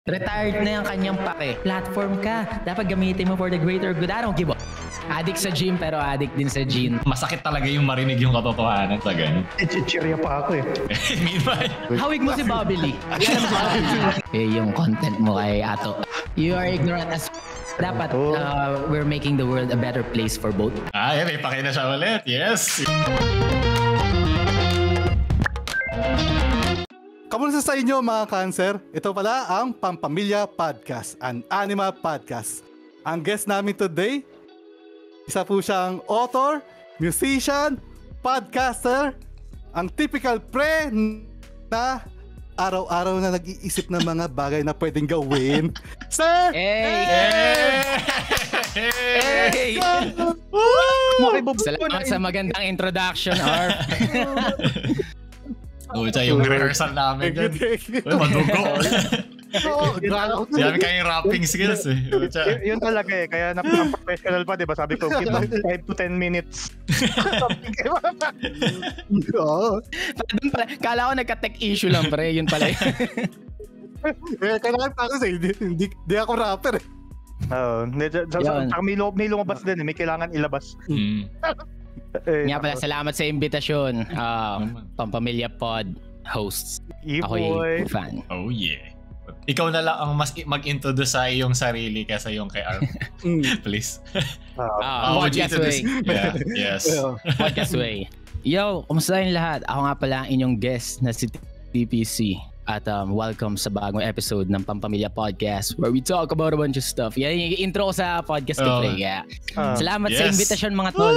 Retired na yung kanyang pake. Platform ka. Dapat gamitin mo for the greater good. I don't give a addict sa gym pero addict din sa gym. Masakit talaga yung marinig yung katotohanan sa ganun. Chichirya pa ako eh. Meanwhile, Hawig mo si Bobby Lee. Yung content mo kay Ato. You are ignorant as dapat we're making the world a better place for both. yan, may pakina siya ulit. Yes! Kamusta sa inyo mga cancer? Ito pala ang Pampamilya Podcast, an anima podcast. Ang guest namin today, isa po siyang author, musician, podcaster, ang typical pre na araw-araw na nag-iisip ng mga bagay na pwedeng gawin. Sir! Hey! Salamat sa magandang introduction, Arf. Yung rehearsal namin dyan. Madugo. Sabi kayong rapping skills eh. Yun talaga eh. Kaya napaka-professional pa, diba? Sabi ko, 5 to 10 minutes. Doon pala, kala ko nagka-tech issue lang, pre. Yun pala. Kailangan pa kasi, hindi ako rapper eh. May lumabas din eh. May kailangan ilabas. Nga pala, salamat sa imbitasyon. Pampamilya Pod hosts. Ako yung fan. Oh yeah. Ikaw na lang ang mas mag-introduce sa iyong sarili kaysa yung kay Arf. Please. Podcast way. Yeah, yes. Podcast way. Yo, kumusta yung lahat? Ako nga pala ang inyong guest na si TPC. At welcome sa bagong episode ng Pampamilya Podcast where we talk about a bunch of stuff. Yan yung intro ko sa podcast ko, pre. Salamat sa invitation, mga tol.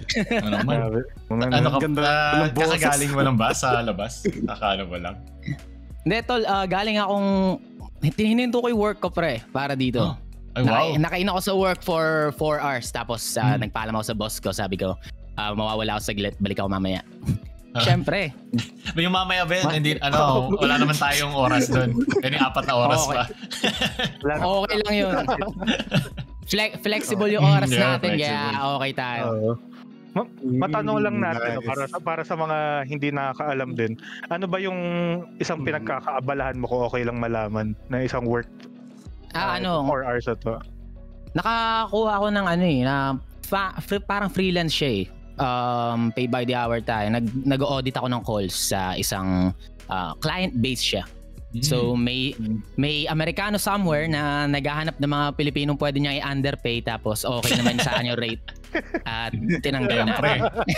Ano ka pa? Kakagaling mo lang ba sa labas? Nakano mo lang? Hindi, tol. Galing akong... Hininto ko yung work ko, pre. Para dito. Ay, wow. Nakain ako sa work for 4 hours. Tapos nagpaalam ako sa boss ko. Sabi ko, mawawala ako saglit. Balik ako mamaya. Siyempre. Yung mamaya, Ben, wala naman tayong oras doon. Any 4 na oras pa. Okay lang yun. Flexible yung oras natin. Kaya okay tayo. Matanong lang natin para sa mga hindi nakakaalam din. Ano ba yung isang pinagkakaabalahan mo kung okay lang malaman na isang work 4 hours ito? Nakakuha ako ng parang freelance siya eh. Pay by the hour tayo. Nag-audit ako ng calls sa isang client base siya. So may Amerikano somewhere na naghahanap ng mga Pilipinong pwede niya i-underpay tapos okay naman sa kanya rate. At tinanggal na.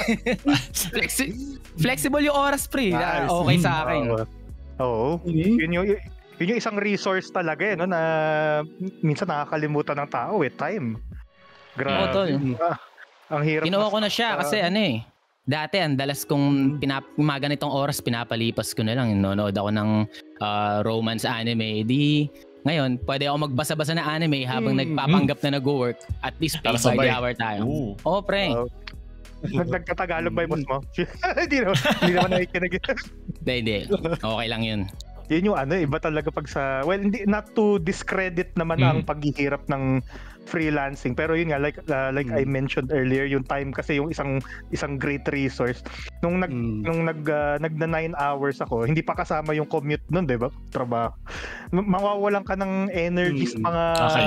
Flexible yung oras, pre. Okay sa akin. Oo. Yun yung isang resource talaga eh, no, na minsan nakakalimutan ng tao eh. Time. Grabe. Ang hirap. Ginawa ko na siya kasi dati ang dalas kong mga ganitong oras pinapalipas ko na lang. Nanonood ako ng romance anime. Ngayon, pwede ako magbasa-basa ng anime habang nagpapanggap na nag-work. At least pay by the hour tayo. Oo, pre. Nagkatagalog ba yung boss mo? Hindi naman nakikinig. Hindi. Okay lang yun. Yun yung iba talaga pag sa... Well, not to discredit naman ang paghihirap ng freelancing. Pero yun nga, like I mentioned earlier, yung time kasi yung isang great resource. Nung nagna 9 hours ako, hindi pa kasama yung commute nun, di ba? Trabaho. Mawawalan ka ng energy sa mga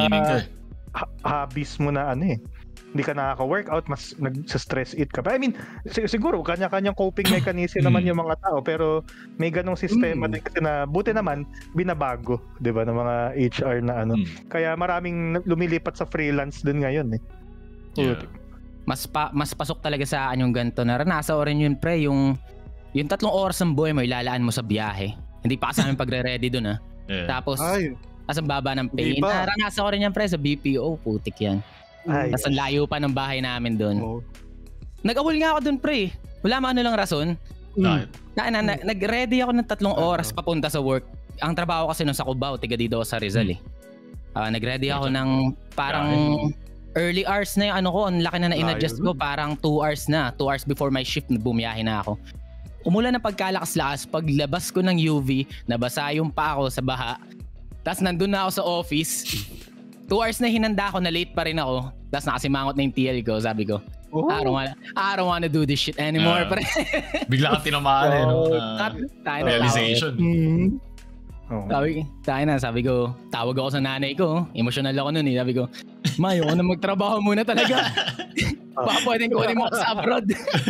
hobbies mo na hindi ka nakaka-workout, mas nag-stress eat ka pa. I mean, siguro kanya-kanyang coping mechanism naman yung mga tao, pero may ganong sistema din kasi na buti naman binabago, 'di ba, ng mga HR na Kaya maraming lumilipat sa freelance din ngayon eh. Yeah. Mas pasok talaga sa akin yung ganito. Naranasan ko rin yun, pre, yung 3 oras ng buhay mo ilalaan mo sa biyahe. Hindi pa kasama yung pagre-ready doon Yeah. Tapos as ang baba ng pay. Naranasan ko rin yan, pre, sa BPO. Putik yan. Tapos ang layo pa ng bahay namin doon. Nag-awol nga ako doon, pre. Wala lang rason. Nag-ready ako ng 3 oras papunta sa work. Ang trabaho kasi nung sa Cubao, tiga dito sa Rizal nag-ready ako ng parang early hours na yung ang laki na in-adjust ko. Parang 2 hours na. 2 hours before my shift, bumiyahe na ako. Umulan ng pagkalakas-lakas. Paglabas ko ng UV, nabasa yung pa ako sa baha. Tapos nandun na ako sa office. 2 hours na hinanda ako, na late pa rin ako. Tapos nakasimangot na yung TL ko. Sabi ko, I don't wanna do this shit anymore. Bigla kang tinamaan realization. Sabi ko, tawag ako sa nanay ko. Emotional ako nun eh. Sabi ko, Ma, ayoko na magtrabaho muna talaga. Baka pwedeng kunin mo sa abroad.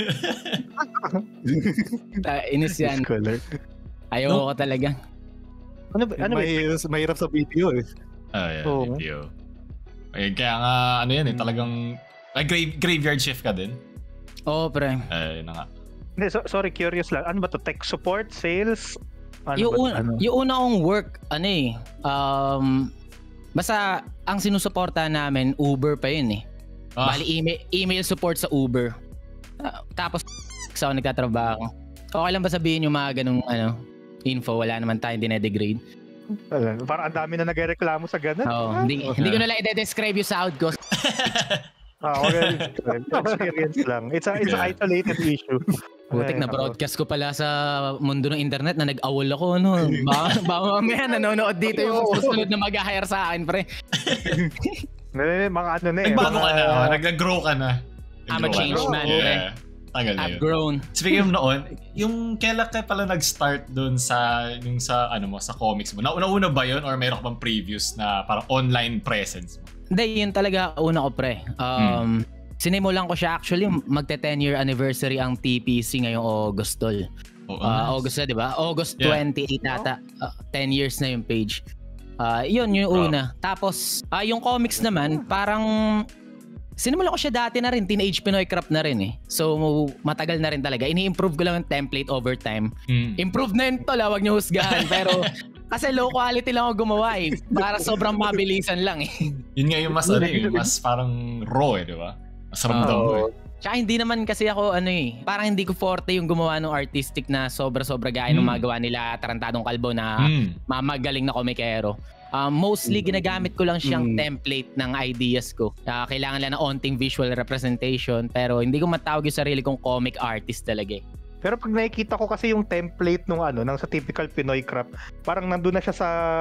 Inis yan. Ayoko ko talaga. Mahirap sa video eh. Video. Kaya nga, yan eh, talagang graveyard shift ka din. Oo, pre. Na nga. Hindi, sorry, curious lang. Ano ba to? Tech support? Sales? Yung una kong work, basta ang sinusuporta namin, Uber pa yun eh. Bali, email support sa Uber. Tapos, ako nagtatrabaho. Okay lang ba sabihin yung mga ganung info? Wala naman tayong dinedegrade. Parang ang dami na nagreklamo sa ganun. Hindi ko na lang i-describe yung sound ko. Experience lang. It's an isolated issue. Putik na broadcast ko pala sa mundo ng internet na nag-awol ako. Baka mamaya nanonood dito yung susunod na mag-hire sa akin, pre. Mga nagbago ka na. Nag-grow ka na. I'm a changed man, pre. Tagal na I've grown. Speaking of noon, yung kailan ka pala nag-start dun sa sa comics mo? Nauna ba yun or mayroon ka bang previous na parang online presence mo? Hindi, yun talaga una ko, pre. Sinimulan ko siya actually, magte 10-year anniversary ang TPC ngayong August, tol. August na, di ba? August 28 ata. 10 years na yung page. Yun yung una. Tapos, yung comics naman, parang sinimulan ko siya dati na rin, Teenage Pinoy Crap na rin eh. So, matagal na rin talaga. Ini-improve ko lang yung template over time. Improve na yun, tol, wag niyo husgahan. Pero, kasi low quality lang ako gumawa eh. Para sobrang mabilisan lang eh. Yun nga yung mas parang raw eh, di ba? Mas ramdam mo eh. Tsaka hindi naman kasi ako parang hindi ko forte yung gumawa ng artistic na sobra-sobra gaya ng magawa nila Tarantadong Kalbo na mamagaling na komikero. Mostly ginagamit ko lang siyang template ng ideas ko. Kailangan lang ng onting visual representation pero hindi ko matawag yung sarili kong comic artist talaga eh. Pero pag nakikita ko kasi yung template nung ng sa typical Pinoy crap, parang nandun na siya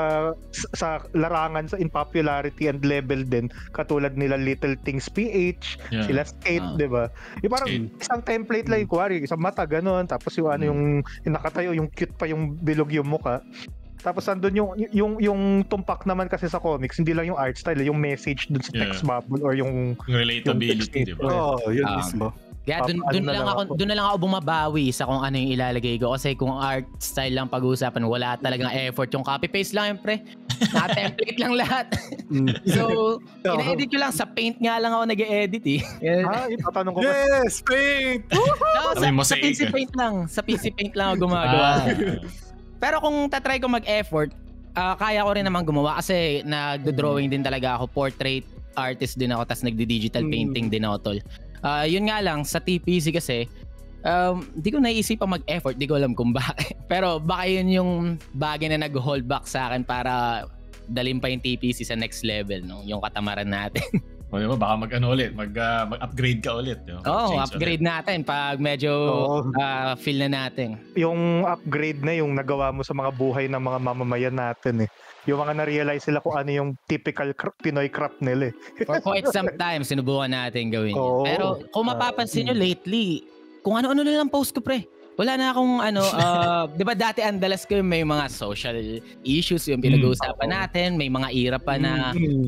sa larangan in popularity and level din, katulad nila Little Things PH, sila Skate, 'di ba? Yung parang isang template lang yung kuwari, isang mata ganun, tapos yung nakatayo, yung cute pa yung bilog yung mukha. Tapos andun yung tumpak naman kasi sa comics, hindi lang yung art style, yung message dun sa text bubble or yung relatability, 'di ba? Yun mismo. Kaya doon na lang ako bumabawi sa kung ano yung ilalagay ko kasi kung art style lang pag-uusapan, wala talagang effort, yung copy paste lang yun, pre. Naka-template lang lahat. So, ina-edit ko lang sa Paint nga lang ako nag-e-edit eh. Itatanong ko yes, Paint. Sa PC Paint lang, sa PC Paint lang ako gumagawa. Pero kung tatry ko mag-effort, kaya ko rin naman gumawa kasi nagdo-drawing din talaga ako, portrait artist din ako, tas nagdi-digital painting din ako, tol. Yun nga lang, sa TPC kasi, di ko naisip ang mag-effort, di ko alam kung bakit. Pero baka yun yung bagay na nag-hold back sa akin para dalhin pa yung TPC sa next level, no? Yung katamaran natin. O diba, baka mag-upgrade ka ulit. Upgrade ulit natin pag medyo feel na natin. Yung upgrade na yung nagawa mo sa mga buhay ng mga mamamayan natin eh. Yung mga na-realize sila kung ano yung typical Pinoy crap nila eh. For quite some time, sinubukan natin gawin yun. Pero kung mapapansin nyo lately, kung ano-ano na lang post ko, pre. Wala na akong di ba dati andalas ko may mga social issues yung pinag-uusapan natin, may mga ira pa na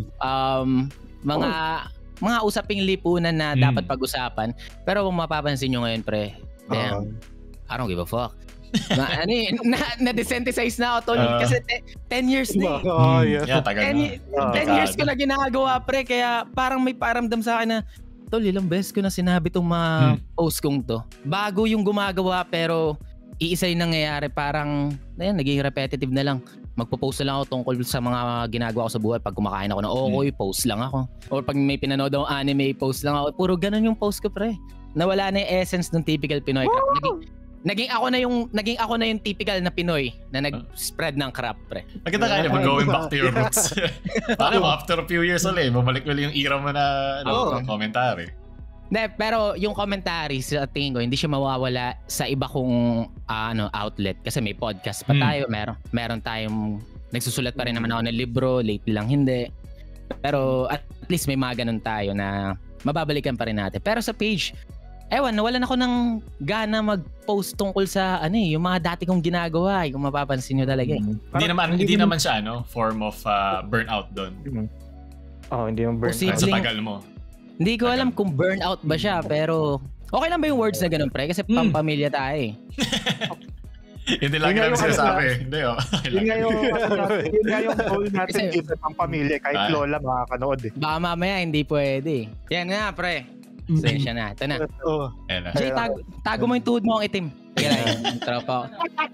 mga usaping lipunan na dapat pag-usapan. Pero kung mapapansin nyo ngayon, pre, damn, I don't give a fuck. Na-desensitize na ako, tol. Kasi 10 years na eh. Tagal na. 10 years ko na ginagawa, pre. Kaya parang may paramdam sa akin na, tol, ilang beses ko na sinabi itong mga post kong to. Bago yung gumagawa, pero iisa yung nangyayari. Parang, naging repetitive na lang. Magpo-post na lang ako tungkol sa mga ginagawa ko sa buhay. Pag kumakain ako ng okoy, post lang ako. Or pag may pinanood akong anime, post lang ako. Puro ganun yung post ko, pre. Nawala na yung essence ng typical Pinoy crap. Naging ako na yung typical na Pinoy na nag-spread ng crap, pre. Nakita ka niya going back to your roots. Parang after a few years ulit, bumalik ulit yung era mo na commentary. Pero yung commentary sa tingin ko, hindi siya mawawala sa iba kong outlet. Kasi may podcast pa tayo, meron tayong nagsusulat pa rin naman ako ng libro, lately lang hindi. Pero at least may mga ganun tayo na mababalikan pa rin natin. Pero sa page, nawalan ako ng gana mag-post tungkol sa yung mga dati kong ginagawa, kung mapapansin nyo talaga. Hindi naman siya form of burnout doon. Hindi yung burnout. Sa tagal mo. Hindi ko alam kung burnout ba siya, pero okay lang ba yung words na ganun, pre? Kasi pampamilya tayo eh. Hindi lang namin sinasabi. Hindi Yun nga yung goal natin dito ng pamilya. Kahit lola makakanood eh. Baka mamaya hindi pwede. Yan nga, pre. Sensya na. Ito na. Jay, tago mo yung tuhod mo ang itim. Kaya yung tropa ko.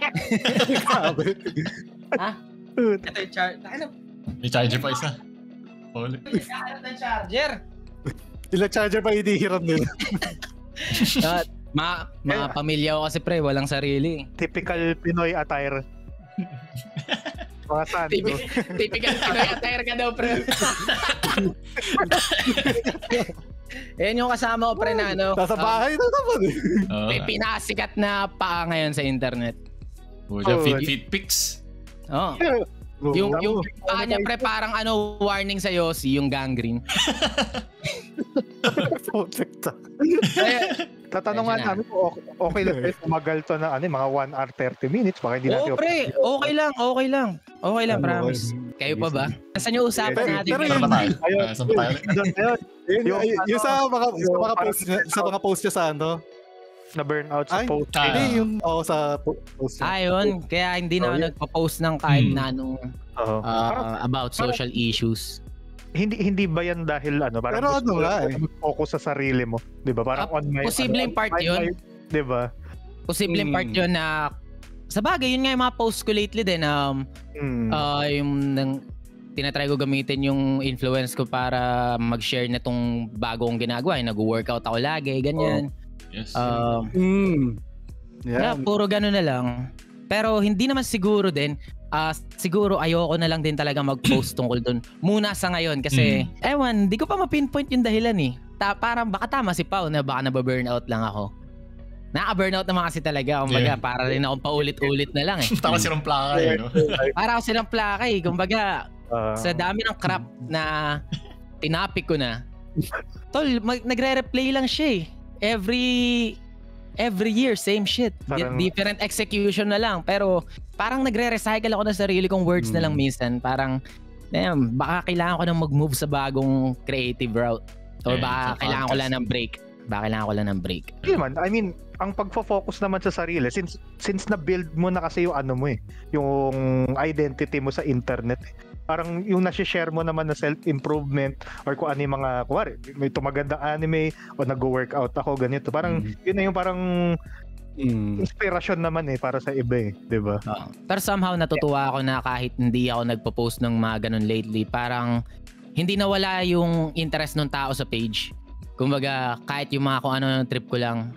Ha? Ito yung charger. May charger pa isa. Ito yung ng charger. Ilang charger pa hinihiram nila. Mga pamilya ko kasi pre, walang sarili. Typical Pinoy attire. Mga santo. Typical Pinoy attire ka daw, pre. Yan yung kasama ko, pre, na nasa bahay na naman eh. May pinasikat na paa ngayon sa internet. Feet pics. Yung paa niya, pre, parang warning sa Yossi, yung gangrene. Tatanong nga namin kung okay lang kayo tumagal to na mga 1 hour 30 minutes. Baka hindi natin... pre. Okay lang. Okay lang, promise. Kayo pa ba? Saan yung usapan natin? Pero yung sa mga post niya sa na burnout sa post. Hindi, yung sa post niya. Ayun, kaya hindi na nagpa-post ng kahit na about social issues. Hindi ba yan dahil parang pero focus sa sarili mo, 'di ba? Parang posibleng part 'yun, 'di ba? Posibleng part 'yun na sa bagay yun nga yung mga post ko lately din yung tinatry ko gamitin yung influence ko para mag-share na tong bagong ginagawa, nag-workout ako lagi, ganyan. Yes. Puro gano'n na lang. Pero hindi naman siguro din. Siguro ayoko na lang din talaga mag-post tungkol dun muna sa ngayon kasi di ko pa ma-pinpoint yung dahilan eh. Parang baka tama si Pao na baka nababurnout lang ako. Naka-burnout naman kasi talaga. Kumbaga para rin akong paulit-ulit na lang eh. Tama silang plaka eh. No? Para ako silang plaka eh. Kumbaga sa dami ng crap na tinapik ko na. Tol, nagre-replay lang siya eh. Every year, same shit. Different execution na lang. Pero parang nagre-recycle ako ng sarili kong words na lang minsan. Parang, baka kailangan ko nang mag-move sa bagong creative route. Or baka kailangan ko lang ng break. Hindi man, I mean, ang pagfo-focus naman sa sarili, since na-build mo na kasi yung yung identity mo sa internet, parang yung nasi-share mo naman na self-improvement or kung ano yung mga, kuwari, may tumagandang anime o nag-workout ako, ganito. Parang, yun na yung parang inspirasyon naman para sa iba di ba? Pero somehow natutuwa ako na kahit hindi ako nagpo-post ng mga ganun lately, parang hindi nawala yung interest ng tao sa page. Kumbaga, kahit yung mga kung ano trip ko lang,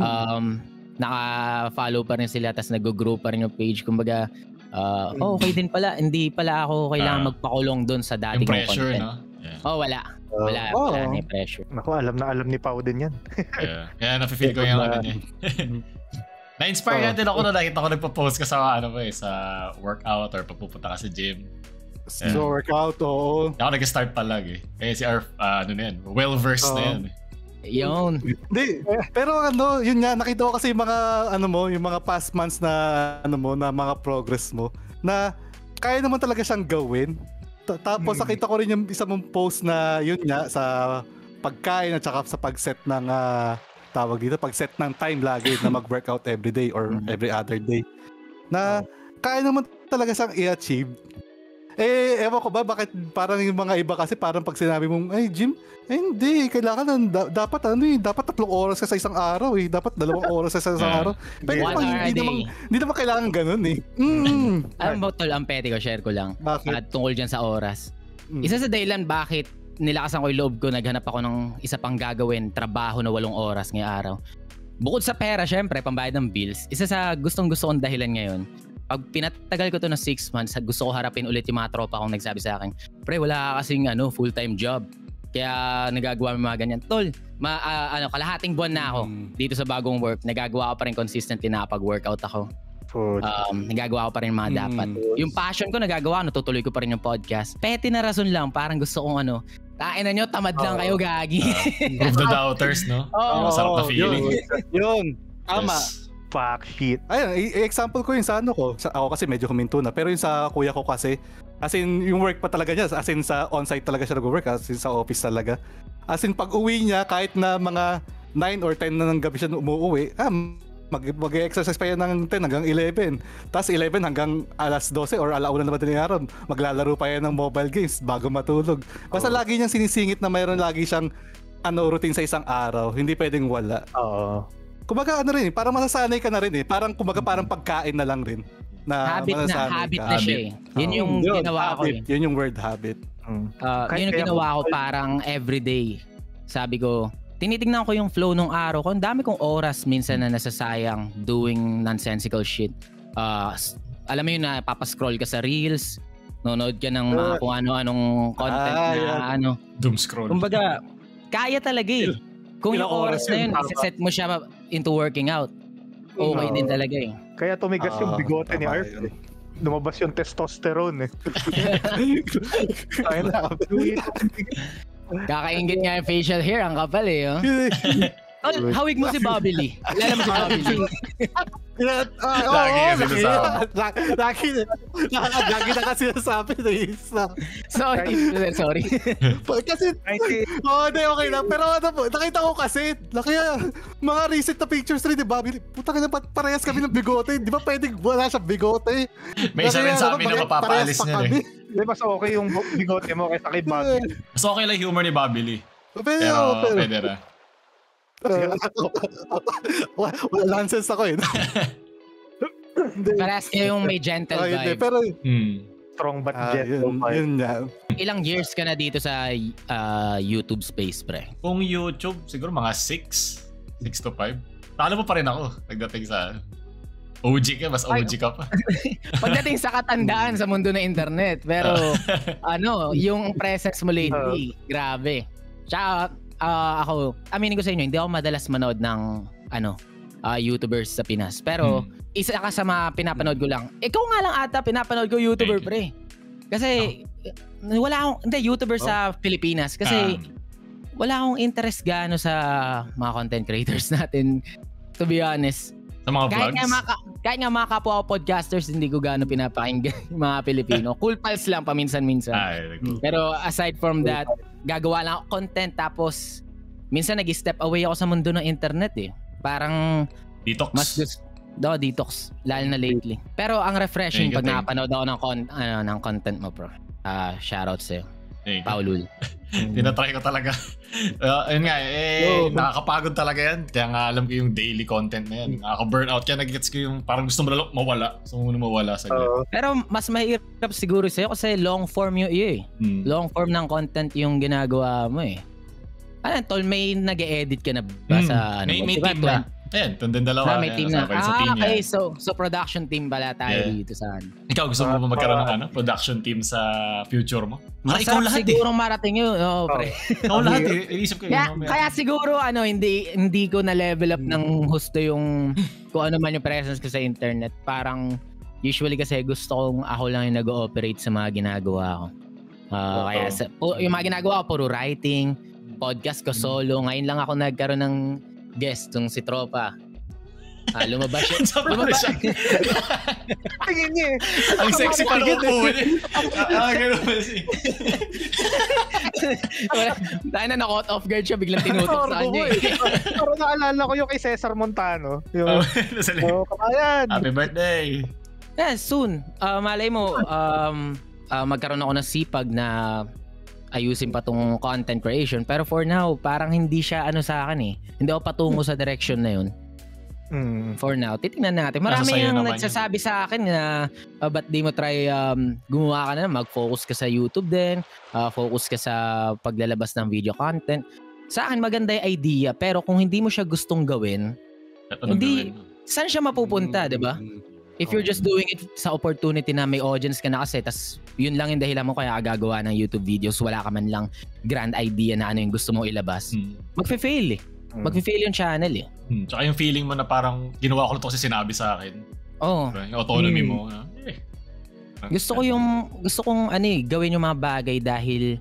naka-follow pa rin sila, tas nag-group pa rin yung page. Kumbaga, okay din pala. Hindi pala ako kailangan magpakulong doon sa dati kong pressure, content. No? Yeah. Wala na yung pressure. Naku, alam ni Pao din yan. Kaya nafe-feel ko yung niya. Na-inspire natin ako na nakita ko nagpo-post ka sa sa workout or papupunta ka sa gym. So workout, oo. Ako nag-start pa lang eh. Kaya si Arf, well-versed na yan. Yun. Hindi, pero yun nga, nakita ko kasi yung mga, yung mga past months na, na mga progress mo, na kaya naman talaga siyang gawin. Tapos nakita ko rin yung isa mong post na, yun nga, sa pagkain at saka sa pag-set ng, pag-set ng time lagi na mag-workout every day or every other day. Na kaya naman talaga siyang i-achieve. Ewan ko ba, bakit parang yung mga iba kasi parang pag sinabi mong, Jim, hindi, kailangan dapat 3 oras ka sa isang araw dapat 2 oras ka sa isang araw. Pero hindi naman kailangan ganun Alam mo, tol, ang pwede ko, share ko lang. Tungkol dyan sa oras. Isa sa dahilan bakit nilakasan ko yung loob ko, naghanap ako ng isa pang gagawin, trabaho na 8 oras ngayong araw. Bukod sa pera, syempre, pambayad ng bills, isa sa gustong-gusto kong dahilan ngayon, pag pinatagal ko to ng 6 months, gusto ko harapin ulit yung mga tropa kong nagsabi sa akin, pre, wala ka kasing full-time job. Kaya nagagawa mo mga ganyan. Tol, kalahating buwan na ako dito sa bagong work. Nagagawa ko pa rin consistently na pag-workout ako. Nagagawa ko pa rin mga dapat. Yung passion ko nagagawa, natutuloy ko pa rin yung podcast. Petty na rason lang, parang gusto kong Tain na nyo, tamad lang kayo, gagi. Prove the doubters, no? Masarap na feeling. Yun. Tama. Yes. Fuck shit. Ayun, example ko yung sa ano ko. Ako kasi medyo huminto na. Pero yung sa kuya ko kasi, as in, yung work pa talaga niya. As in, sa on-site talaga siya nag-work. As in, sa office talaga. As in, pag uwi niya, kahit na mga 9 or 10 na ng gabi siya umuwi, mag-exercise pa yan ng 10 hanggang 11. Tapos 11 hanggang alas 12 or alauna na madaling araw. Maglalaro pa yan ng mobile games bago matulog. Basta lagi niyang sinisingit na mayroon lagi siyang routine sa isang araw. Hindi pwedeng wala. Oo. Kumbaga parang masasanay ka na rin parang parang pagkain na lang rin. Habit na siya Yun yung ginawa ko Yun yung word habit. Yun yung ginawa ko parang everyday. Sabi ko, tinitingnan ko yung flow nung araw ko. Ang dami kong oras minsan na nasasayang doing nonsensical shit. Alam mo yun na papascroll ka sa reels, nonood ka ng mga kung ano-anong content doom scroll. Kumbaga, kaya talaga Kung yung oras na yun, set mo siya into working out. Okay din talaga Kaya tumigas yung bigote ni Arf. Lumabas yung testosterone Kakaingit nga yung facial hair, ang kapal hawig mo si Bobby Lee. Kilala mo si Bobby Lee. Lagi na kasi nasabi na isa. Sorry. Kasi, okay lang. Pero nakita ko kasi, mga recent na pictures rin ni Bobby Lee. Puta ka na, parehas kami ng bigote. Di ba pwedeng wala siyang bigote? May isa rin sa amin na mapapalis niya Di mas okay yung bigote mo kaysa kay Bobby. Mas okay lang humor ni Bobby Lee. Pero pwede na. Wala nonsense ako Parehas kayo yung may gentle vibe. Pero strong but gentle vibe. Yun yan. Ilang years ka na dito sa YouTube space, pre? Kung YouTube, siguro mga 6 to 5. Talo mo pa rin ako pagdating sa OG ka, mas OG ka pa. Pagdating sa katandaan sa mundo ng internet. Pero yung presence mo lately, grabe. Tsaka ako, aminin ko sa inyo, hindi ako madalas manood ng YouTubers sa Pinas. Pero isa ka sa mga pinapanood ko lang. Ikaw nga lang ata pinapanood ko YouTuber, pre. Kasi wala akong YouTuber sa Pilipinas kasi wala akong interest gaano sa mga content creators natin, to be honest. Sa mga vlogs? Kahit nga mga kapwa podcasters, hindi ko gaano pinapakinggan yung mga Pilipino. Cool Pals lang paminsan-minsan. Pero aside from that, gagawa lang ako content tapos minsan nag-step away ako sa mundo ng internet Parang detox. Mas gusto detox lalo na lately. Pero ang refreshing pag napanood ako ng content mo, bro. Shoutout sa'yo. Paulul. Tinatry ko talaga. Ayun nga, nakakapagod talaga yan. Kaya nga alam ko yung daily content na yan. Nakaka-burnout. Kaya nag-gets ko yung parang gusto mo na mawala. Gusto mo na mawala sa Pero mas mahirap siguro sa'yo kasi long form yung long form ng content yung ginagawa mo Tol, may nag-e-edit ka na ba sa May team na. Ayan, tundin dalawa. May team na. Okay. So production team pala tayo dito sa Ikaw, gusto mo ba magkaroon ng production team sa future mo? Ikaw lahat sigurong marating yun. Pre. Ikaw lahat iisip ko yun. Kaya siguro hindi ko na level up ng husto yung kung ano man yung presence ko sa internet. Parang usually kasi gusto kong ako lang yung nag-ooperate sa mga ginagawa ko. Kaya yung mga ginagawa ko, puro writing, podcast ko solo. Ngayon lang ako nagkaroon ng guest yung si Tropa. Lumabas siya. Tingin niya Ang sexy pa noon po. Gano'n ba siya? Dahil na na-caught off guard siya, biglang tinutok sa kanya. Parang naalala ko yung kay Cesar Montano. Kabayan! Happy birthday! Soon. Malay mo, magkaroon ako ng sipag na ayusin pa tong content creation. Pero for now, parang hindi siya sa akin Hindi ako patungo sa direction na yun. For now, titingnan natin. Marami yung nagsasabi sa akin na ba't di mo try gumawa ka na, mag-focus ka sa YouTube din, focus ka sa paglalabas ng video content. Sa akin, maganda yung idea. Pero kung hindi mo siya gustong gawin, saan siya mapupunta, diba? If you're just doing it sa opportunity na may audience ka na kasi, tas yun lang yung dahilan mo kaya gagawa ng YouTube videos, wala ka man lang grand idea na ano yung gusto mo ilabas, magfe-fail Magfe-fail yung channel Tsaka yung feeling mo na parang ginawa ko ito kasi sinabi sa akin. Yung autonomy mo. Gusto kong gawin yung mga bagay dahil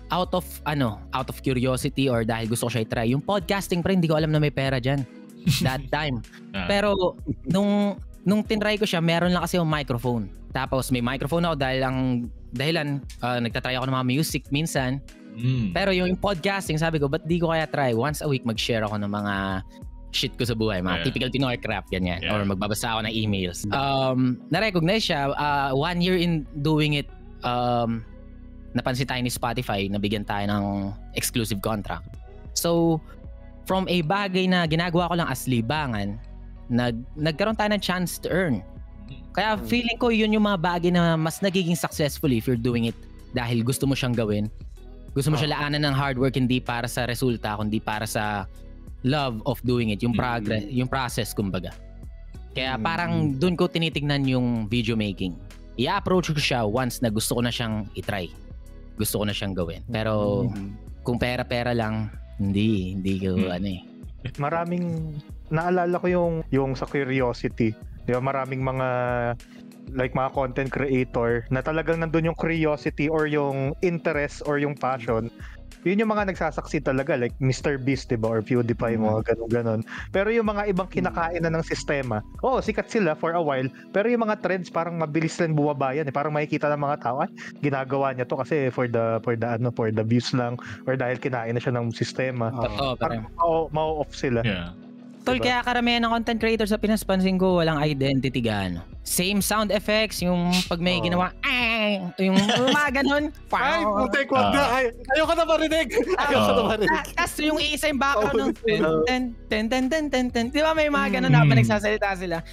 out of curiosity or dahil gusto ko siya i-try. Yung podcasting pre, hindi ko alam na may pera dyan. That time. Pero nung tinry ko siya, meron lang kasi yung microphone. Tapos may microphone ako dahil ang dahilan, nagtatry ako ng mga music minsan. Pero yung podcasting, sabi ko, ba't di ko kaya try? Once a week mag-share ako ng mga shit ko sa buhay, mga typical Pinoy crap, ganyan. Or magbabasa ako ng emails. Na-recognize siya, 1 year in doing it, napansin tayo ni Spotify, nabigyan tayo ng exclusive contract. So, from a bagay na ginagawa ko lang as libangan, nagkaroon tayo ng chance to earn. Kaya feeling ko yun yung mga bagay na mas nagiging successful if you're doing it dahil gusto mo siyang gawin. Gusto mo siya laanan ng hard work, hindi para sa resulta, kundi para sa love of doing it, yung progress, yung process kumbaga. Kaya parang dun ko tinitignan yung video making. I-approach ko siya once na gusto ko na siyang i-try. Gusto ko na siyang gawin. Pero kung pera-pera lang, hindi ko Maraming naalala ko yung sa curiosity. Diba, maraming mga mga content creator na talagang nandun yung curiosity or yung interest or yung passion. Yun yung mga nagsasaksi talaga, like Mr. Beast, diba? Or PewDiePie, mga ganun. Pero yung mga ibang kinakain na ng sistema, sikat sila for a while, pero yung mga trends parang mabilis lang bumaba yan. Parang makikita ng mga tao, ginagawa niya to kasi for the views lang, or dahil kinain na siya ng sistema. Parang mau-off sila. Yeah. Tol, kaya karamihan ng content creators sa Pinas, pansin ko, walang identity gaano. Same sound effects, yung pag may ginawa, yung mga ganun. Ay, putek, wag na. Ayoko na marinig. Tapos yung isa yung background ng ten. Di ba may mga ganun na nagsasalita sila?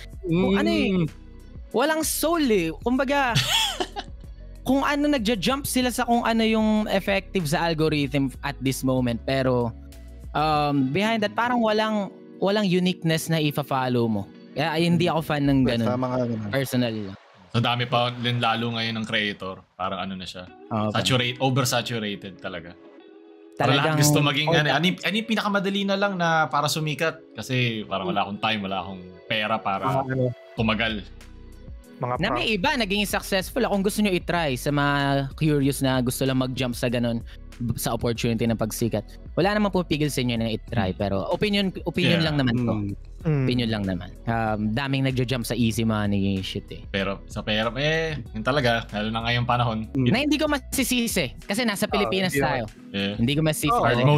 Walang soul eh. Kumbaga, kung ano nagja-jump sila sa kung ano yung effective sa algorithm at this moment. Pero, behind that, parang walang uniqueness na ifa-follow mo. Kaya hindi ako fan ng ganun. Personally lang. So dami pa din lalo ngayon ng creator. Parang ano na siya. Oversaturated talaga. Para lahat gusto maging ano yung pinakamadali na lang na para sumikat. Kasi parang wala akong time, wala akong pera para tumagal. Na may iba naging successful. Kung gusto nyo i-try sa mga curious na gusto lang mag-jump sa ganun, sa opportunity ng pagsikat. Wala namang pumipigil sa inyo na i-try, pero opinion lang naman to. Opinion lang naman. Daming nagja-jump sa easy money shit eh. Pero sa pera yun talaga, lalo na ngayong panahon. Na hindi ko masisisi kasi nasa Pilipinas tayo. Yeah. Hindi ko masisisi.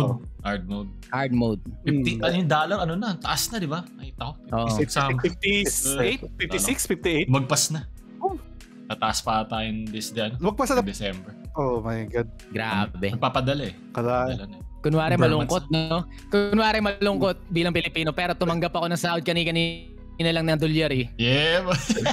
Hard mode. 50 yung dollar taas na, di ba? Ay, ako. 56, 58. Magpas na. Tataas pa tayo Magpas na December. Oh my God. Grabe. Nagpapadala eh. Kunwari malungkot, no? Kunwari malungkot bilang Pilipino, pero tumanggap ako ng sahod kanina lang ng dolyar eh. Yeah.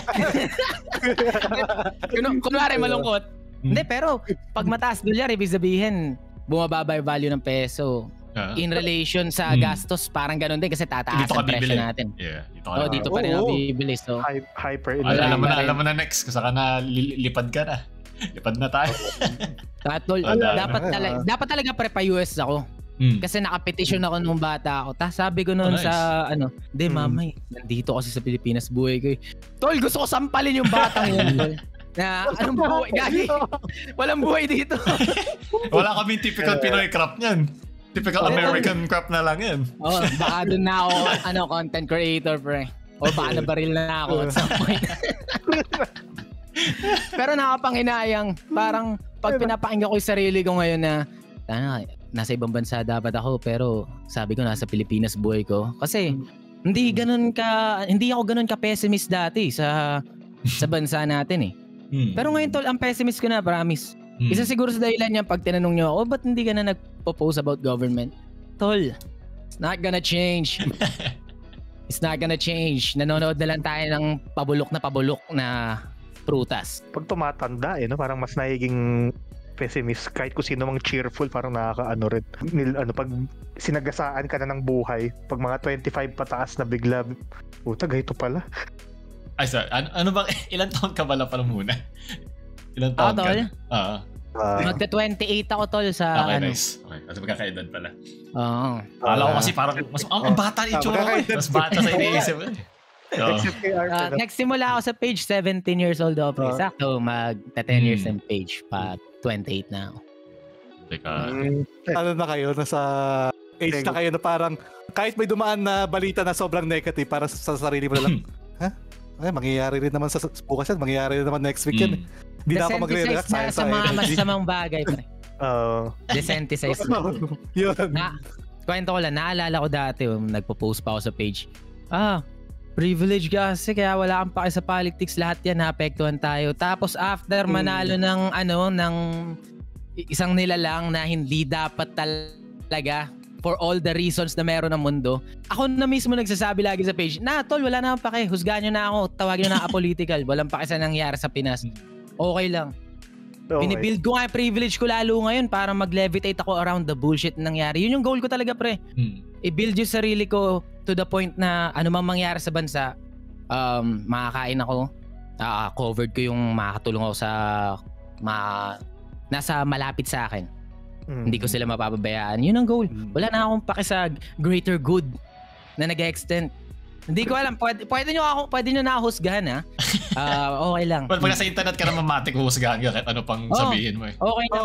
Kunwari malungkot. Hindi, pero pag mataas dolyar, ibig sabihin, bumababa yung value ng peso. In relation sa gastos, parang ganun din kasi tataas ang presyo natin. Yeah, dito pa rin ako bibili. So, hyper. Alam mo na next, kung saka na lipad ka na. Lipad na tayo. Dapat talaga prepa-US ako. Kasi nakapetisyon ako nung bata ako. Sabi ko noon sa mamay, nandito kasi sa Pilipinas buhay ko. Tol, gusto ko sampalin yung batang yun, tol. Na anong buhay? Gagi. Walang buhay dito. Wala kaming typical Pinoy crap niyan. Typical American crap na lang yan. Baka doon na ako content creator, pre. O baka nabaril na ako at some point. Pero nakapanghinayang, parang pag pinapakinggan ko yung sarili ko ngayon na nasa ibang bansa dapat ako, pero sabi ko nasa Pilipinas buhay ko. Kasi hindi ako ganun ka pessimist dati sa bansa natin eh. Pero ngayon tol, ang pessimist ko na, promise. Isa siguro sa dahilan niya pag tinanong niyo ako, ba't hindi ka na nagpo-post about government? Tol, it's not gonna change. It's not gonna change. Nanonood na lang tayo ng pabulok na prutas. Pag tumatanda parang mas nagiging pessimist kahit kung sino mang cheerful, parang nakakaano rin. Pag sinagasaan ka na ng buhay, pag mga 25 pataas na bigla, ganito pala. Ay, sir, ano bang, ilan taon ka pala muna? Ilan taon ka? Magka-28 ako tol sa nice. Okay, kasi magkakaedad pala. Oo. Akala ko kasi parang ang bata ni itsura ko. Mas bata sa iniisip. Nagsimula ako sa page 17 years old ako. Sakto, mag-10 years ng page pa 28 na ako. Ano na kayo? Nasa age na kayo na parang kahit may dumaan na balita na sobrang negative para sa sarili mo na lang. Ay, mangyayari rin naman sa bukas yan. Mangyayari rin naman next week yan. Hindi na ako magre-relax. Sa mga masamang bagay pa. Desensitize na. Yun. Kwento ko lang, naalala ko dati, nagpo-post pa ako sa page. Privilege kasi kaya wala kang pake sa politics, lahat yan naapektuhan tayo. Tapos after manalo ng isang nilalang na hindi dapat talaga for all the reasons na meron ng mundo, ako na mismo nagsasabi lagi sa page, tol, wala na akong pake, husgahan nyo na ako, tawagin nyo na apolitical, walang pake sa nangyari sa Pinas. Okay lang. Okay. Binibuild ko nga yung privilege ko lalo ngayon para mag-levitate ako around the bullshit na nangyari. Yun yung goal ko talaga, pre. I-build yung sarili ko to the point na ano mang mangyari sa bansa, makakain ako, covered ko yung makakatulong ako sa nasa malapit sa akin. Hindi ko sila mapapabayaan. Yun ang goal. Wala na akong pake sa greater good na nag-extend. Hindi ko alam. Pwede nyo na ako husgahan, ha? Okay lang. Pag nasa internet ka na mamatik, husgahan ka kahit ano pang sabihin mo eh. Okay na.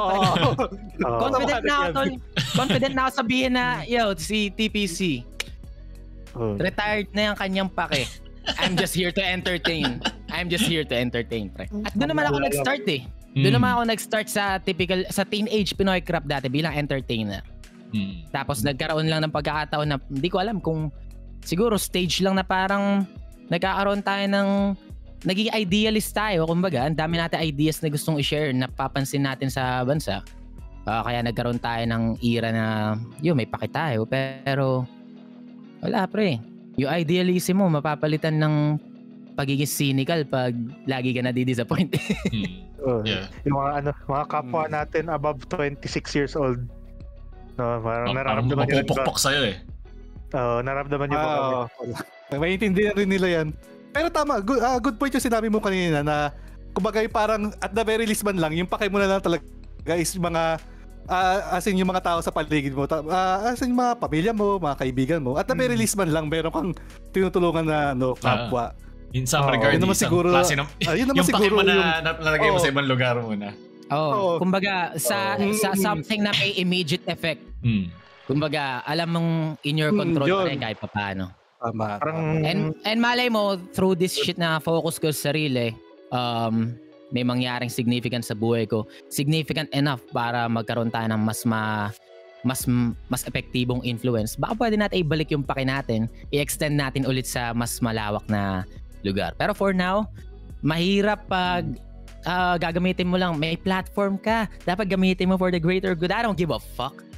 Confident na ako sabihin na, si TPC. Retired na yung kanyang pake. I'm just here to entertain. Pre. At doon naman ako nag-start eh. Doon naman ako nag-start sa teenage Pinoy Crap dati bilang entertainer. Tapos nagkaroon lang ng pagkakataon na hindi ko alam kung siguro stage lang na parang nagkakaroon tayo ng naging idealist tayo. Kumbaga, ang dami natin ideas na gustong i-share na papansin natin sa bansa. Kaya nagkaroon tayo ng era na may pake tayo. Pero wala pre. Yung idealism mo mapapalitan ng pagiging cynical pag lagi ka na-disappoint. Yung mga kapwa natin above 26 years old. No, parang nararamdaman nyo. Mapupukpok sa'yo eh. Nararamdaman nyo ba kami? Maintindihan rin nila yan. Pero tama, good point yung sinabi mo kanina na kumbaga parang at the very least man lang, yung pake mo na lang talaga is mga as in yung mga tao sa paligid mo, as in yung mga pamilya mo, mga kaibigan mo, at the very least man lang meron kang tinutulungan na kapwa. In some regard, yun naman siguro, yung pake mo na nalagay mo sa ibang lugar muna. Kumbaga sa something na may immediate effect. Kumbaga, alam mong in your control pa rin kahit paano. Tama. And malay mo, through this shit na focus ko sa sarili, may mangyaring significant sa buhay ko. Significant enough para magkaroon tayo ng mas epektibong influence. Baka pwede natin ibalik yung pake natin, i-extend natin ulit sa mas malawak na lugar. Pero for now, mahirap pag gagamitin mo lang, may platform ka, dapat gamitin mo for the greater good. I don't give a fuck.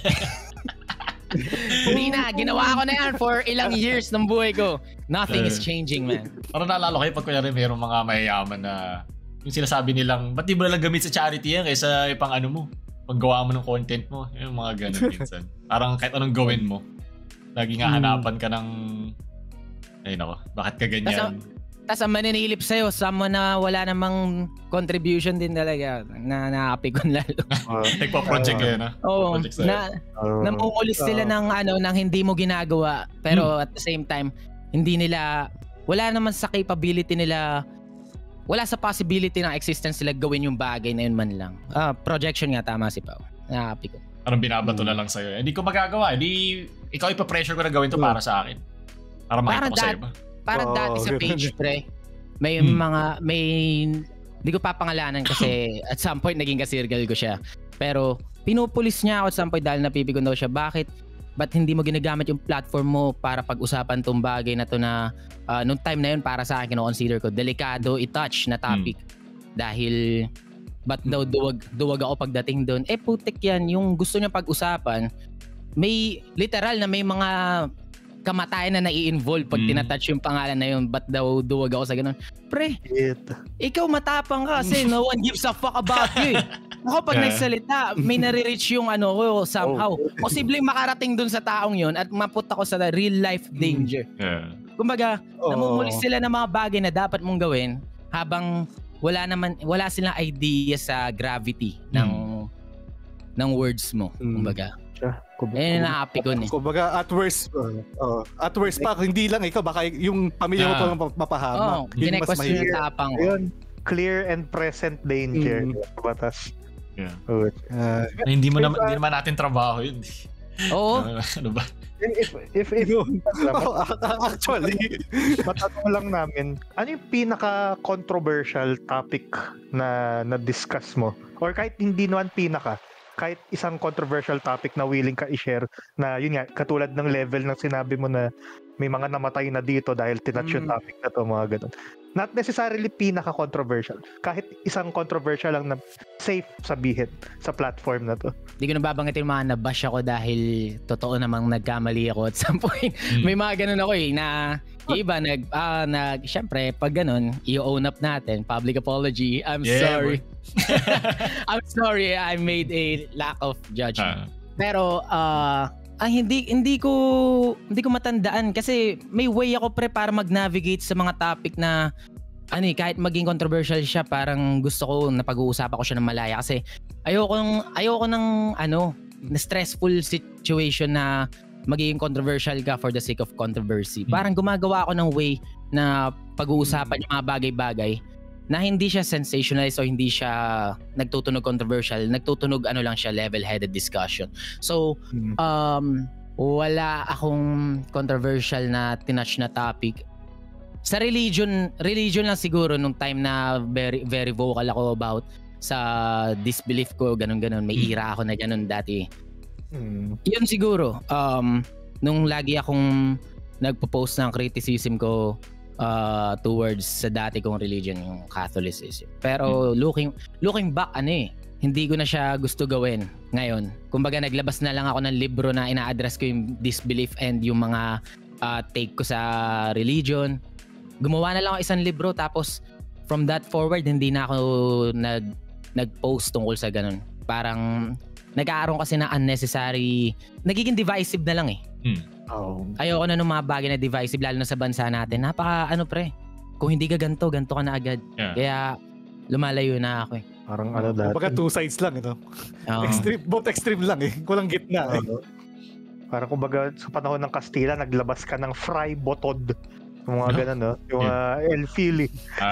Hindi na, ginawa ko na yan for ilang years ng buhay ko. Nothing is changing, man. Parang naalala kayo pag kunyari mayroong mga mayayaman na yung sinasabi nilang, ba't di mo lang gamit sa charity yan kaysa ipang ano mo, paggawa mo ng content mo, yung mga ganun minsan. Parang kahit anong gawin mo, lagi nga hanapan ka ng ay nako, bakit ka ganyan? Tas ang maninilip sa'yo, someone na wala namang contribution din talaga, na naapikon lalo. Nagpa-project kayo na? Oo, namuulis sila ng hindi mo ginagawa, pero at the same time, wala naman sa capability nila, wala sa possibility ng existence sila gawin yung bagay na yun man lang. Projection nga, tama si Pao. Naapikon. Parang binabato na lang sa'yo. Hindi ko magagawa. Ikaw ipa-pressure ko na gawin to para sa akin. Para makita ko sa iba. Parang dati sa page, pre, may hindi ko papangalanan kasi at some point naging kasirgal ko siya. Pero pinupulis niya ako at some point dahil napipikon daw siya. Ba't hindi mo ginagamit yung platform mo para pag-usapan tong bagay na to na nung time na yun para sa akin kino-consider ko delikado i-touch na topic. Dahil ba't daw duwag ako pagdating doon? Putik yan, yung gusto niya pag-usapan, may literal na may mga kamatayan na nai-involve pag tinatouch yung pangalan na yun, ba't daw duwag ako sa ganun? Pre, ikaw matapang ka kasi no one gives a fuck about you. Ako pag nagsalita, may nare-reach yung ko somehow. Posibleng makarating dun sa taong yun at mapunta ko sa real life danger. Kumbaga, namumulis sila ng mga bagay na dapat mong gawin habang wala silang idea sa gravity ng words mo. Kumbaga. Naapikon eh. Kumbaga at worst pa, hindi lang ikaw, baka yung pamilya mo pa mapahama. Yun mas mahirap. Yun, clear and present danger. Batas. Yeah. Hindi naman natin trabaho yun. Oo. Ano ba? If actually, matanong lang namin, ano yung pinaka-controversial topic na na-discuss mo? Or kahit hindi naman kahit isang controversial topic na willing ka i-share na yun nga, katulad ng level ng sinabi mo na may mga namatay na dito dahil tinatch yung topic na to, mga ganun. Not necessarily pinaka-controversial. Kahit isang controversial lang na safe sabihin sa platform na to. Hindi ko nababanggit yung mga nabash ako dahil totoo namang nagkamali ako at some point. May mga ganun ako na yung iba syempre, pag ganun, i-own up natin. Public apology. I'm sorry. I'm sorry I made a lack of judgment. Pero, hindi ko matandaan kasi may way ako para mag-navigate sa mga topic na kahit maging controversial siya, parang gusto ko na pag-uusapan ko siya ng malaya kasi ayoko ng na stressful situation na magiging controversial ka for the sake of controversy. Parang gumagawa ako ng way na pag-uusapan yung mga bagay-bagay na hindi siya sensationalized o hindi siya nagtutunog controversial, nagtutunog lang siya, level-headed discussion. So, wala akong controversial na tinouch na topic. Sa religion lang siguro nung time na very, very vocal ako about sa disbelief ko, ganun-ganun. May ira ako na ganun dati. Yun siguro, nung lagi akong nagpo-post ng criticism ko towards sa dati kong religion, yung Catholicism. Pero looking back, hindi ko na siya gusto gawin ngayon. Kumbaga naglabas na lang ako ng libro na ina-address ko yung disbelief and yung mga take ko sa religion. Gumawa na lang ako isang libro tapos from that forward hindi na ako nag-post tungkol sa ganun. Parang nag-aaroon kasi na unnecessary, nagiging divisive na lang Ayoko na ng mga bagay na divisive lalo na sa bansa natin. Pre, kung hindi ka ganto ka na agad. Kaya lumalayo na ako Parang dati. Baga two sides lang both extreme lang kulang gitna Parang kumbaga sa panahon ng Kastila naglabas ka ng Fray Botod. Yung mga ganun, no? Yung El Fili.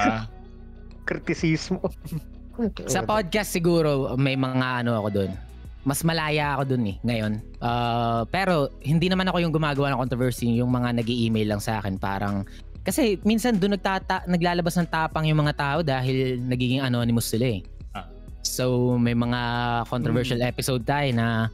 Kritisismo. Sa podcast siguro may mga ako doon. Mas malaya ako dun ngayon. Pero hindi naman ako yung gumagawa ng controversy, yung mga nag-i-email lang sa akin. Parang, kasi minsan dun naglalabas ng tapang yung mga tao dahil nagiging anonymous sila So may mga controversial episode tayo na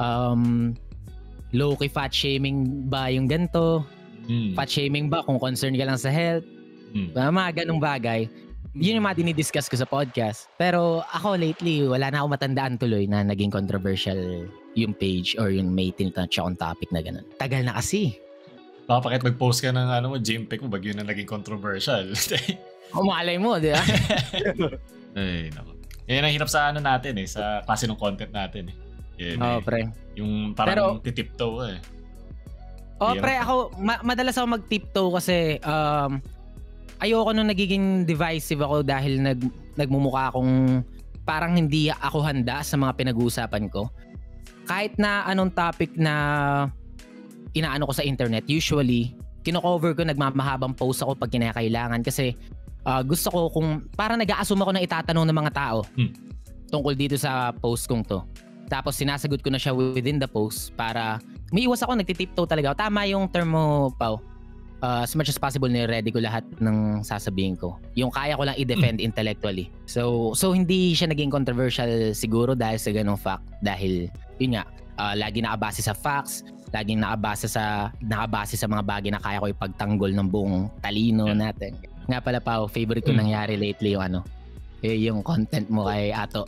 low-key fat shaming ba yung ganito? Fat shaming ba kung concerned ka lang sa health? Mga ganung bagay. Yun yung mga dinidiscuss ko sa podcast. Pero ako lately, wala na ako matandaan tuloy na naging controversial yung page or yung may tinatouch akong topic na ganun. Tagal na kasi. Baka pakit mag-post ka ng JMPEG mo, bagyo na naging controversial. Umalay mo, di ba? Ay, naku. Yan ang hirap sa natin sa klase ng content natin Yan, pre. Yung parang titiptoe pre, ako, madalas ako mag-tiptoe kasi ayoko nung nagiging divisive ako dahil nagmumukha akong parang hindi ako handa sa mga pinag-uusapan ko. Kahit na anong topic na inaano ko sa internet, usually, kino-cover ko, nagmamahabang post ako pag kinakailangan kasi gusto ko kung parang nag-a-assume ako na itatanong ng mga tao tungkol dito sa post kong to. Tapos sinasagot ko na siya within the post para may iwas ako, nagtitiptoe talaga. Tama yung term mo, Pao. As much as possible ready ko lahat ng sasabihin ko. Yung kaya ko lang i-defend intellectually. So hindi siya naging controversial siguro dahil sa ganung fact. Dahil yun nga, lagi nakabase sa facts, laging nakabase sa mga bagay na kaya ko ipagtanggol ng buong talino natin. Nga pala, Pao, favorite ko nangyari lately yung content mo kay Ato.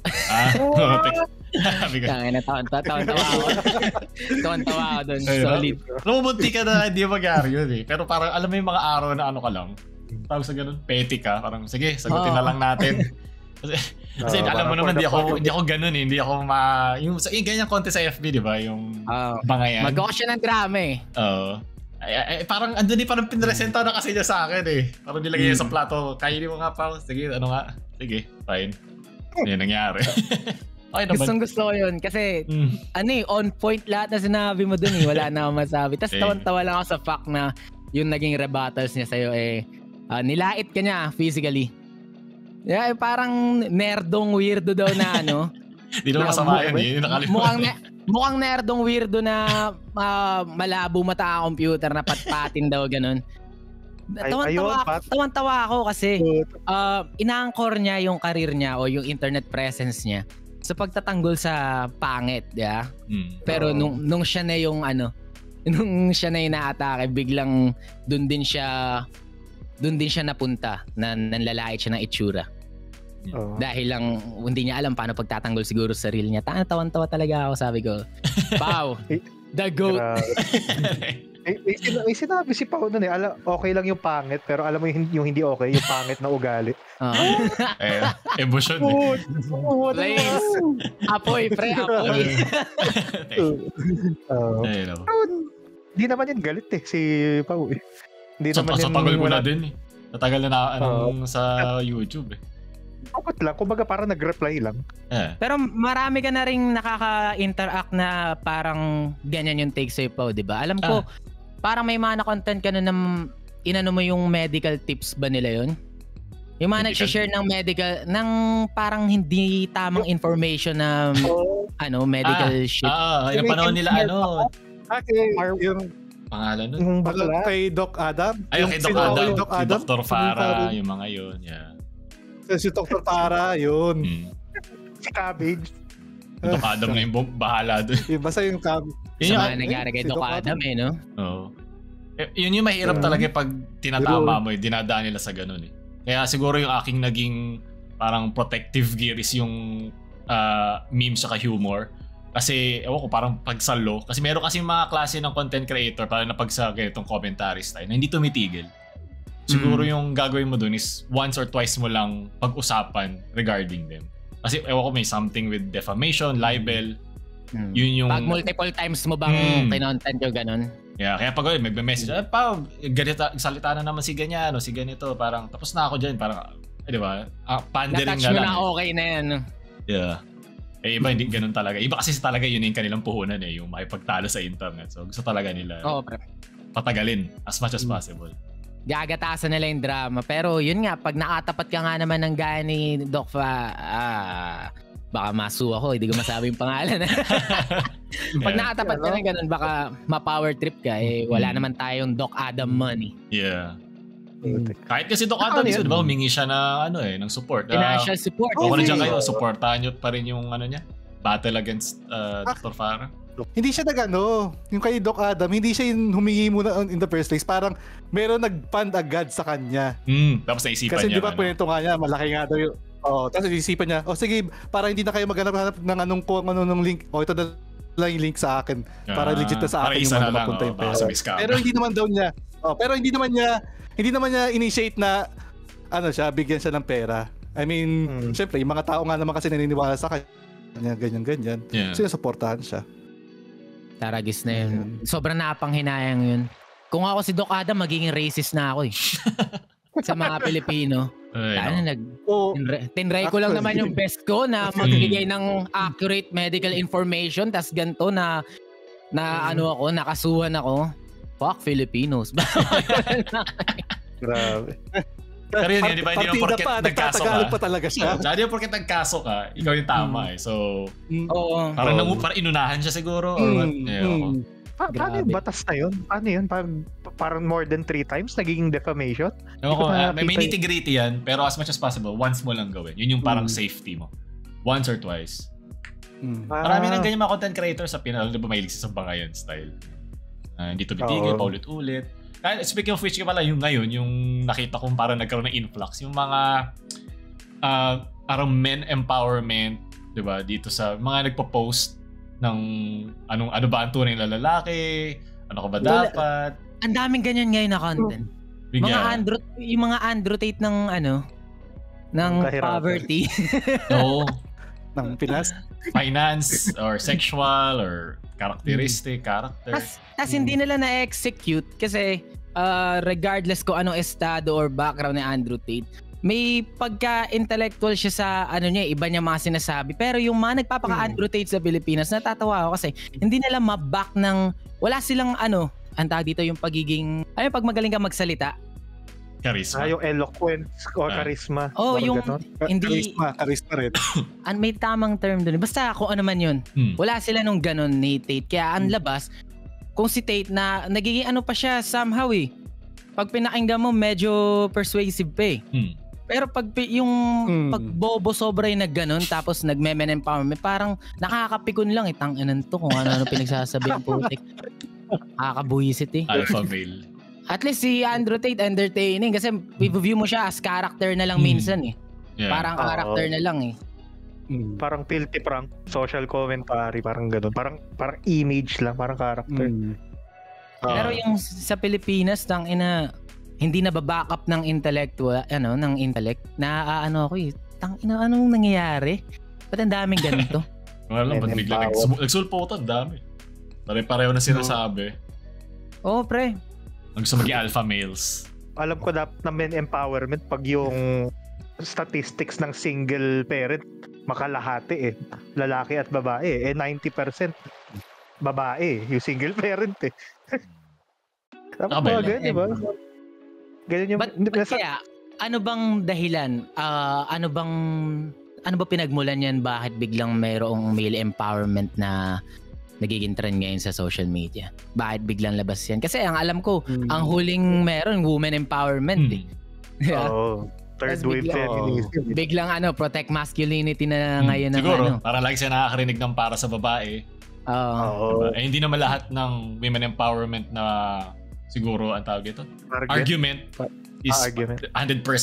Tawan-tawa ako dun. Solid. Lumunti ka na hindi mag-ari yun Pero parang alam mo yung mga araw na ka lang. Tawag sa ganun, petty ka. Parang sige, sagutin na lang natin. Kasi alam mo naman, hindi ako ganun Hindi ako yung ganyan content sa FB, di ba? Yung bangayan. Mag-gawa siya ng drama Oo. Parang andun parang pinresenta na kasi niya sa akin Parang nilagay niya sa plato. Kainin mo nga pa. Sige, nga? Sige, fine. Yan nangyari. Okay naman. Gusto ko yun kasi on point lahat na sinabi mo dun Wala na akong masabi. Tapos tawan-tawa lang ako sa fact na yung naging rebuttals niya sa'yo nilait ka niya physically. Parang nerdong weirdo daw na Hindi naman masama yun. Mukhang nerdong weirdo na malabo mata ang computer na patpatin daw ganun. Tawan-tawa ako kasi ina-anchor niya yung career niya o yung internet presence niya sa pagtatanggol sa pangit, yeah? Pero nung siya na yung nung siya na inaatake, biglang doon din siya napunta na nanlalait siya ng itsura. Dahil lang hindi niya alam paano pagtatanggol siguro sa reel niya. Tawan-tawa talaga ako, sabi ko. Wow, the GOAT. May sinabi si Pao nun okay lang yung pangit, pero alam mo yung hindi okay, yung pangit na ugali. Emotion. Please. Apoy, pre, apoy. Hindi naman yan galit si Pao eh. Sa tagal mo na din eh. Natagal na sa YouTube eh. Bakit lang? Kumbaga parang nag-reply lang. Pero marami ka na rin nakaka-interact na parang ganyan yung take sa'yo pa, di ba? Alam ko, parang may mga na-content ka na inano mo yung medical tips ba nila yun? Yung mga nag-share ng medical, ng parang hindi tamang information na medical shit. Yung panahon nila yung pangalan nun? Kay Doc Adam? Ayun, kay Doc Adam. Si Dr. Farah, yung mga yun. Yeah. Si Dr. Farah, yun. Si Cabbage. Doc Adam na yung bahala dun. Basta yung Cabbage. Yun yung nangyari kay Doc Adam no? Oo. Yun yung mahirap talaga pag tinatama mo, dinadaan nila sa ganun eh. Kaya siguro yung aking naging parang protective gear is yung meme saka humor. Kasi, ewan ko, parang pagsalo. Kasi meron kasi mga klase ng content creator parang napagsa ganitong commentary style na hindi tumitigil. Siguro yung gagawin mo dun is once or twice mo lang pag-usapan regarding them. Kasi ewan ko, may something with defamation, libel. Yun yung... Pag multiple times mo bang kinontent yung ganun? Yeah, kaya pag may message, ganito, salita na naman si ganyan o si ganito. Parang tapos na ako dyan. Parang, di ba? Pandering na lang. Na-touch mo na okay na yan. Yeah. Iba hindi ganun talaga. Iba kasi talaga yun yung kanilang puhunan yung makipagtalo sa internet. So gusto talaga nila patagalin as much as possible. Gagatasan nila yung drama. Pero yun nga, pag nakatapat ka nga naman ng gaya ni Doc baka masu ako, hindi ko masabi yung pangalan. Pag nakatapat ka ng ganun, baka ma-power trip ka. Wala naman tayong Doc Adam money. Yeah. Kahit kasi Doc Adam, di ba, humingi siya na ng support. Financial support. Kung nandiyan kayo, supportahan nyo pa rin yung niya, battle against Dr. Farah. Hindi siya yung kay Doc Adam, hindi siya yung humingi muna in the first place. Parang meron nag-fund agad sa kanya. Tapos naisipan kasi niya. Kasi di ba kwento nga niya, malaki nga daw yung... tapos naisipan niya, sige, para hindi na kayo maghanap ng anong link. Ito na lang yung link sa akin. Para legit na sa akin yung mapunta yung pera. Pero hindi naman daw niya, hindi naman niya initiate na, bigyan siya ng pera. I mean, syempre, yung mga tao nga naman kasi naniniwala sa kanya, ganyan. Yeah. Sinusuportahan siya. Taragis na yun. Sobrang napanghinayang yun. Kung ako si Doc Adam, magiging racist na ako sa mga Pilipino. Tinry ko lang naman yung best ko na magbigay ng accurate medical information, tas ganito na nakasuhan ako. Fuck Filipinos. Grabe. Pero yun, di ba, hindi naman porket nagkaso ka. pa talaga siya. Hindi naman porket nagkaso ka, ikaw yung tama So, parang inunahan siya siguro. Paano yung batas na yun? Paano yun? Parang more than 3 times nagiging defamation? May nitty-gritty yan, pero as much as possible, once mo lang gawin. Yun yung parang safety mo. Once or twice. Marami ng ganyan mga content creators sa Pinas, di ba mahilig sa bangayan style. Hindi tumitigil, paulit-ulit. Speaking of which, pala yung ngayon, yung nakita kong parang nagkaroon ng influx, yung mga parang men empowerment, di ba, dito sa mga nagpo-post ng ano ba ang tunay na lalaki, ano ka ba dapat. Ang daming ganyan ngayon na content. Yung mga Andrew Tate ng ng poverty. No. Ng Pinas. Finance or sexual or character. Tas hindi nila na-execute kasi regardless ko anong estado or background ni Andrew Tate, may pagka-intellectual siya sa iba niya mga sinasabi. Pero yung mga nagpapaka-Andrew Tate sa Pilipinas, natatawa ako kasi hindi nila maback ng, wala silang ang tawag dito yung pagiging, pag magaling ka magsalita, Charisma. Yung eloquence o charisma. Yung hindi... Charisma rin. May tamang term dun. Basta kung ano man yun. Wala sila nung ganun ni Tate. Kaya ang labas, kung si Tate na nagiging ano pa siya somehow Pag pinakinggan mo, medyo persuasive pa Pero pag yung pagbobo sobra yung nagganon tapos nagme-men empowerment, parang nakakapikon lang Tanginan to kung ano pinagsasabi ang putik. Nakakabuisit Alpha male. At least si Andrew Tate entertaining kasi view mo siya as character na lang minsan Yeah. Parang character na lang Parang filthy prank, social commentary, parang gano'n. Parang image lang, parang character. Pero yung sa Pilipinas, hindi na baback up ng intellectual, ng intellect. Ako anong nangyayari? Ba't ang daming ganito? Wala lang, ba't bigla nagsulpotan, dami. Pare-pareho na sinasabi. Oo, pre. Gusto maging alpha males. Alam ko na men empowerment pag yung statistics ng single parent makalahati lalaki at babae 90% babae yung single parent Tapos ganyan, diba? Ganyan yung... Kaya, ano bang dahilan? Ano ba pinagmulan yan? Bakit biglang mayroong male empowerment na nagiging trend ngayon sa social media? Bakit biglang labas yan? Kasi ang alam ko, ang huling meron, women empowerment third wave feminism. Biglang protect masculinity na ngayon. Siguro, parang lagi siya nakakarinig ng para sa babae. Diba? Hindi naman lahat ng women empowerment na siguro ang tawag ito. Argument is 100%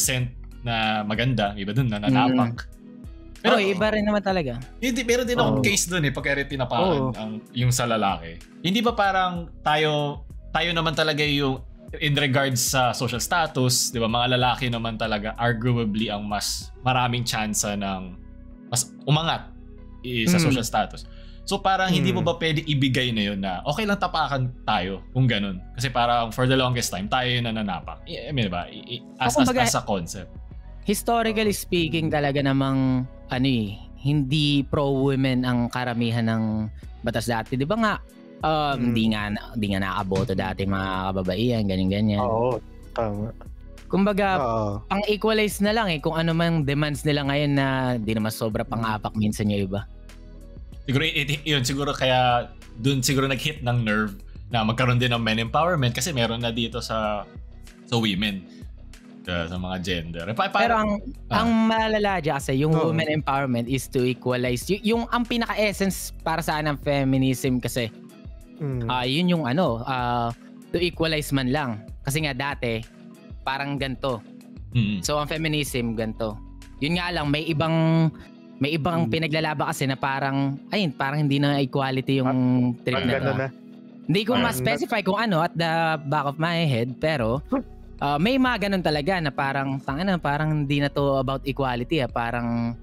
na maganda. Iba dun, nananapak. Pero iba rin naman talaga. Hindi, pero din akong case dun pagka tinapakan yung sa lalaki. Hindi ba parang tayo naman talaga yung in regards sa social status, di ba, mga lalaki naman talaga arguably ang mas maraming tsansa ng mas umangat sa social status. So parang hindi mo ba pwede ibigay na yun na okay lang tapakan tayo kung ganun. Kasi parang for the longest time, tayo yung nananapak. I mean, diba? As a concept. Historically speaking talaga namang hindi pro-women ang karamihan ng batas dati. Di ba nga, hindi nga nakaboto dati mga kababaihan, ganyan-ganyan. Oo, tama. Kumbaga, pang-equalize na lang kung ano man demands nila ngayon na di naman sobra pang-apak minsan yung iba. Siguro yun, siguro kaya dun siguro nag-hit ng nerve na magkaroon din ng men empowerment kasi meron na dito sa women. Sa mga gender. Pero ang malala dyan kasi yung women empowerment is to equalize. Yung ang pinaka-essence para sa ng feminism kasi yun yung to equalize man lang. Kasi nga dati parang ganito. So ang feminism ganito. Yun nga lang may ibang pinaglalaba kasi na parang hindi na equality yung trip na to. Hindi ko ma-specify kung ano at the back of my head pero may mga ganun talaga na parang hindi na to about equality parang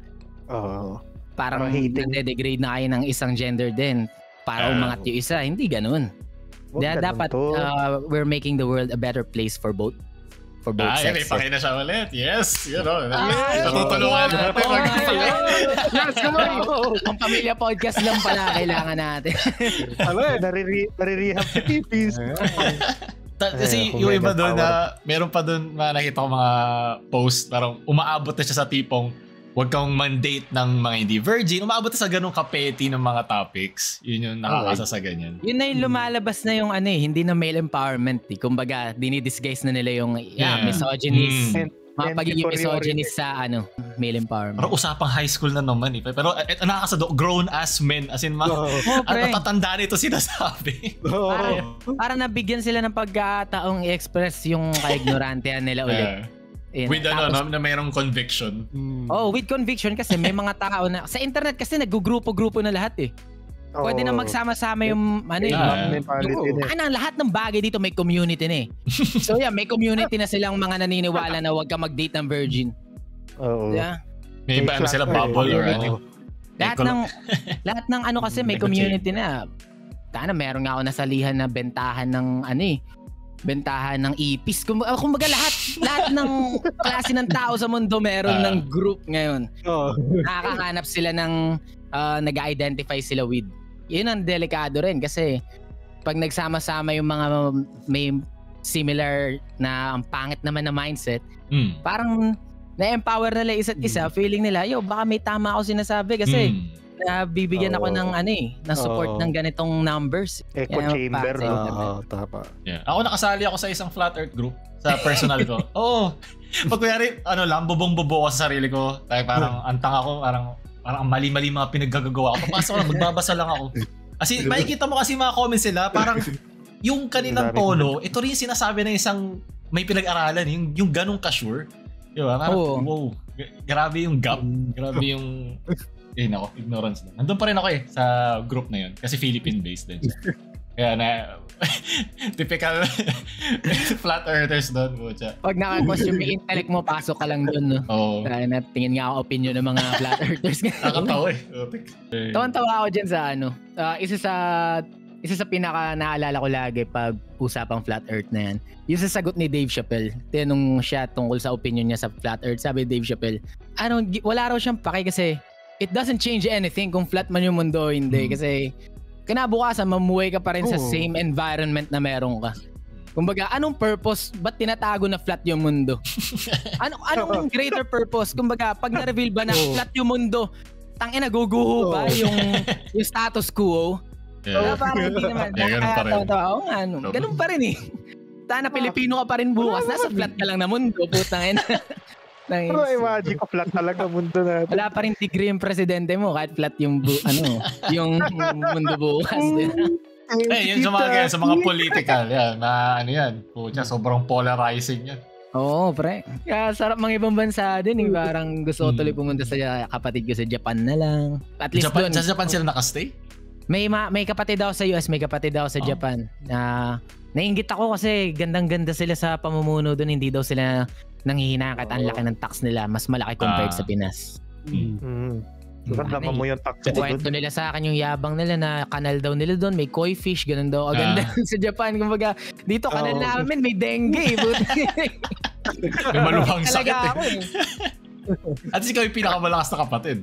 nade-degrade na kayo ng isang gender din para umangat yung isa, hindi ganun. Dapat we're making the world a better place for both sexes. Pakina siya ulit. Yes, natutulungan natin. Yes, ang pamilya podcast lang pala kailangan natin. Narirehab si Pipis. Kasi yung iba doon na meron pa doon nakita ko mga post parang umaabot na siya sa tipong wag kang mandate ng mga hindi virgin, umaabot na sa ganung kapeti ng mga topics. Yun yung nakakasa sa ganyan. Yun na yung lumalabas na yung hindi na male empowerment. Kumbaga dinidisguise na nila yung misogynist. Mga pagiging misogynist sa male empowerment. Pero usapang high school na naman Pero nakakasado, grown ass men. As in, natatanda nito sinasabi. Para nabigyan sila ng pagkataong i-express yung kaignorantehan nila ulit. With na mayroong conviction. With conviction kasi may mga tao na sa internet kasi naggugrupo-grupo na lahat Pwede na magsama-sama yung lahat ng bagay dito may community na So may community na silang mga naniniwala na wag ka mag-date ng virgin. May iba sila bubble or ano. Lahat ng kasi may community na. Meron nga ako nasalihan na bentahan ng ipis. Kumbaga lahat ng klase ng tao sa mundo meron ng group ngayon. Nakakahanap sila ng nag-identify sila with. Yun ang delikado rin kasi pag nagsama-sama yung mga may similar na ang pangit naman na mindset, parang na-empower nila isa't isa, feeling nila, baka may tama ako sinasabi kasi bibigyan ako ng ng support ng ganitong numbers. Echo chamber. Tama. Yeah. Ako nakasali ako sa isang flat earth group sa personal ko. Pag kuyari, bubong-bubo ko sa sarili ko, parang antang ako, parang ang mali-mali mga pinaggagawa ko. Papasok ko lang, magbabasa lang ako. Kasi makikita mo kasi mga comments sila, parang yung kanilang tono, ito rin yung sinasabi ng isang may pinag-aralan, yung ganong ka-sure. Diba? Parang, wow, grabe yung gap. Grabe yung, ignorance lang. Nandun pa rin ako sa group na yun. Kasi Philippine-based din siya. Kaya typical flat earthers doon. Pag naka-question may intellect mo, pasok ka lang doon. No? Dahil tingin nga ako opinion ng mga flat earthers. Nakakatawa Tawan-tawa ako dyan sa isa sa pinaka naalala ko lagi pag usapang flat earth na yan. Yung sasagot ni Dave Chappelle. Tinanong siya tungkol sa opinion niya sa flat earth. Sabi Dave Chappelle, wala raw siyang pake kasi it doesn't change anything kung flat man yung mundo o hindi. Kasi kinabukasan, mamuhay ka pa rin sa same environment na meron ka. Kumbaga, anong purpose? Ba't tinatago na flat yung mundo? Anong greater purpose? Kumbaga, pag na-reveal ba na flat yung mundo, tangina, guguho ba yung status quo? Yeah. Parang hindi naman. Ganun pa rin eh. Sana Pilipino ka pa rin bukas. Nasa flat ka lang na mundo. Putang ina. Pero imagine ko flat talaga mundo natin. Wala pa rin degree yung presidente mo kahit flat yung yung mundo bukas. Yun sa mga political, yan. Sobrang polarizing yan. Oo, pre. Kaya sarap mga ibang bansa din. Parang gusto ko tuloy pumunta sa kapatid ko sa Japan na lang. At least doon. Sa Japan sila nakastay? May kapatid ako sa US, may kapatid ako sa Japan. Nainggit ako kasi gandang-ganda sila sa pamumuno doon. Hindi daw sila nanghihinayang kahit ang laki ng tax nila. Mas malaki compared sa Pinas. Kasama mo yung tax mo doon. Kwento nila sa akin yung yabang nila na kanal daw nila doon. May koi fish, ganun daw. Ganda sa Japan. Kumbaga, dito kanal namin may dengue. May maluhang sakit eh. At least ikaw yung pinakamalakas na kapatid.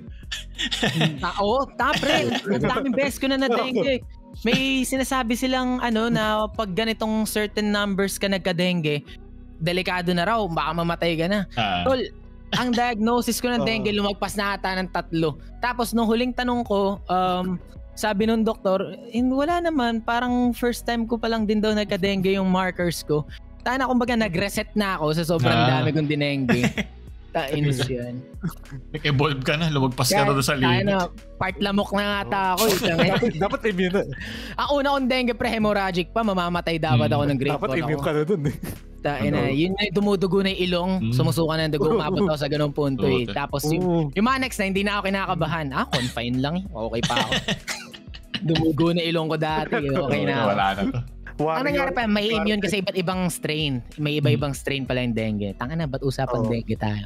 Pre. Ang daming best ko na dengue. May sinasabi silang na pag ganitong certain numbers ka nagka-dengue, delikado na raw, baka mamatay ka na. Tol, ang diagnosis ko ng dengue lumagpas na ata ng 3. Tapos nung huling tanong ko, sabi nung doktor, wala naman, parang first time ko pa lang din daw nagka-dengue yung markers ko. Tana kumbaga nag-reset na ako sa sobrang dami kong dinengue. Tainis yan. Nag-evolve ka na, lumagpas ka na doon sa limit. Part lamok na ata ako. Dapat immune na. Ang una kong dengue hemorrhagic pa, mamamatay dapat ako ng grade 4 ako. Dapat immune ka na doon eh. Yun na dumudugo na yung ilong, sumusuka na ng dugo, umabot ako sa ganung punto eh. Tapos yung mga next na hindi na ako kinakabahan. Confine lang, okay pa ako. Dumugo na ilong ko dati, okay na ako. Wala na to. Ang nangyari pa, may immune kasi iba't ibang strain. May iba-ibang strain pala yung dengue. Tanga na, ba't usapan dengue tayo?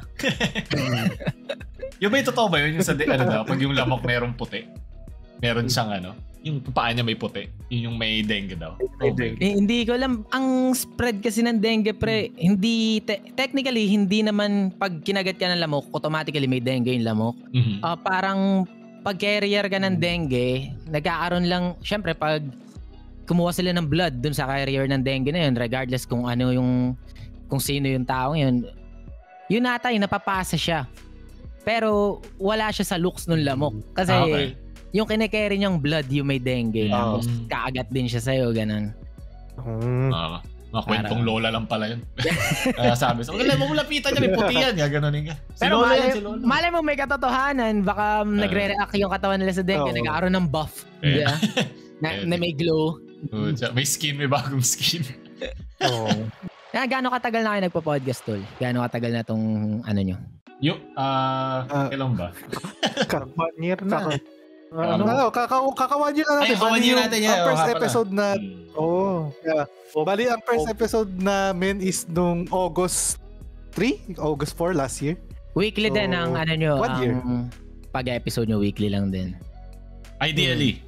Yung totoo ba yun? Yung sa pag yung lamok merong puti? Meron siyang yung paa niya may puti? Yun yung may dengue daw? Hindi ko alam. Ang spread kasi ng dengue, pre, hindi, technically, hindi naman pag kinagat ka ng lamok, automatically may dengue yung lamok. Parang pag carrier ka ng dengue, nagkakaroon lang, syempre pag kumuha sila ng blood dun sa carrier ng dengue na yun, regardless kung kung sino yung taong yun, yun ata yung napapasa siya. Pero wala siya sa looks ng lamok. Kasi yung kine-carry niyang blood yung may dengue. Tapos kaagat din siya sa'yo, ganun. Mga kwentong lola lang pala yun. Sabi, wala mo lapitan niya, may puti yan. Ganonin ka. Pero malay mo may katotohanan, baka nagre-react yung katawan nila sa dengue, nag-aaroon ng buff. Na may glow. May skin, may bagong skin. Gaano katagal na kayo nagpo-podcast, tol? Gaano katagal na tong nyo? Kailan ba? 1 year na. Kaka-1 year na natin. Ay, 1 year natin yan. Ang first episode na... Bali, ang first episode namin is nung August 3? August 4 last year. Weekly din ang nyo. 1 year. Pag-episode nyo, weekly lang din. Ideally.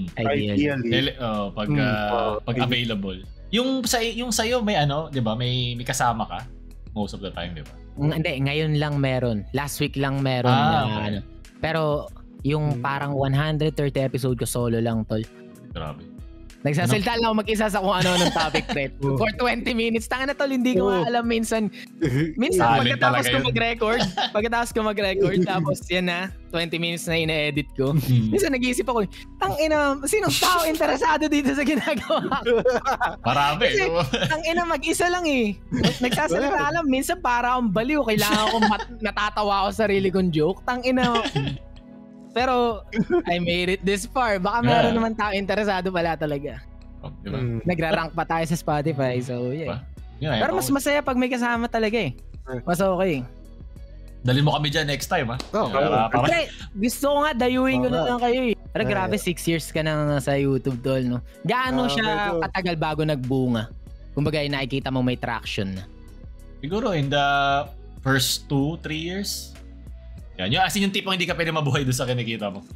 Pag available. Yung sa'yo may 'di ba? May kasama ka most of the time, 'di ba? Hindi, ngayon lang meron. Last week lang meron okay. Pero yung parang 130 episode ko solo lang, tol. Grabe. Nagsasalita lang ako mag-isa sa kung ano ng topic, pre. For 20 minutes. Tanga na tol, hindi ko alam minsan. Pagkatapos ko mag-record, tapos yan na, 20 minutes na ina-edit ko. Minsan nag-iisip ako, tangina, sinong tao interesado dito sa ginagawa ko? Marami. Kasi, tangina, mag-isa lang eh. Nagsasalita lang, minsan para akong baliw. Kailangan ko natatawa ako sa sarili kong joke. Tangina, pero I made it this far. Baka meron naman tao interesado pala talaga. Oh, diba? Nagra-rank pa tayo sa Spotify. So yeah. Pero mas masaya pag may kasama talaga eh. Mas okay. Dalhin mo kami dyan next time, ha? Okay, gusto ko nga, dayuin ko na lang kayo eh. Pero grabe, 6 years ka na sa YouTube, tol, no? Gaano siya katagal bago nagbunga? Kumbaga, nakikita mo may traction na. Siguro in the first 2-3 years. Yan. As in yung tipong hindi ka pwede mabuhay doon sa kinikita mo.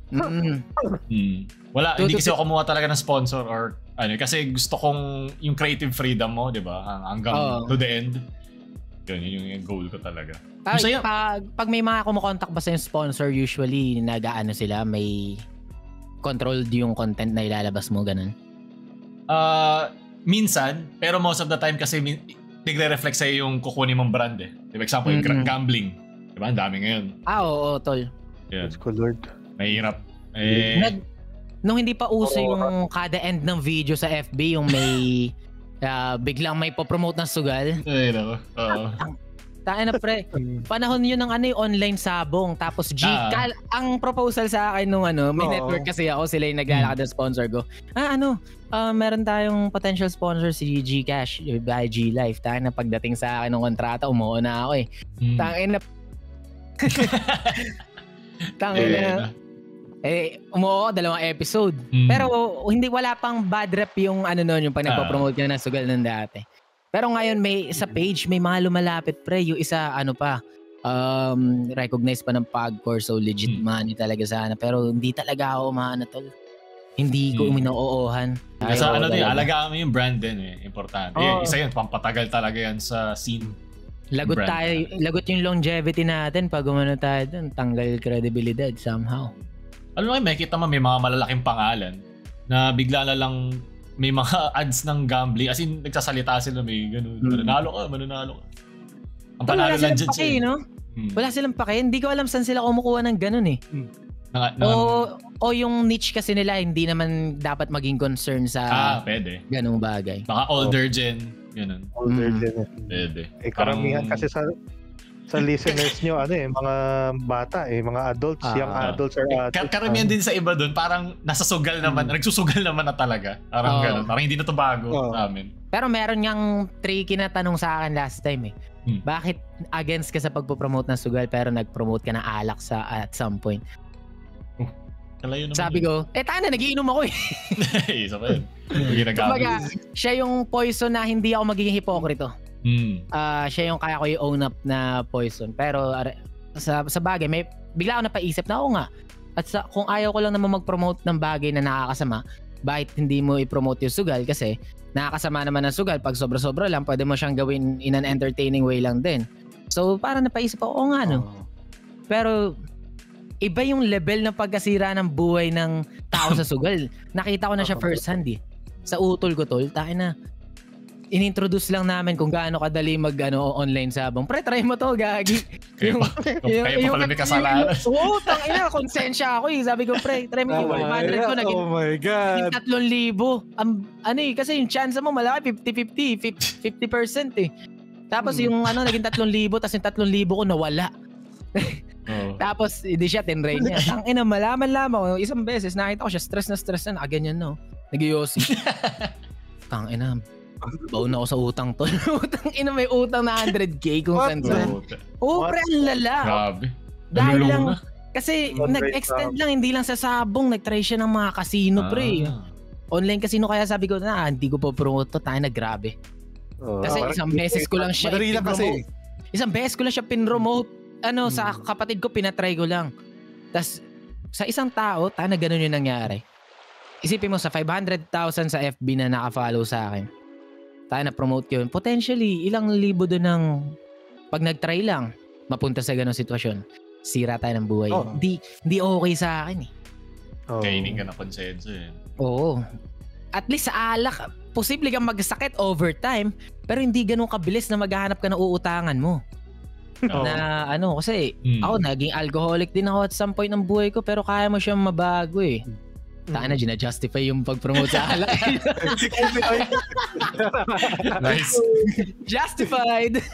Wala, hindi kasi ako kumuha talaga ng sponsor or ano, kasi gusto kong yung creative freedom mo, di ba? Hanggang to the end. Yun yung goal ko talaga. Pag may mga kumukontak ba sa yung sponsor, usually nag-ano sila, may controlled yung content na ilalabas mo, ganun? Minsan, pero most of the time kasi nagre-reflect sa'yo yung kukunin mong brand eh. Diba, example, yung gambling. Diba? Ang dami ngayon. Oo, tol. Yeah. Let's go, Lord. Mahirap. Nung hindi pa uso yung kada end ng video sa FB, yung may biglang may po-promote ng sugal. Ay, nako. Oo. Tayo na pre, panahon yun ng online sabong. Tapos ang proposal sa akin nung may network kasi ako, sila yung naglalakad ng sponsor ko. Meron tayong potential sponsor si Gcash by G-Life. Tayo na pagdating sa akin ng kontrata, umuo na ako eh. Umuo 2 episode. Pero wala pang bad rep yung yung pag nagpo-promote ka ng sugal ng dati. Pero ngayon sa page may mga lumalapit pre, yung isa recognized pa ng Pagcor, so legit money talaga sana. Pero hindi talaga ako tol. Hindi ko minoohan. Kasi alagaan mo yung brand din eh, importante. Isa yun, pampatagal talaga yan sa scene. Lagot yung longevity natin pag umano tayo dun, tanggal credibility somehow. Alam mo, makikita mo may mga malalaking pangalan na bigla na lang may mga ads ng gambling. As in, nagsasalita sila, may gano'n. Mananalo ka. Ang panalo lang dyan siya. Wala silang pake. Hindi ko alam saan sila kumukuha ng gano'n eh. O yung niche kasi nila, hindi naman dapat maging concern sa pwede. Ganong bagay. Baka older gen. Ganun. Older gen. Pwede. Karamihan kasi sa listeners nyo, mga bata mga adults, young adults or adults. Karamihan din sa iba doon, parang nasa sugal naman, nagsusugal naman na talaga. Parang ganun. Parang hindi na to bago sa amin. Pero meron niyang tricky na tanong sa akin last time eh. Bakit against ka sa pagpo-promote ng sugal pero nag-promote ka ng alak at some point? Sabi ko, tayo na, nagiinom ako eh. Isa pa yun. Kumbaga, siya yung poison na hindi ako magiging hipokrito. Siya yung kaya ko i-own up na poison. Pero sa bagay, bigla ako napaisip na nga. At kung ayaw ko lang naman mag-promote ng bagay na nakakasama, bakit hindi mo i-promote yung sugal? Kasi nakakasama naman ng sugal. Pag sobra-sobra lang, pwede mo siyang gawin in an entertaining way lang din. So parang napaisip ako, Pero iba yung level ng pagkasira ng buhay ng tao sa sugal. Nakita ko na siya first hand eh. Sa utol ko tol, tayo na. In-introduce lang namin kung gaano kadali online sabong. Pre, try mo to, gagi. Kayo pa pala may kasalanan. Tangina, konsensya ako eh. Sabi ko, pre, try mo yung 500 ko. Oh my God. Naging 3,000. Kasi yung chance mo malaki, 50-50. 50% eh. Tapos yung naging 3,000, tapos yung 3,000 ko nawala. Tapos hindi siya tinray niya. Tangina, malaman lamang isang beses nakita ko siya stress na ganyan no. Nagyosi. Tangina. Baon na ako sa utang to. Utang may utang na 100k kung saan. Pre, ang lala. Grabe. Dahil lang kasi nag-extend lang, hindi lang sa sabong, nag-try siya ng mga casino pre. Online casino, kaya sabi ko hindi ko po promote to, tayo na grabe. Kasi isang beses ko lang siya kasi. Isang beses ko lang siya pinromote. Sa kapatid ko, pinatry ko lang. Tas sa isang tao, na ganun yung nangyari. Isipin mo, sa 500,000 sa FB na naka-follow sa akin, na promote ko yun. Potentially, ilang libo doon ng pag nag-try lang, mapunta sa ganung sitwasyon. Sira tayo ng buhay. Hindi okay sa akin eh. Kainin ka na konsenso eh. Oo. at least sa alak, posible kang magsakit over time, pero hindi ganun kabilis na maghahanap ka ng uutangan mo. Na kasi ako naging alcoholic din ako at some point ng buhay ko, pero kaya mo siyang mabago eh. Sana gina-justify yung pag-promote sa alak. Nice. Justified.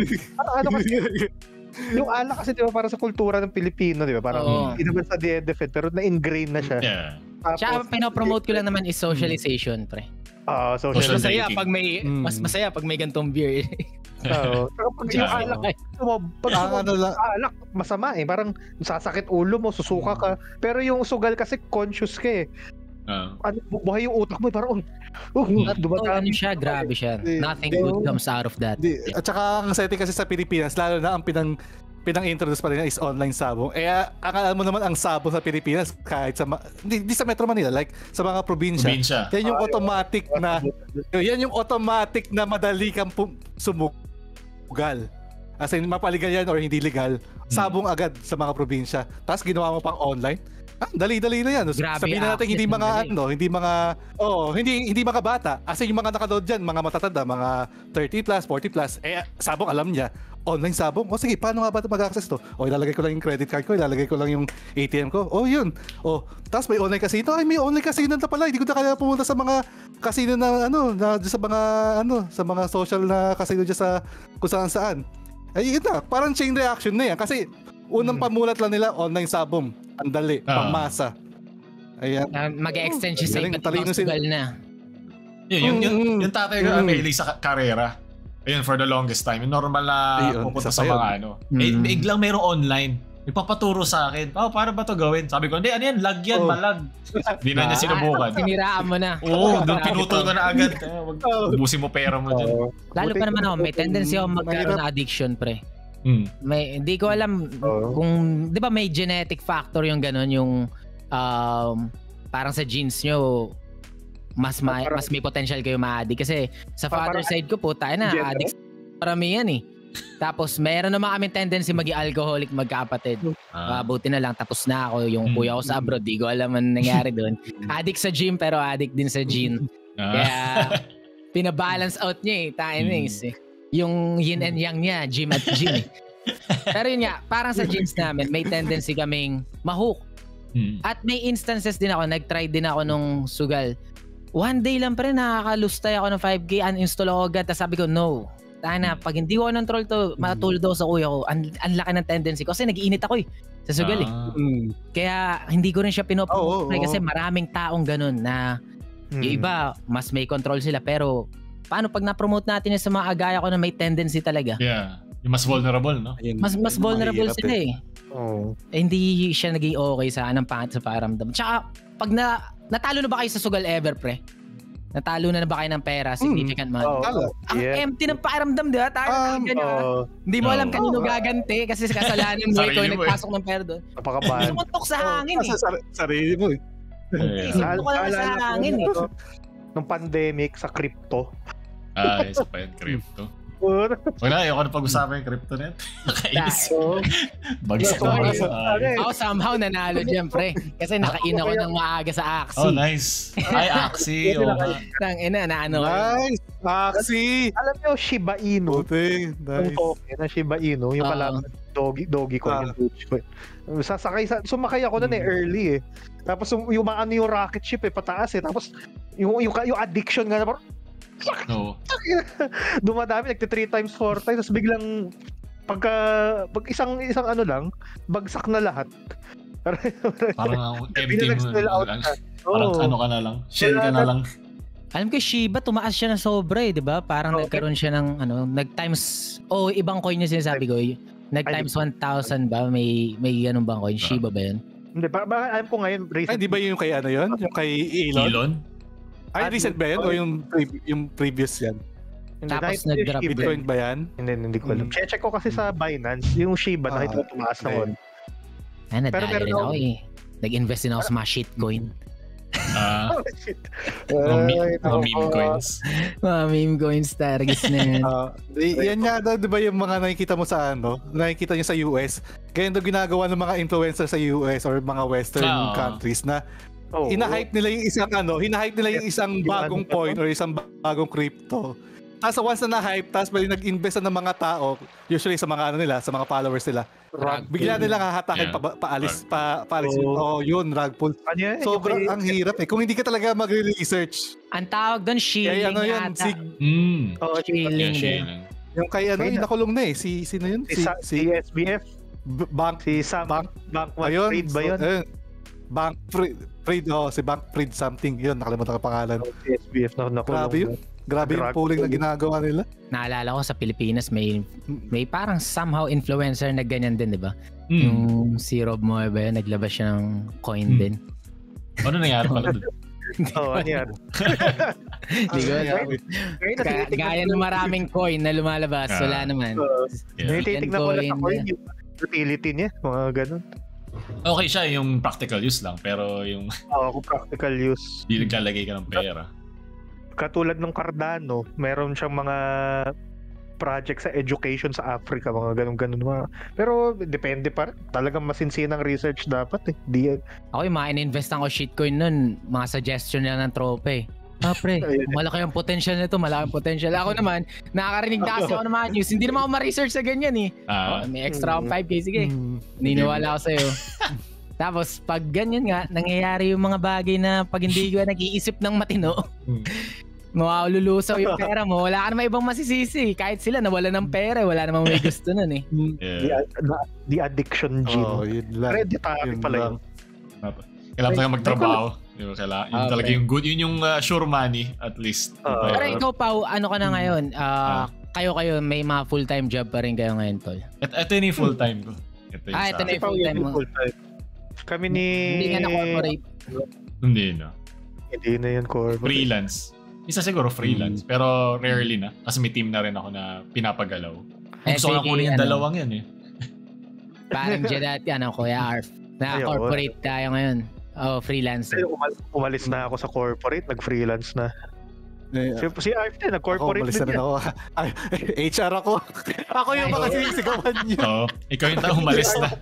Yung alak kasi diba para sa kultura ng Pilipino, diba? Parang hindi naman sa defend, pero na-ingrain na siya. Yeah. Tsaka pinopromote ko lang naman is socialization, pre. Social masaya pag may mas masaya pag may gantong beer. Pag yung alak, alak masama eh. Parang sasakit ulo mo, susuka ka. Pero yung sugal kasi conscious ka eh. Buhay yung utak mo eh. Parang dumadami siya, grabe siya. Nothing good comes out of that. At saka ang setting kasi sa Pilipinas, lalo na ang pinang-introduce pa rin is online sabong. Ang alam mo naman ang sabong sa Pilipinas kahit sa hindi sa Metro Manila, like sa mga probinsya. Yan yung automatic na madali kang sumugal. As in mapaligal yan or hindi legal, sabong agad sa mga probinsya. Tapos ginawa mo pang online. Dali-dali na yan. Sabihin na natin hindi mga bata. As in yung mga nakaload dyan, mga matatanda, mga 30 plus, 40 plus, sabong alam niya. Online sabong. Sige, paano nga ba mag-access to? Ilalagay ko lang yung credit card ko, ilalagay ko lang yung ATM ko. Yun. Tapos may online casino. May online casino na pala. Hindi ko na kaya pumunta sa mga casino na sa mga social na casino dyan sa kung saan. Yun na. Parang chain reaction na yan. Kasi unang pamulat lang nila online sabong. Ang dali, pangmasa. Ayan. Mag-extend siya sa sugal na. Yung tatay ko mahilig sa karera. Ayun, for the longest time. Yung normal na pupunta sa mga biglang mayroong online. Ipapaturo sa akin. Paano ba to gawin? Sabi ko, hindi, ano yan? Lag yan, malag. Hindi na niya sinubukan. Siniraan mo na. Doon pinutol ko na agad. Ubusin mo pera mo dyan. Lalo pa naman ako, may tendency ako magkaroon ng addiction, pre. Hindi ko alam kung, di ba may genetic factor yung gano'n, yung parang sa genes nyo, mas may potential kayo ma-addict. Kasi sa father side ko po, tayo na, addict paramihan eh. Tapos meron naman kaming tendency maging alcoholic magkapatid. Buti na lang, tapos na ako. Yung kuya ko sa abroad, di ko alam ang nangyari doon. Addict sa gym, pero addict din sa gin. Kaya pinabalance out niya eh. Tayo na eh. Yung yin and yang niya, gym at gym eh. Pero yun nga, parang sa gyms namin, may tendency kaming mahook. At may instances din ako, nag-try din ako nung sugal. One day lang pa rin, nakakalustay ako ng 5K, uninstall ako agad, tapos sabi ko, no. Tana, pag hindi ko control to, matulad ako sa kuya ko, ang laki ng tendency ko. Kasi nag-iinit ako eh, sa sugal eh. Kaya hindi ko rin siya pinopromote kasi maraming taong ganun na yung iba, mas may control sila. Pero paano pag na-promote natin sa mga agaya ko na may tendency talaga? Yeah. Yung mas vulnerable, no? Mas vulnerable sila eh. Hindi siya naging okay sa anong pangit sa pakiramdam. Tsaka, pag natalo na ba kayo sa sugal ever, pre? Natalo na ba kayo ng pera? Significant man. Ang empty ng pakiramdam, di ba? Hindi mo alam kanino gaganti kasi kasalanan mo ikaw nagpasok ng pera doon. Sumuntok sa hangin eh. Sarili mo eh. Sumuntok ka lang sa hangin eh. Nung pandemic sa crypto. Isa pa yun, crypto. Wala, ayoko na pag-usapan yung crypto net. Nakainis. Bagsak ko. Ako somehow nanalo dyan, pre. Kasi nakain ako ng maaga sa Axie. Nice. Ay, Axie. Tangina, naano. Nice. Axie. Alam niyo, Shiba Inu. Nice. Yung token na Shiba Inu. Yung pala, doggy ko. Sumakay ako na early eh. Tapos yung rocket ship eh, pataas eh. Tapos yung addiction nga na parang dumadami, nagti 3 times 4 times, tapos biglang pag isang lang, bagsak na lahat. Parang empty mo. Parang ano ka na lang, shell ka na lang. Alam ko Shiba, tumaas siya na sobra eh, di ba? Parang nagkaroon siya ng nag-times, ibang coin yung sinasabi ko. Nag-times 1,000 ba? May ganun bang coin? Shiba ba yun? Hindi, alam ko ngayon, recent. Hindi ba yung kay yun? Yung kay Elon? Ay, recent ba yan? O yung previous yan? Tapos nag-drop Bitcoin ba yan? Hindi ko alam. Check ko kasi sa Binance, yung Shiba nakita ko tumaas naman. Nadali rin ako eh. Nag-invest din ako sa mga shitcoin. Mga meme coins. Mga meme coins targets na yan. Yan nga daw, di ba yung mga nakikita mo sa nakikita nyo sa US, ganyan daw ginagawa ng mga influencers sa US or mga western countries na hina-hype nila yung isang bagong coin or isang bagong crypto. Tapos once na na-hype, tapos bali nag-invest na ng mga tao, usually sa mga sa mga followers nila. Bigla nilang hahatakin paalis. Yun, rug pull. Sobrang ang hirap eh. Kung hindi ka talaga mag-research. Ang tawag doon, shilling yata. Shilling. Yung kay yung nakulong na eh. Sino yun? Si SBF. Si Sam. Bankfried ba yun? Bankfried, si Bankfried something. Yun, nakalimutan ko pangalan. Si SBF na nakulong. Grabe yun. Grabe yung pooling na ginagawa nila. Naalala ko sa Pilipinas may parang somehow influencer na ganyan din, di ba? Yung si Rob Moe ba yun, naglabas siya ng coin din. Ano nangyari pala doon? Ano yan? Gaya ng maraming coin na lumalabas, wala naman. Titignan ko lang sa coin yung utility niya, mga ganun. Okay siya yung practical use lang, pero yung kung practical use, di naglalagay ka ng pera. Katulad ng Cardano, meron siyang mga project sa education sa Africa, mga ganun. Pero depende pa rin. Talagang masinsinang research dapat eh. Ako yung ma-invest ko shitcoin nun, mga suggestion nila ng tropa eh. Pre, malaki ang potential nito, malaking potential. Ako naman, nakakarinig na kasi ako ng mga news. Hindi naman ako ma-research sa ganyan eh. May extra akong 5K, sige. Niniwala ako sa'yo. Tapos, pag ganyan nga, nangyayari yung mga bagay na pag hindi ka nag-iisip ng matino, mawalulusaw yung pera mo, wala ka naman ibang masisisi. Kahit sila nawala ng pera, wala namang may gusto nun eh. The addiction gene. Hereditary pala yun. Kailangan talaga magtrabaho. Yun talaga yung good. Yun yung sure money, at least. Pero ikaw, Pao, ano ka na ngayon? Kayo, may mga full-time job pa rin kayo ngayon, Tol? Ito yung full-time ko. Ito na yung full-time mo. Kami ni... Hindi nga na-corporate. Hindi na yan corporate. Freelance. Isa siguro freelance, pero rarely na. Kasi may team na rin ako na pinapagalaw. Gusto ko na kunin yung dalawang yan eh. Parang dyan Kuya Arf. Na-corporate tayo ngayon. Freelancer. Umalis na ako sa corporate, nag-freelance na. Si Arf din, nag-corporate din ako. HR ako. Ako yung mga sinisigawan niyo. Oo. Ikaw yung umalis na.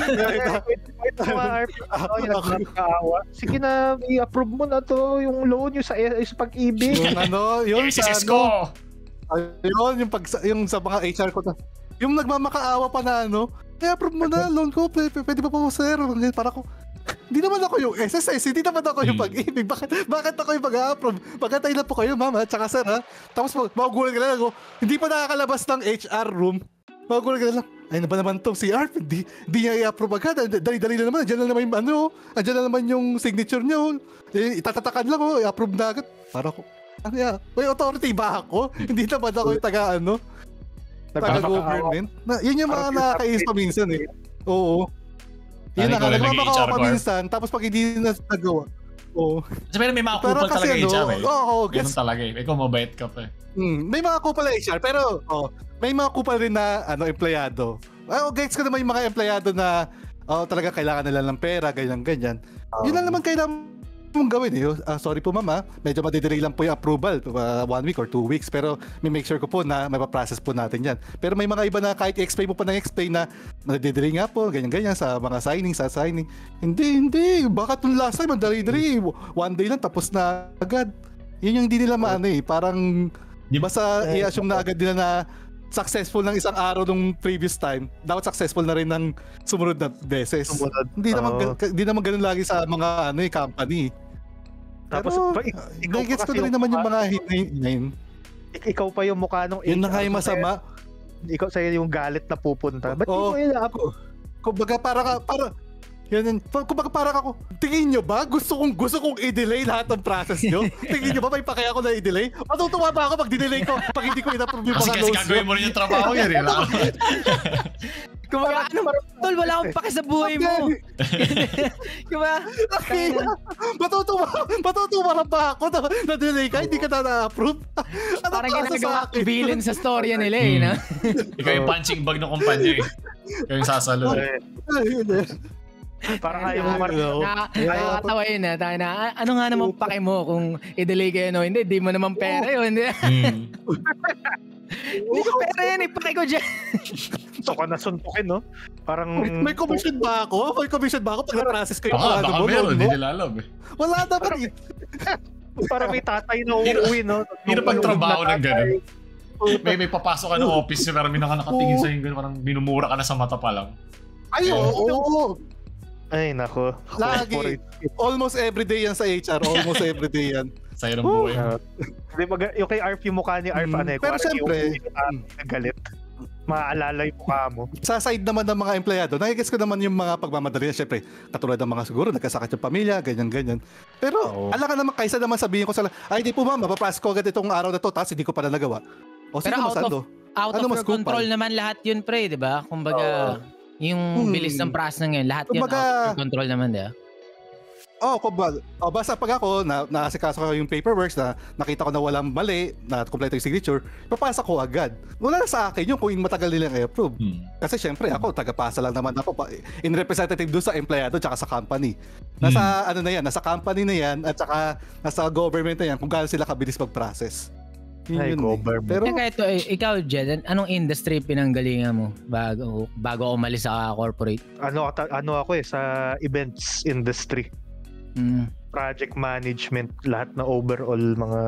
Sige na, i-approve mo na to yung loan nyo sa pag-ibig. Yung SSSCO. Yung sa mga HR ko. Yung nagmamakaawa pa na i-approve mo na loan ko. Pwede ba po sir? Para ko. Hindi naman ako yung SSS, hindi naman ako yung pag-ibig. Bakit ako yung mag-a-approve? Pagkatay na po kayo, mama, tsaka sir, ha? Tapos magugulat ka lang ako, hindi pa nakakalabas ng HR room. Magugulat ka lang, ay na ba naman itong CR? Hindi niya i-approve agad. Dali-dali na naman, andyan na naman yung andyan na naman yung signature niyo. Itatatakan lang, i-approve na agad. Para ko, may authority ba ako? Hindi naman ako yung taga-government. Yun yung mga nakakainis pa minsan eh. Oo. Yun na nga, nagmamakaawa pa minsan, tapos pag hindi na nagawa. Pero may mga kupal talaga HR eh. Ganun talaga eh. Ikaw mabait ka pa eh. May mga kupal HR, pero may mga kupal rin na empleyado. Gets ko naman yung mga empleyado na talaga kailangan nila ng pera, ganyan. Yun lang naman kailangan mong gawin eh. Sorry po mama, medyo madidelay lang po yung approval, 1 week or 2 weeks, pero may make sure ko po na may pa-process po natin yan. Pero may mga iba na kahit i-explain mo pa na madidelay nga po, ganyan sa mga signing. Hindi, bakit yung last time, madali-dali, 1 day lang tapos na agad. Yun yung hindi nila parang basta i-assume na agad nila na successful ng isang araw nung previous time, dapat successful na rin ng sumunod na beses. Hindi naman ganun lagi sa mga company. Tapos gets ko na rin naman yung mga hinayin. Ikaw pa yung mukha nung yun na nga yung masama. Ikaw sa'yo yung galit na pupunta. Ba't mo i-up? Kumbaga para ako, tingin nyo ba? Gusto kong i-delay lahat ng process nyo? Tingin nyo ba may pakaya ko na i-delay? Matutuwa ba ako pag di-delay ko? Pag hindi ko in-approve yung mga loans nyo? Kasi gagawin mo rin yung trabaho yan eh. Kumbaga, tol, wala akong pake sa buhay mo. Matutuwa ka ba ako na delay ka? Hindi ka na-approve? Parang ginagawa villain sa storya nila eh. Ikaw yung punching bag ng kumpanya eh. Ikaw yung sasalo. Parang ayaw mo nakakatawa yun na. Ano nga naman pake mo kung i-delay kayo no? Hindi mo naman pera yun. Hindi ko pera yan, ipake ko dyan. So ka nasuntukin, no? Parang... May commission ba ako? May commission ba ako pag na-process ko yung baka meron, hindi nila alam eh. Wala naman eh. Parang may tatay na uuwi, no? Hirap ang trabaho ng gano'n. May papasok ka ng office pero may nakatingin sa'yo gano'n, parang binumura ka na sa mata pa lang. Ay, oo. Ay, nako. Lagi. Almost everyday yan sa HR. Almost everyday yan. Sa'yo ng buhay. Yung kay Arf, yung mukha ni Arf, pero siyempre, galit. Maaalala yung mukha mo. Sa side naman ng mga empleyado, nakikis ko naman yung mga pagmamadali. Siyempre, katulad ng mga siguro, nagkasakit yung pamilya, ganyan-ganyan. Pero, ala ka naman, kaysa naman sabihin ko sa ay, di po ma'am, mapapass ko agad itong araw na to, tapos hindi ko pa na nagawa. O, pero out of your control naman lahat yun, pre, di ba? Kumbaga, yung bilis ng process na ngayon, lahat yun out of your control naman, di ba? Basta pag ako, naasikaso ko yung paperworks na nakita ko na walang mali, na kompleto yung signature, papasa ko agad. Wala na sa akin yung kung matagal nilang i-approve. Kasi syempre ako, tagapasa lang naman ako in representative doon sa empleyado tsaka sa company. Nasa nasa company na yan at saka nasa government na yan kung gaano sila kabilis mag-process. Ay, government. Pero ito, ikaw, Jed, anong industry pinanggalingan mo bago umalis sa corporate? Ano ako sa events industry. Project management, lahat na overall mga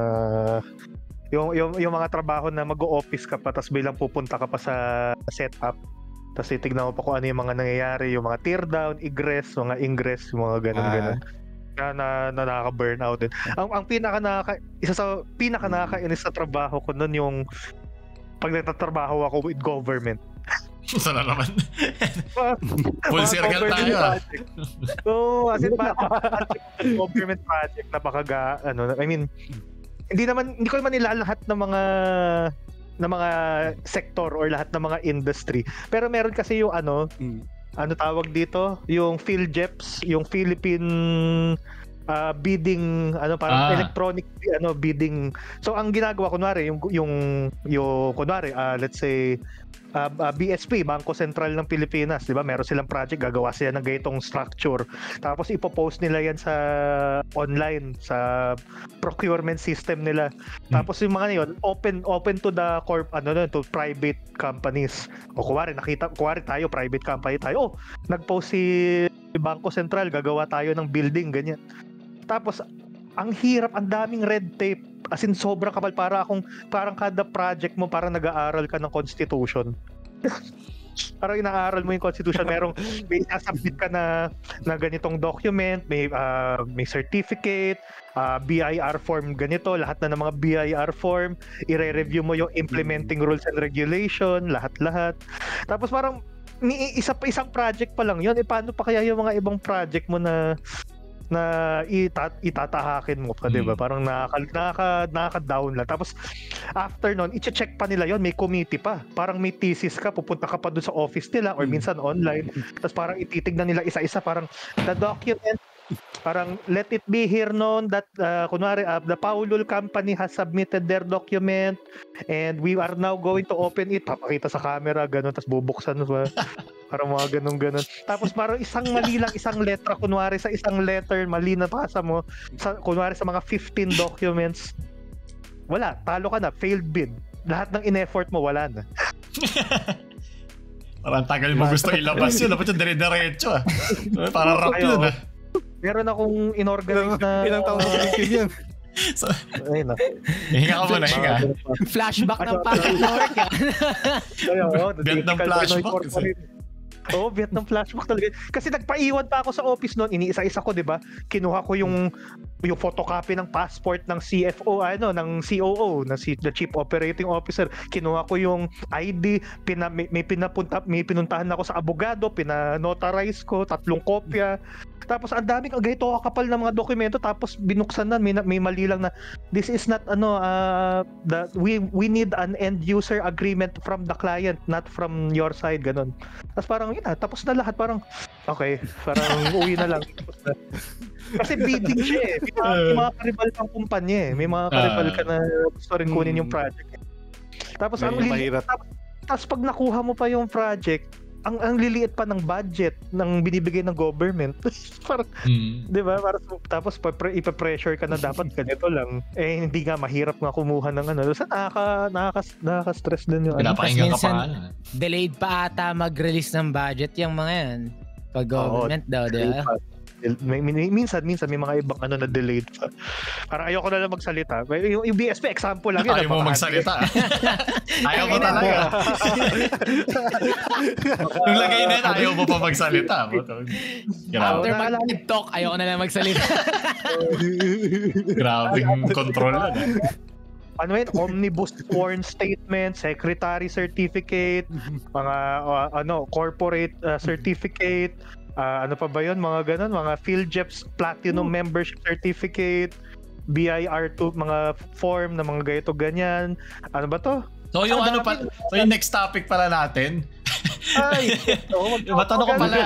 yung mga trabaho na mag-o-office ka pa tapos bilang pupunta ka pa sa setup tapos titignan mo pa kung ano yung mga nangyayari, yung mga tear down, egress, mga ingress, yung mga ganun na nakaka-burnout din. Ang isa sa pinaka nakakainis sa trabaho ko noon yung pag nagtatrabaho ako with government. Sana naman. Full circle tayo. So, as in government project na hindi ko naman nilalahat ng mga sektor or lahat ng mga industry. Pero meron kasi yung ano tawag dito, yung PhilJeps, yung Philippine bidding electronic bidding. So ang ginagawa kunwari yung kunwari let's say BSP, Bangko Sentral ng Pilipinas, 'di ba? Meron silang project, gagawa sila ng ganitong structure. Tapos ipo-post nila 'yan sa online sa procurement system nila. Tapos yung mga 'yon, open to the to private companies. O kuwari tayo private company tayo. Nag-post si Bangko Sentral, gagawa tayo ng building ganyan. Tapos ang hirap, ang daming red tape. As in, sobrang kapal. Parang kada project mo, parang nag-aaral ka ng Constitution. Parang inaaral mo yung Constitution. May submit ka na ganitong document, may certificate, BIR form ganito, lahat na ng mga BIR form, i-review mo yung implementing rules and regulation, lahat-lahat. Tapos parang, isang project pa lang yun. Paano pa kaya yung mga ibang project mo na itatahakin mo pa, 'di ba? Parang nakaka-down lang. Tapos after noon, i-check pa nila 'yon, may committee pa. Parang may thesis ka, pupunta ka pa doon sa office nila or minsan online. Tapos parang ititignan nila isa-isa, parang the document, parang let it be here known that kunwari the Paulul company has submitted their document and we are now going to open it. Papakita sa camera ganun, tapos bubuksan parang mga ganun. Tapos parang isang mali lang, isang letra, kunwari sa isang letter mali na pasa mo, kunwari sa mga 15 documents, wala, talo ka na, failed bid. Lahat ng in-effort mo wala na. Parang tagal mo gusto ilabas yun, dapat yung dire-diretso parang rap yun Meron akong inorganize na ilang taon na yan. So, hinga ka muna, hinga. Flashback ng work yan. Vietnam flashback. Vietnam flashback talaga. Kasi nagpaiwan pa ako sa office noon, iniisa-isa ko, 'di ba? Kinuha ko yung photocopy ng passport ng CFO, ng COO, the Chief Operating Officer. Kinuha ko yung ID, may pinuntahan ako sa abogado, pinanotarize ko, 3 kopya. Tapos ang daming ganito kapal na mga dokumento, tapos binuksan na, may mali lang na this is not we need an end user agreement from the client, not from your side, ganun. Tapos parang tapos na lahat, parang okay, parang uwi na lang. Kasi bidding siya may mga karibal kang kumpanya may mga karibal ka na gusto rin kunin yung project. Tapos ang mahirap. Tapos pag nakuha mo pa yung project, ang liliit pa ng budget ng binibigay ng government. Parang, di ba? Tapos ipa-pressure ka na dapat ganito lang. Hindi nga, mahirap nga kumuha ng ano. So, nakaka-stress din yung pinapakinggan ka pa. Delayed pa ata mag-release ng budget yung mga yan. Pag government daw, di ba? Minsan may mga ibang na delayed pa. Parang ayoko na lang magsalita. Yung BSP example lang yun. Ayaw mo magsalita. Ayaw mo talaga. Yung lagay na yun, ayaw mo pa magsalita. After mag-TikTok, ayoko na lang magsalita. Grabing control lang. Ano yun? Omnibus sworn statement, secretary certificate, mga corporate certificate, ano pa ba yun? Mga ganun, mga PhilJeps Platinum Membership Certificate, BIR2, mga form na mga ganito ganyan. Ano ba to? So yung so yung next topic pala natin. Ay, matanong ko pala.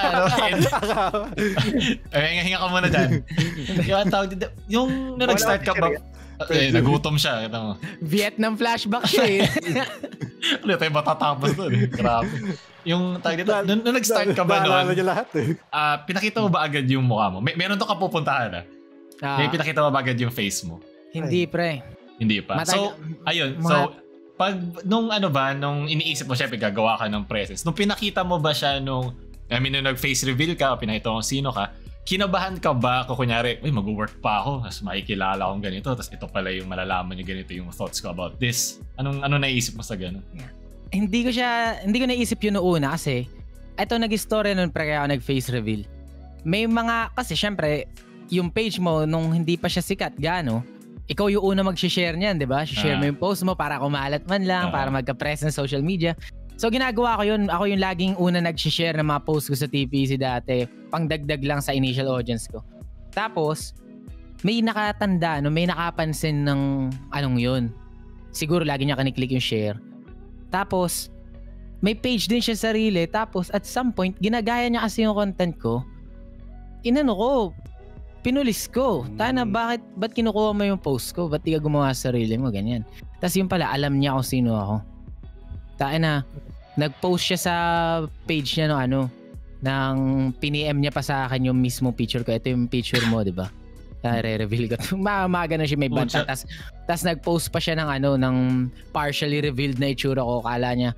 Hinga ka muna dyan. Yung nag-start ka ba? Nagutom siya. Vietnam flashback siya eh. Ano tayo matatapos doon eh. Grabe. Yung tag dito, nung nag-start ka ba noon, pinakita mo ba agad yung mukha mo? Meron to ka pupuntahan may pinakita mo ba agad yung face mo? Hindi pre. Hindi pa. So, ayun. So, pag nung iniisip mo, syempre gagawa ka ng presence. Nung pinakita mo ba siya nung nag-face reveal ka, pinakita mo sino ka, kinabahan ka ba kung kunyari, mag-work pa ako, tapos makikilala akong ganito, tapos ito pala yung malalaman yung ganito yung thoughts ko about this. Ano naisip mo sa gano'n? Yeah. Hindi ko naisip yun noong una kasi ito nag-story nun kaya ako nag-face reveal. May mga, kasi syempre, yung page mo nung hindi pa siya sikat, ikaw yung una mag-share niyan, di ba? Share mo yung post mo para kumalat man lang, para magka-presence social media. So ginagawa ko yun, ako yung laging una nag-share ng mga post ko sa TPC dati, pangdagdag lang sa initial audience ko. Tapos, may nakatanda, may nakapansin ng anong yun. Siguro lagi niya kaniklik yung share. Tapos, may page din siya sarili. Tapos, at some point, ginagaya niya kasi yung content ko. Pinulis ko. Tana, ba't kinukuha mo yung post ko? Ba't di ka gumawa sa sarili mo? Ganyan. Tapos yun pala, alam niya kung sino ako. Tana, nag-post siya sa page niya nang piniem niya pa sa akin yung mismo picture ko. Ito yung picture mo, di ba? Re-reveal ko. Maga na siya may banta. Tapos nag-post pa siya ng partially revealed na itsura ko. Kala niya,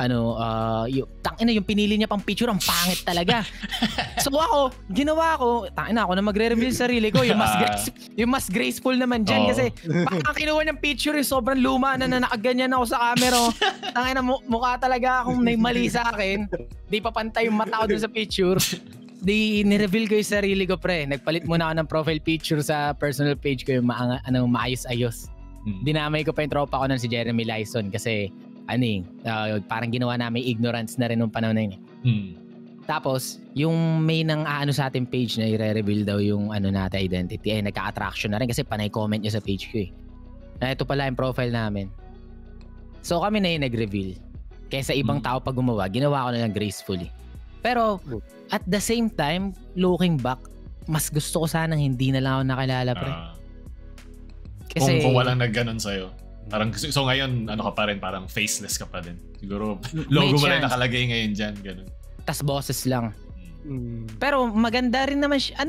yung pinili niya pang picture, ang pangit talaga. So ginawa ko ako na magre-reveal sarili ko. Yung mas graceful naman dyan. Kasi parang kinuha niyang picture yung sobrang luma na nakaganyan ako sa camera. Mukha talaga akong may mali sa akin. Di pa pantay yung mata ko dun sa picture. Di ni-reveal ko yung sarili ko pre. Nagpalit muna ako ng profile picture sa personal page ko yung maayos-ayos. Dinamay ko pa yung tropa ko nun si Jeremy Lyson kasi parang ginawa namin ignorance na rin nung panahon na yun. Tapos, yung may nang sa ating page na i-reveal daw yung natin identity nagka-attraction na rin kasi panay comment niya sa page ko na ito pala yung profile namin. So kami na yung nag-reveal. Kaysa ibang tao pag gumawa, ginawa ko na lang gracefully. Pero at the same time, looking back, mas gusto ko sanang hindi na lang ako nakilala pre. Kasi kung walang nagganon sa'yo. Parang, so ngayon, ka pa rin, parang faceless ka pa din. Siguro, logo mo lang nakalagay ngayon dyan, gano'n. Tas boses lang. Pero maganda rin naman siya,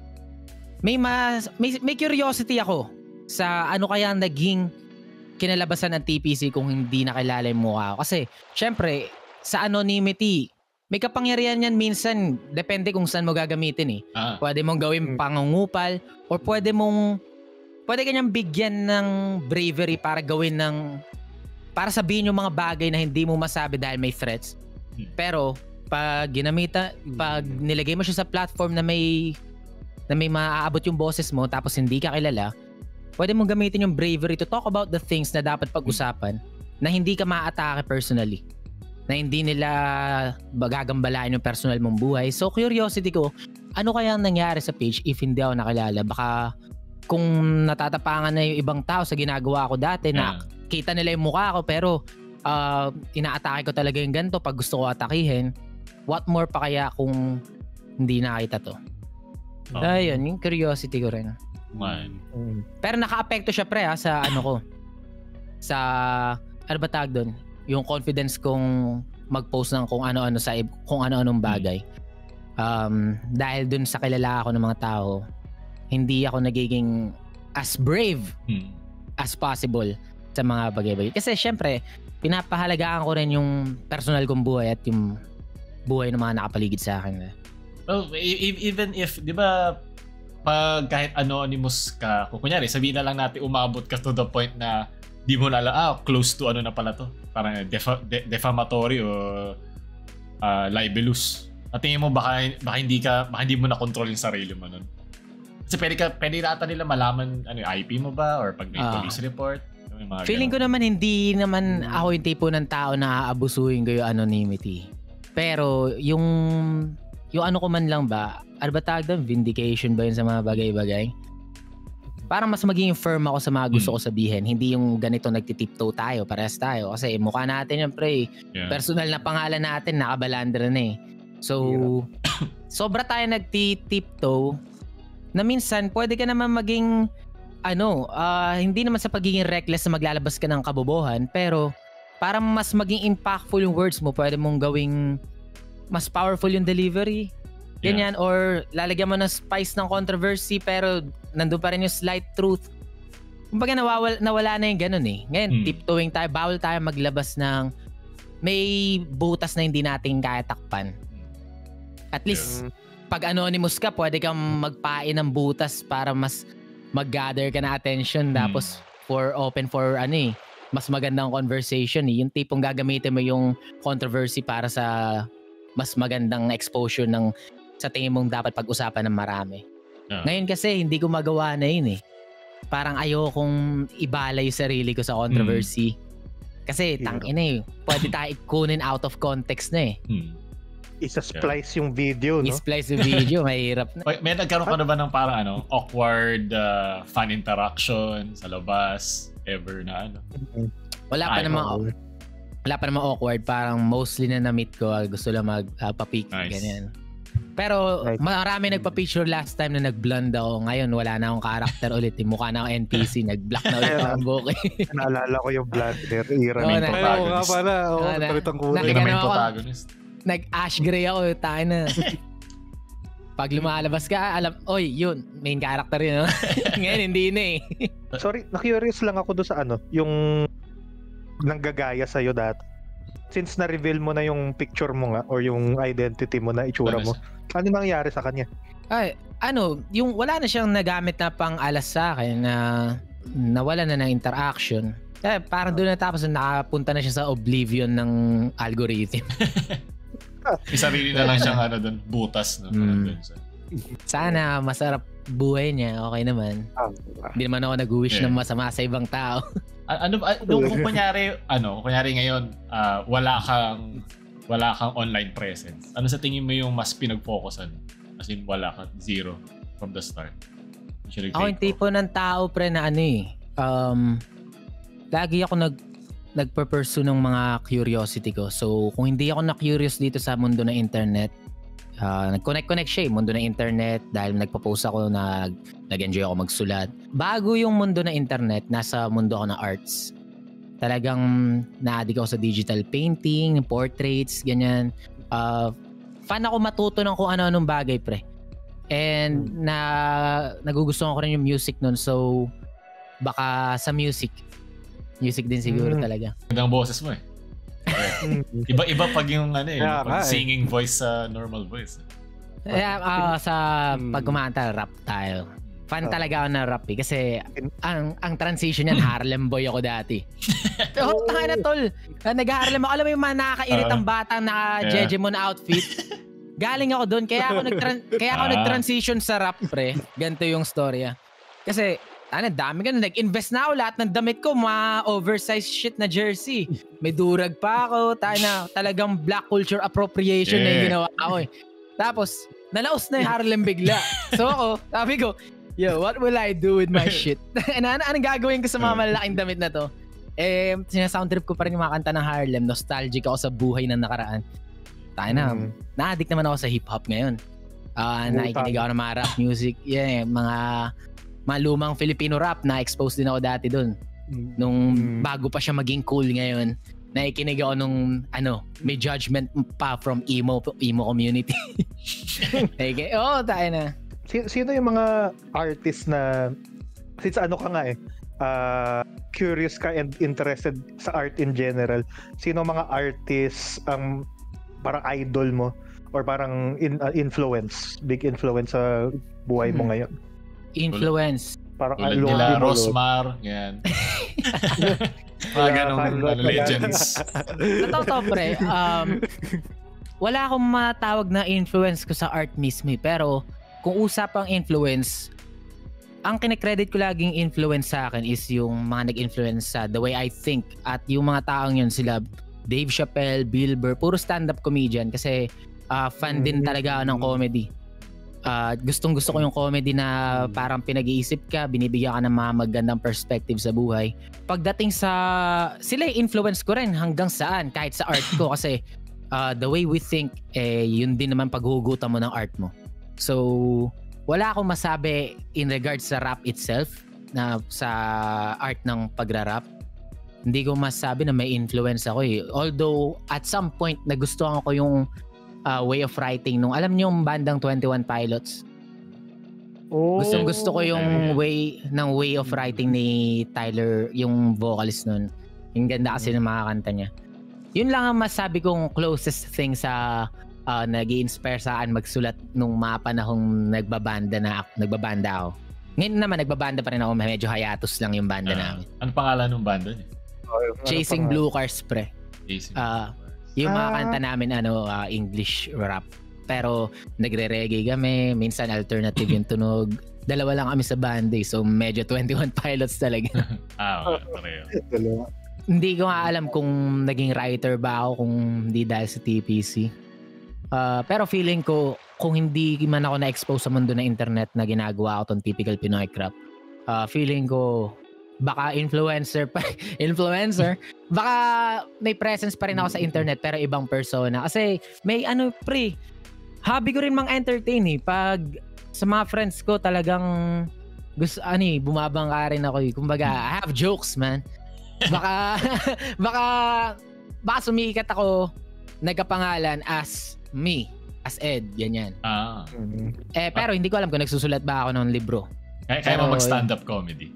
may curiosity ako sa kaya naging kinalabasan ng TPC kung hindi nakilala yung mukha ko. Kasi, syempre, sa anonymity, may kapangyarihan yan minsan, depende kung saan mo gagamitin Pwede mong gawin pangungupal, or pwede kanyang bigyan ng bravery para para sabihin yung mga bagay na hindi mo masabi dahil may threats. Pero pag nilagay mo siya sa platform na may maaabot yung boses mo tapos hindi ka kilala, pwede mong gamitin yung bravery to talk about the things na dapat pag-usapan na hindi ka ma-atake personally. Na hindi nila gagambalain yung personal mong buhay. So curiosity ko, ano kaya nangyari sa page if hindi ako nakilala? Baka kung natatapangan na yung ibang tao sa ginagawa ko dati na kita nila yung mukha ko pero inaatake ko talaga yung ganito pag gusto ko atakihin. What more pa kaya kung hindi nakita to? Ayun, yung curiosity ko rin. Pero naka-apekto siya pre sa ko. Sa, ano ba tawag doon? Yung confidence kong mag-post ng kung ano-anong bagay. Dahil dun sa kilala ako ng mga tao, hindi ako nagiging as brave as possible sa mga bagay-bagay. Kasi syempre, pinapahalagaan ko rin yung personal kong buhay at yung buhay ng mga nakapaligid sa akin. Well, even if, di ba, pag kahit anonymous ka, kung kunyari, sabihin na lang natin umabot ka to the point na di mo na alam, close to ano na pala to. Parang defamatory o libelous. At tingin mo baka hindi mo na control yung sarili mo nun. Kasi pwede nata nila malaman IP mo ba or pag may police report. Feeling ko naman hindi naman ako yung tipo ng tao na aabusuhin ko yung anonymity. Pero yung ano ko man lang ba, ano ba tawag doon? Vindication ba yun sa mga bagay-bagay? Parang mas maging firm ako sa mga gusto ko sabihin. Hindi yung ganito nagtitiptoe tayo, parehas tayo. Kasi mukha natin yung pre. Yeah. Personal na pangalan natin, nakabalandra na eh. So, sobra tayo nagtitiptoe na minsan pwede ka naman maging hindi naman sa pagiging reckless na maglalabas ka ng kabobohan, pero para mas maging impactful yung words mo, pwede mong gawing mas powerful yung delivery. Ganyan, or lalagyan mo ng spice ng controversy pero nandun pa rin yung slight truth. Kumbaga nawala na yung ganun eh. Ngayon, tiptoeing tayo, bawal tayo maglabas ng may butas na hindi natin kaya takpan. At least, pag anonymous ka, pwede kang magpain ng butas para mas mag-gather ka na attention, tapos open for mas magandang conversation eh. Yung tipong gagamitin mo yung controversy para sa mas magandang exposure ng sa tingin mong dapat pag-usapan ng marami. Ngayon kasi hindi ko magawa na yun eh. Parang ayokong ibala yung sarili ko sa controversy. Kasi tangina eh, pwede tayo ikunin out of context na eh. Isa-splice yung video, no? I-splice yung video, mahirap na. May nagkaroon ka na ba ng parang awkward fan interaction sa labas? Ever na Wala pa namang awkward. Parang mostly na na-meet ko. Gusto lang magpa-pick. Nice. Ganyan. Pero marami nagpa-picture last time na nag-blonde ako. Ngayon wala na akong character ulit. Mukha na akong NPC. Nag-black na ulit ang buhok. Naalala ko yung blonder era ng protagonist. Main protagonist. Nag-ash gray ako. Tayo na. Pag lumalabas ka, yun, main character yun. Ngayon, hindi na eh. Sorry, na-curious lang ako doon sa yung nanggagaya sa'yo dati. Since na-reveal mo na yung picture mo nga or yung identity mo na itsura mo, ano nangyari sa kanya? Yung wala na siyang nagamit na pang-alas sa akin na nawala na ng interaction. Parang doon natapos na nakapunta na siya sa oblivion ng algorithm. May sarili na lang siyang doon, butas. No? Sana masarap buhay niya, okay naman. Hindi naman ako nag-wish ng masama sa ibang tao. Kung kunyari ngayon, wala kang online presence. Ano sa tingin mo yung mas pinag-focusan? As in, wala ka, zero from the start. Ako yung tipo ng tao pre na lagi ako nagpe-pursue ng mga curiosity ko. So, kung hindi ako na-curious dito sa mundo ng internet, nag-connect siya mundo ng internet dahil nagpo-post ako, nag-enjoy ako magsulat. Bago yung mundo ng internet, nasa mundo ako ng arts. Talagang na-addict ako sa digital painting, portraits, ganyan. Fan ako matuto ng kung ano-anong bagay, pre. And nagugustuhan ko rin yung music nun. So, baka sa music din siguro talaga. Gandang boses mo eh. Iba-iba pag yung pag singing voice sa normal voice. Pag kumanta, rap tayo. Fan talaga ako ng rap eh. Kasi ang transition niyan, Harlem boy ako dati. Tanga na tol. Nag-Harlem ako. Alam mo yung mga nakakairitang batang naka-Jejemon outfit. Galing ako doon. Kaya ako nag-transition sa rap pre. Ganito yung storya. Kasi dami ka na. Nag-invest na ako. Lahat ng damit ko, mga oversized shit na jersey. May durag pa ako. Talagang black culture appropriation na yung ginawa ako eh. Tapos, nalaos na yung Harlem bigla. So ako, sabi ko, what will I do with my shit? Anong gagawin ko sa mga malalaking damit na to? Sinasound trip ko pa rin yung mga kanta ng Harlem. Nostalgic ako sa buhay ng nakaraan. Na-addict naman ako sa hip-hop ngayon. Nakikinig ako ng mga rap music. Mga lumang Filipino rap, na-expose din ako dati doon. Nung bago pa siya maging cool ngayon. naikinig ako nung may judgment pa from emo community. Tayo na. Sino yung mga artists na, since ka nga curious ka and interested sa art in general, sino mga artists ang parang idol mo or parang big influence sa buhay mo ngayon? Influence. Parang nila Rosmar, yan. Mga ganong legends. Totoo pre, wala akong matawag na influence ko sa art mismo, pero kung usapang influence, ang kinikredit ko laging influence sa akin is yung mga nag-influence sa the way I think, at yung mga taong yun sila Dave Chappelle, Bill Burr, puro stand-up comedian kasi fan din talaga ng comedy. Gustong-gusto ko yung comedy na parang pinag-iisip ka, binibigyan ka ng mga magandang perspective sa buhay. Pagdating sa sila, influence ko rin hanggang saan, kahit sa art ko kasi the way we think, yun din naman paghugutan mo ng art mo. So, wala akong masabi in regards sa rap itself, na sa art ng pagra-rap. Hindi ko masabi na may influence ako eh. Although, at some point, nagustuhan ko yung way of writing nung, alam niyo yung bandang 21 Pilots. Gusto ko yung way of writing ni Tyler, yung vocalist nun. Yung ganda kasi ng mga kanta niya. Yun lang ang masabi kong closest thing sa nag-i-inspire sa akin magsulat nung mga panahong nagbabanda ako. Ngayon naman nagbabanda pa rin ako, medyo hiatus lang yung banda namin. Ano pangalan ng banda niya? Chasing Blue Cars pre. Yung mga kanta namin English rap. Pero nagre-reggae kami, minsan alternative yung tunog. Dalawa lang kami sa band so medyo 21 Pilots talaga. Pareho. Hindi ko nga alam kung naging writer ba ako kung hindi dahil sa TPC. Pero feeling ko kung hindi man ako na-expose sa mundo ng internet na ginagawa ko tong typical Pinoy crap, feeling ko baka influencer, baka may presence pa rin ako sa internet pero ibang persona. Kasi may hobby ko rin mang-entertain pag sa mga friends ko talagang gusto, bumabangka rin ako kumbaga, I have jokes man. Baka sumikat ako, nagkapangalan as me, as Ed, ganyan. Pero hindi ko alam kung nagsusulat ba ako ng libro. Kaya mo mag-stand-up comedy?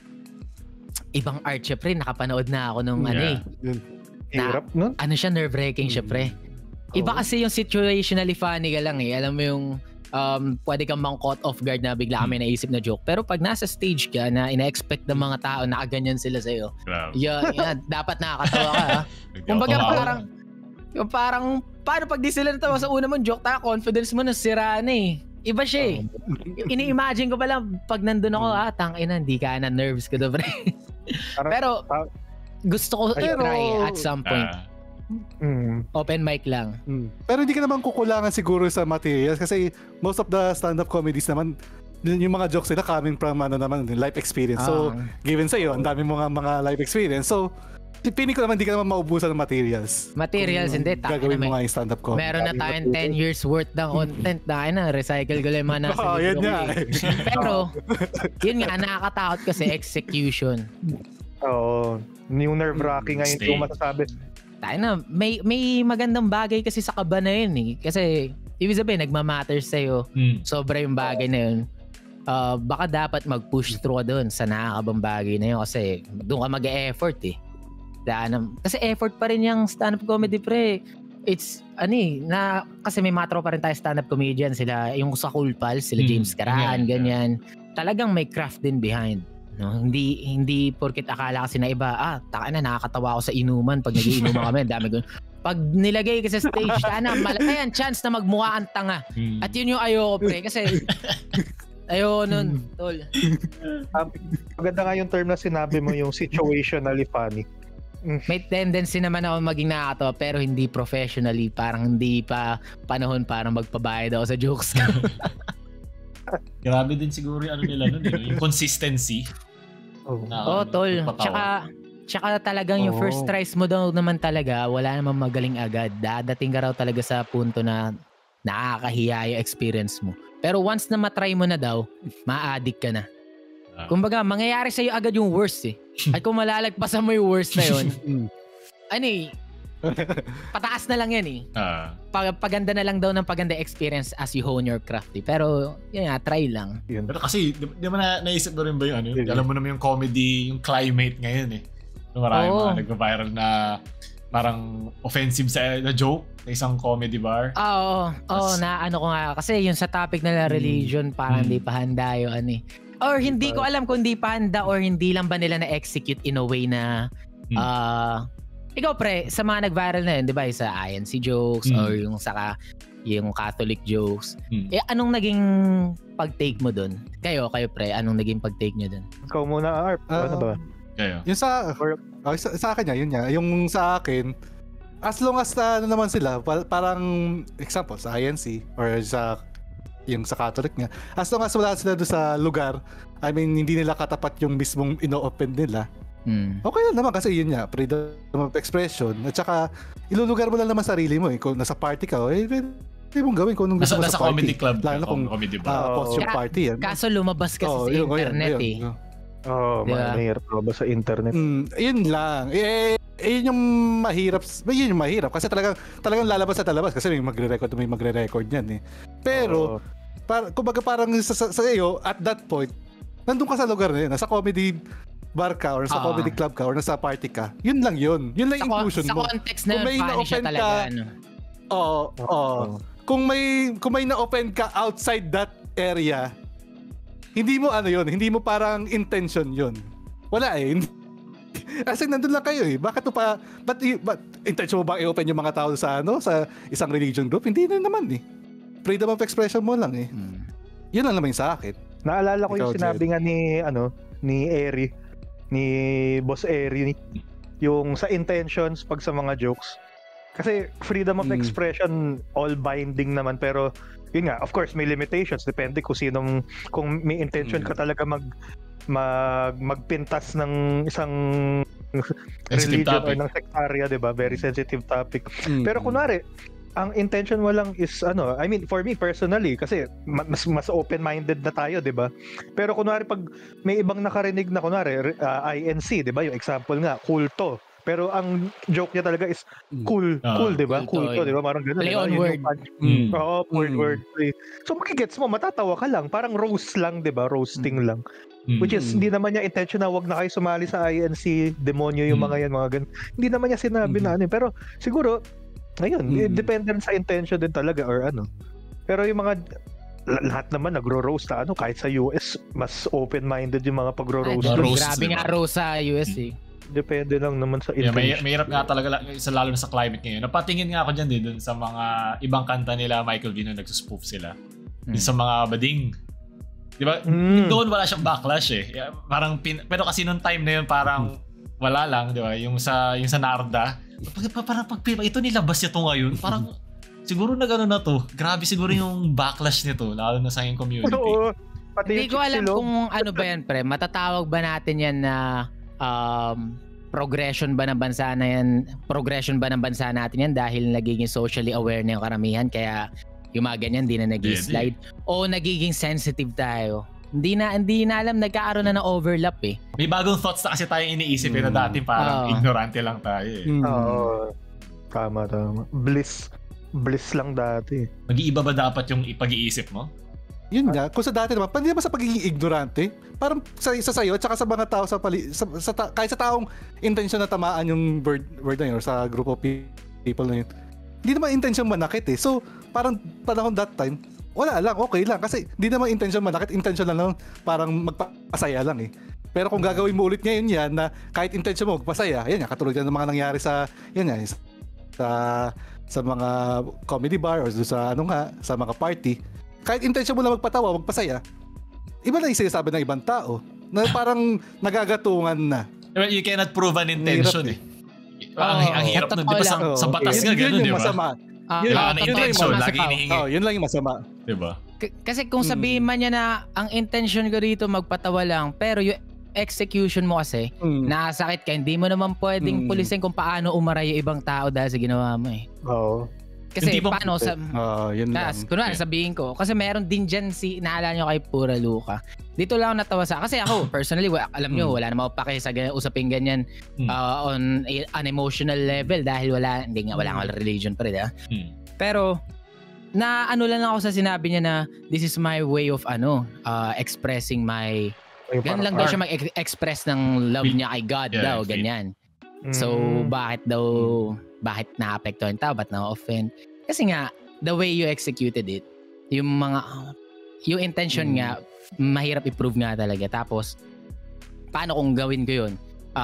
Ibang art siya pre, nakapanood na ako nung Hirap nun? Nerve-wracking siya pre. Iba kasi yung situationally funny ka lang alam mo yung pwede kang mang-caught off guard na bigla kami naisip na joke. Pero pag nasa stage ka na ina-expect ng mga tao na ganyan sila sa'yo, dapat nakakatawa ka Kumbaga parang paano pag di sila natawa sa una mong joke, confidence mo na sira na Iba siya Ini-imagine ko pa lang pag nandun ako, tangina, hindi ka na nerves ko pre. Pero gusto ko i-try at some point. Open mic lang. Pero hindi ka naman kukulangan siguro sa materials kasi most of the stand-up comedies naman, yung mga jokes nila coming from life experience. So, given sa'yo, ang dami mo mga life experience. So, piling ko naman hindi ka naman maubusan ng materials. Hindi. Gagawin mo nga yung stand-up comedy. Meron na tayong 10 years worth ng content na recycle ko lang yung mga nasa yun nga. Pero, yun nga, nakakatakot kasi execution. New nerve-wracking nga yung masasabi. May magandang bagay kasi sa kaba na yun Kasi, ibig sabihin, nagmamatter sa'yo. Sobra yung bagay na yun. Baka dapat mag-push through doon sa nakakabang bagay na yun kasi doon ka mag-e-effort kasi effort pa rin yung stand-up comedy pre. It's kasi may matro pa rin tayo stand-up comedian, sila yung sa Cool Pals, sila James Caraan, ganyan. Talagang may craft din behind. Hindi porket akala kasi na iba, nakakatawa ako sa inuman pag nag-iinuman kami, dami ko. Pag nilagay ka sa stage, malaki yan chance na magmukha ang tanga. At yun yung ayoko pre kasi ayoko nun, tol. Maganda nga yung term na sinabi mo, yung situationally funny. May tendency naman ako maging nakakatawa pero hindi professionally, parang hindi pa panahon para magpabayad ako sa jokes ko. Grabe din siguro yung nila nun, yung consistency. Tol. Tsaka talagang yung first tries mo daw naman talaga, wala namang magaling agad. Dadating ka raw talaga sa punto na nakakahiya yung experience mo. Pero once na matry mo na daw, ma-addict ka na. Kumbaga, mangyayari sa'yo agad yung worst At kung malalagpasan mo yung worst na yun, pataas na lang yan eh. Paganda na lang daw ng paganda experience as you hone your craft eh. Pero yun nga, try lang. Pero kasi, di ba naisip mo rin ba yung alam mo naman yung comedy, yung climate ngayon eh. Maraming mga nag-viral na parang offensive na joke na isang comedy bar. Oo, na ko nga. Kasi yung sa topic na religion, parang hindi pa handa yun Or hindi ko alam kung hindi pa handa or hindi lang ba nila na-execute in a way na ikaw pre, sa mga nag-viral na yun, di ba? Sa INC jokes or yung Catholic jokes. Anong naging pag-take mo dun? Kayo pre, anong naging pag-take nyo dun? Ikaw muna, Arp. Ano ba? Kayo. Yung sa akin yun nga. Yung sa akin, as long as naman sila, parang example, sa INC or yung sa Catholic nga, as long as wala sila doon sa lugar, I mean, hindi nila katapat yung mismong ino-open nila. Okay lang naman kasi yun nga, freedom of expression. At saka, ilulugar mo lang naman sarili mo. Kung nasa party ka, pwede mong gawin kung anong gusto mo sa party. Comedy club. Lalo na kung comedy bar. post yung party yan. Kaso lumabas kasi sa internet mahirap ba sa internet? Yun lang. Yun yung mahirap. Kasi talagang lalabas at lalabas. Kasi may magre-record yan eh. Pero, kumbaga parang sa iyo, at that point, nandun ka sa lugar na yun. Nasa comedy bar ka or sa comedy club ka or nasa party ka. Yun lang yun. Yun lang inclusion mo. Sa context na funny siya talaga. Kung may na-open ka outside that area, hindi mo hindi mo parang intention yun. Wala kasi nandun lang kayo Bakit intention mo bang i-open yung mga tao sa isang religion group? Hindi na naman Freedom of expression mo lang Yun lang naman sa akin. Naalala ko yung sinabi nga ni Eri, ni Boss Eri, yung sa intentions pag sa mga jokes. Kasi freedom of expression, all binding naman, pero yun nga, of course may limitations, depende kung may intention ka talaga magpintas ng isang religion or ng sektarya, diba? Very sensitive topic. Pero kunwari, ang intention mo lang is I mean for me personally kasi mas open-minded na tayo, 'di ba? Pero kunwari pag may ibang nakarinig na kunwari INC, 'di ba? Yung example nga, kulto. Pero ang joke niya talaga is cool, 'di ba? Kulto, 'di ba? Parang ganoon. Play on word. Word. So makigets mo, matatawa ka lang, parang roast lang, 'di ba? Roasting lang. Which is hindi naman niya intention na wag na kayo sumali sa INC, demonyo yung mga yan, mga ganun. Hindi naman niya sinabi na pero siguro ayun, depende sa intention din talaga or Pero yung mga lahat naman nagro-roast kahit sa US mas open-minded yung mga pagro-roast. Grabe nga roast sa US Depende lang naman sa intention. Mahirap nga talaga lalo na sa climate ngayon. Napatingin nga ako dyan dun sa mga ibang kanta nila, Michael V, na nagsuspoof sila. Yung sa mga bading. Di ba? Doon wala siyang backlash Parang pero kasi nung time na yun parang wala lang, di ba? Yung sa Narda, parang ito nilabas niya to ngayon, parang siguro na gano'n na to. Grabe siguro yung backlash nito, lalo na sa yung community. Oo. Hindi ko alam kung ano ba yan, pre. Matatawag ba natin yan na progression ba ng bansa natin yan dahil nagiging socially aware na yung karamihan kaya yung mga ganyan di na nag-slide o nagiging sensitive tayo. Hindi na alam, nagkaaroon na ng overlap May bagong thoughts na kasi tayo iniisip na dati parang ignorante lang tayo Oo. Tama. Bliss lang dati. Mag-iiba ba dapat yung ipag-iisip mo? Yun nga, kung sa dati naman, hindi naman sa pagiging ignorante, parang sa sayo at saka sa mga tao kahit sa taong intention na tamaan yung word na yun or sa group of people na yun. Hindi naman intention manakit So, parang panahon that time, wala lang, okay lang. Kasi di naman intention manakit, intention lang parang magpasaya lang Pero kung gagawin mo ulit ngayon yan na kahit intention mo magpasaya, yan nga, katulad yan ng mga nangyari sa mga comedy bar or sa sa mga party. Kahit intention mo lang magpatawa, magpasaya, iba na yung sinasabi ng ibang tao na parang nagagatungan na. You cannot prove an intention Ang hirap nun, di ba sa batas nga gano'n, di ba? Masama. Yun lang yung masama. Diba? Kasi kung sabihin man niya na ang intention ko dito magpatawa lang, pero yung execution mo kasi, nakasakit ka, hindi mo naman pwedeng pulisin kung paano umaray yung ibang tao dahil sa ginawa mo Oo. Kasi paano sa... yun lang. Kunwari, sabihin ko, kasi meron din dyan naalala nyo kay Pura Luca. Dito lang ako natawa kasi ako, personally, alam nyo, wala naman ako pake sa usaping ganyan on an emotional level dahil wala akong religion pa rin, Pero, na ano lang ako sa sinabi niya na this is my way of expressing my... Ganun lang daw siya mag-express ng love niya kay God daw, ganyan. So, bakit na-apektuhan tao? Ba't na-offend? Kasi nga, the way you executed it, yung intention nga, mahirap i-prove nga talaga. Tapos, paano kung gawin ko yun?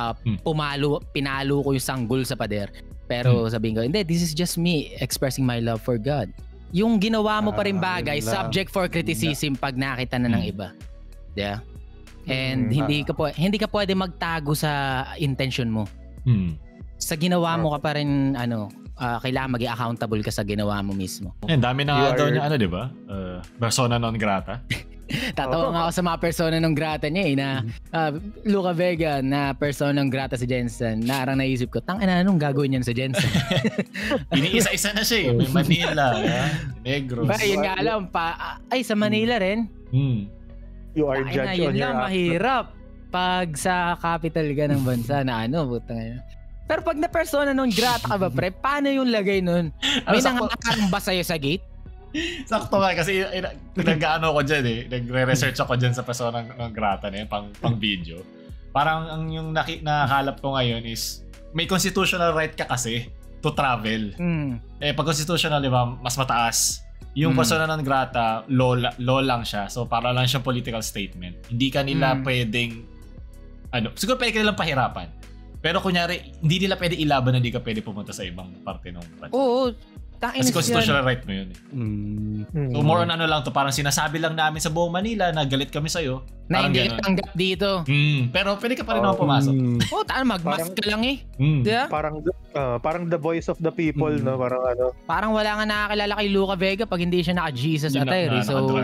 Pinalo ko yung sanggol sa pader. Pero sabihin ko, hindi, this is just me expressing my love for God. Yung ginawa mo pa rin bagay, subject for criticism pag nakita na ng iba. Yeah? And hindi ka pwede magtago sa intention mo. Sa ginawa mo ka pa rin kailangan maging accountable ka sa ginawa mo mismo. Dami na daw niya di ba? Persona non grata. Tatawa nga ako sa mga persona non grata niya na Luca Vega na persona non grata si Jensen. Narang naisip ko, anong gagawin niyan sa Jensen? Iniisa-isa na siya May Manila, Negros. Yun nga alam sa Manila rin. You are judged on your lang mahirap pag sa capital ka ng bansa na putang ina. Pero pag na persona non grata ka ba, pre, paano yung lagay nun? May nangangarang ba sa'yo sa gate? Sakto nga kasi nag-ano ko dyan nagre-research ako dyan sa persona non grata na yun, pang video. Parang yung nakakalap ko ngayon is may constitutional right ka kasi to travel. Pag constitutional, di ba, mas mataas. Yung persona non grata, law lang siya. So, para lang siyang political statement. Hindi ka nila pwedeng, siguro pwede ka nilang pahirapan. Pero kunyari, hindi nila pwede ilaban na hindi ka pwede pumunta sa ibang parte ng bansa. Oo. Kasi constitutional right mo yun So, more on lang to. Parang sinasabi lang namin sa buong Manila na galit kami sa'yo. Na hindi ka tanggap dito. Pero pwede ka pa rin naman pumasok. Mag-mask ka lang Diba? Parang the voice of the people, no? Parang wala nga nakakilala kay Luca Vega pag hindi siya naka-Jesus attire.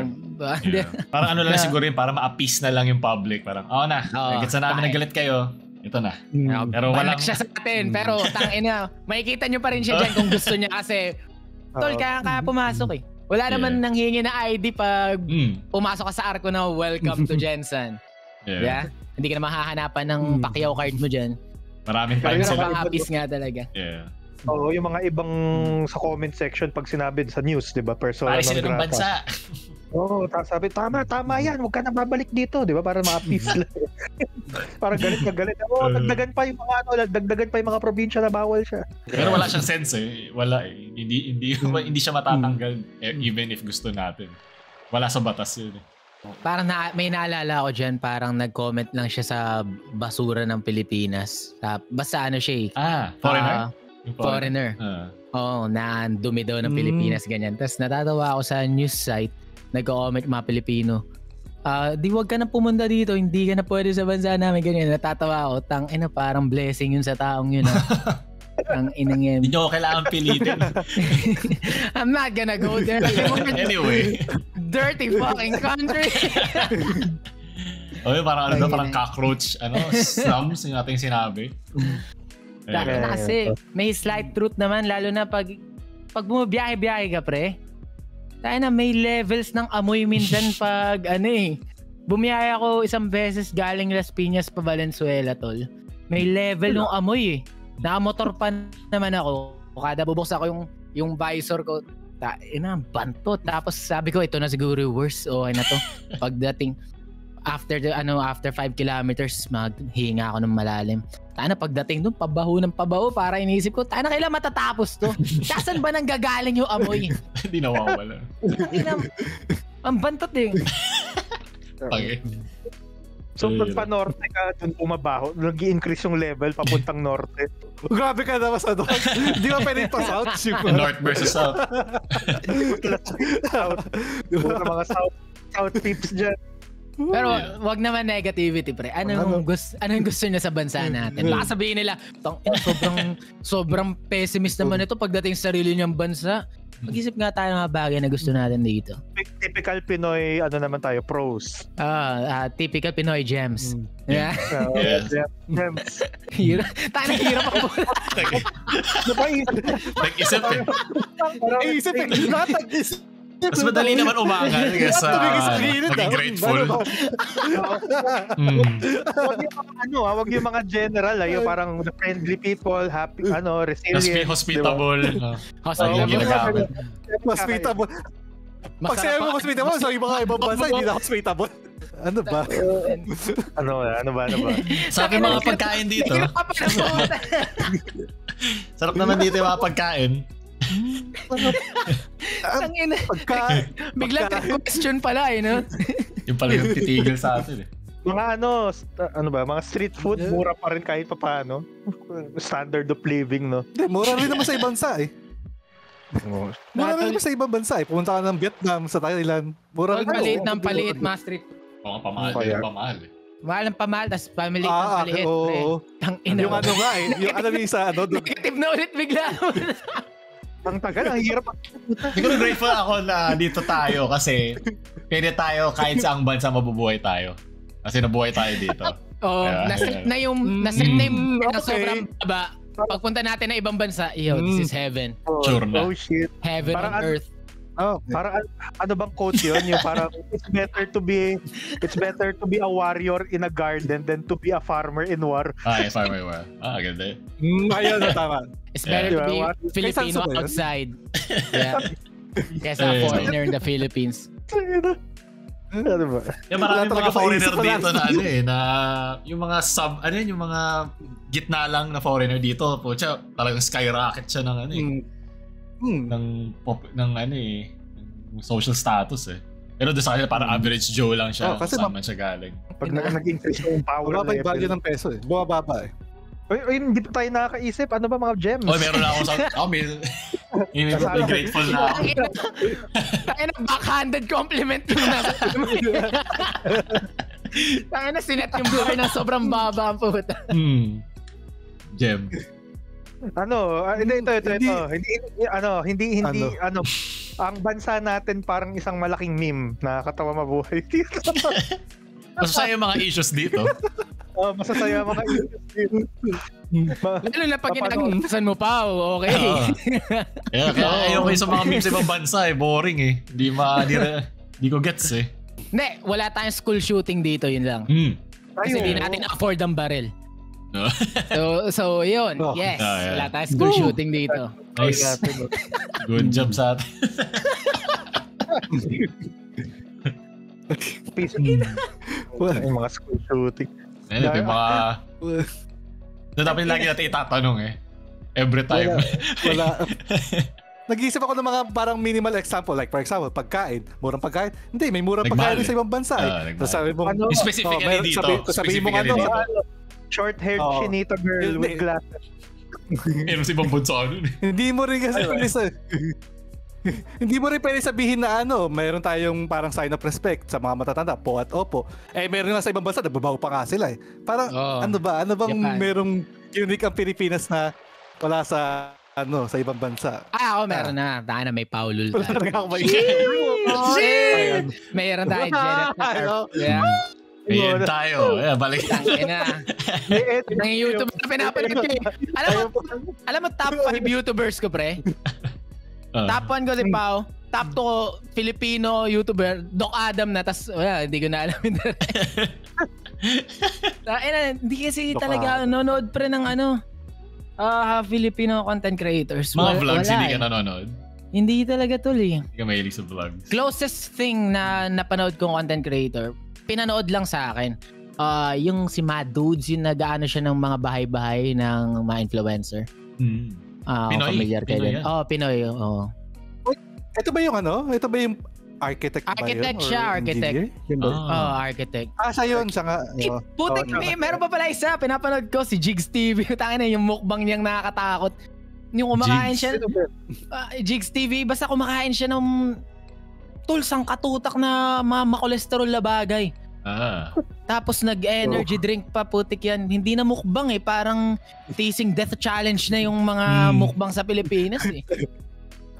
Parang lang siguro yun, para ma-appease na lang yung public. Parang, gets na namin na galit kayo. Ito na. Pero walang siya sa atin. Pero makikita nyo pa rin siya dyan kung gusto niya kasi tol, kaya pumasok Wala naman nanghingi na ID pag pumasok ka sa arko na welcome to Jensen. Yeah? Hindi ka na mahahanapan ng Pacquiao card mo dyan. Maraming time sila. Pero apis nga talaga. Yeah. Oo, yung mga ibang sa comment section pag sinabi sa news, di ba? Persona non grata. Sila ng bansa. Oo, sabi, tama yan, huwag ka na babalik dito, di ba? Para ma-appease lang. Para galit. Dagdagan pa yung mga probinsya na bawal siya. Pero wala siyang sense Wala hindi siya matatanggal even if gusto natin. Wala sa batas yun Parang may naalala ko dyan, parang nag-comment lang siya sa basura ng Pilipinas. Basta siya foreigner? Foreigner. Oo, na dumi daw ng Pilipinas, ganyan. Tapos natatawa ako sa news site, nag-comment mga Pilipino. Di wag ka na pumunta dito, hindi ka na pwede sa bansa namin, ganyan. Natatawa ako, parang blessing yun sa taong yun. Ang inang yan. Hindi nyo kailangan pilitin. I'm not gonna go there. Anyway. Dirty fucking country. Parang cockroach, slums yung ating sinabi. Kasi may slight truth naman, lalo na pag bumabiyahe-biyahe ka, pre. Tayo na may levels ng amoy minsan pag bumiyahe ako isang beses galing Las Piñas pa Valenzuela, tol. May level ng amoy Nakamotor pa naman ako. Kada bubuksan ko yung visor ko, bantot. Tapos sabi ko, ito na siguro yung worst. Okay na to. Pagdating after 5 kilometers, maghinga ako ng malalim. Pagdating doon, pabaho ng pabaho, para iniisip ko, kailan matatapos to? Kasan ba nang gagaling yung amoy? Hindi nawawala. Ang bantot So, pa-norte ka, dun pumabaho, nag-i-increase yung level papuntang norte. Grabe ka naman sa north. Di ba pwede pa-south? North versus south. Mga south tips dyan. Pero wag naman negativity, pre. Ano yung gusto niya sa bansa natin? Baka sabihin nila, sobrang pessimist naman ito pagdating sa sarili niyang bansa. Mag-isip nga tayo ng mga bagay na gusto natin dito. Typical Pinoy, naman tayo, pros. Typical Pinoy gems. Yeah. Yes. Gems. Hirap. Tayo na hirap ako. Nag-isip eh. Isip eh. Nag-isip. Mas madali naman umangal sa maging grateful. Wag yung mga general, yung parang the friendly people, happy, resilient. Hospitable. Hospitable. Pag sa'yo mo hospitable, sa ibang bansa, hindi na hospitable. Ano ba? Ano ba? Sabi mga pagkain dito. Sarap naman dito yung mga pagkain. Biglang question pala no? Yung pala yung titigil sa atin Mga mga street food, mura pa rin kahit pa paano. Standard of living, no? Mura rin naman sa ibang bansa Mura rin naman sa ibang bansa Pumunta ka ng Vietnam, sa Thailand. Mura rin naman. Paliit mga street. Oo, pamahal. Mahal ng pamahal, tas family ng paliit. Yung nga yung isa, negative na ulit bigla. Ang tagal, ang hirap. Siguro grateful ako na dito tayo kasi pwede tayo kahit saang bansa mabubuhay tayo. Kasi nabuhay tayo dito. Naset na yung sobrang baba. Pagpunta natin na ibang bansa, this is heaven. Sure na. Oh shit. Heaven on earth. Parang yung quote yun, yung parang it's better to be a warrior in a garden than to be a farmer in war. Farmer in war. Ganda. Ayun, tama. It's better to be Filipino outside. Kesa foreigner in the Philippines. Ano ba? Yung maraming mga foreigner dito na yung mga yung mga gitna lang na foreigner dito, talagang skyrocket siya ng ng social status Pero doon sa kanila parang average Joe lang siya kung saan man siya galing. Pag nag-increase yung power bumaba yung value ng peso bumababa hindi pa tayo nakakaisip. Ano ba mga gems? Meron na ako sa... may grateful na ako. Tayo na backhanded compliment yung nasa mo. Tayo na sinet yung bar na sobrang baba ang puta. Gem. Hindi ang bansa natin parang isang malaking meme na katawa mabuhay dito. Masasaya yung mga issues dito. Masasaya mga issues dito. Lalo na pag ginagasan mo pa, okay. Kaya ayoko sa mga memes sa ibang bansa boring Hindi ko gets Hindi, wala tayong school shooting dito, yun lang. Kasi di natin afford ang baril. So yun, yes. Wala tayong school shooting dito. Nice. Good job sa atin. Yung mga school shooting. Yung mga... dapat lagi natin itatanong every time. Wala. Nag-iisip ako ng mga parang minimal example. Like for example, pagkain. Murang pagkain. Hindi, may murang pagkain sa ibang bansa Sabi mo, specifically dito. Sabihin mo short-haired chinita girl with glasses. Meron sa ibang bansa Hindi mo rin kasi hindi mo rin pwede sabihin na mayroon tayong parang sign of respect sa mga matatanda, po at opo. Meron nga sa ibang bansa, nagbabago pa nga sila Parang ano bang Japan. Merong unique ang Pilipinas na wala sa sa ibang bansa? Meron na. Tayo na may paulul tayo. Talaga ako Mayroon tayo Janet. Ayan tayo. Balik. Nang YouTube na pinapanood ko Alam mo top 5 YouTubers ko, pre? Top 1 ko si Pao. Top 2 ko, Filipino YouTuber. Doc Adam na. Tas, hindi ko na alam yun. Hindi kasi talaga nanonood pre ng Filipino content creators. Mga vlogs, hindi ka nanonood? Hindi talaga Hindi ka mahilig sa vlogs? Closest thing na napanood kong content creator, pinanood lang sa akin. Yung si Mad Dudes, yung nag-aano siya ng mga bahay-bahay ng mga influencer. Pinoy? Familiar kayo din. Pinoy. Ito ba yung Ito ba yung architect ba yun? Architect siya, architect. Architect. Siya yun, siya nga. Putik, meron pa pala isa, pinapanood ko, si Jigs TV. Tangina yung mukbang niyang nakakatakot. Yung kumakain siya, Jigs TV, basta kumakain siya ng tulsang katutak na makolesterol na bagay. Tapos nag-energy drink pa, putik yan. Hindi na mukbang parang teasing death challenge na yung mga mukbang sa Pilipinas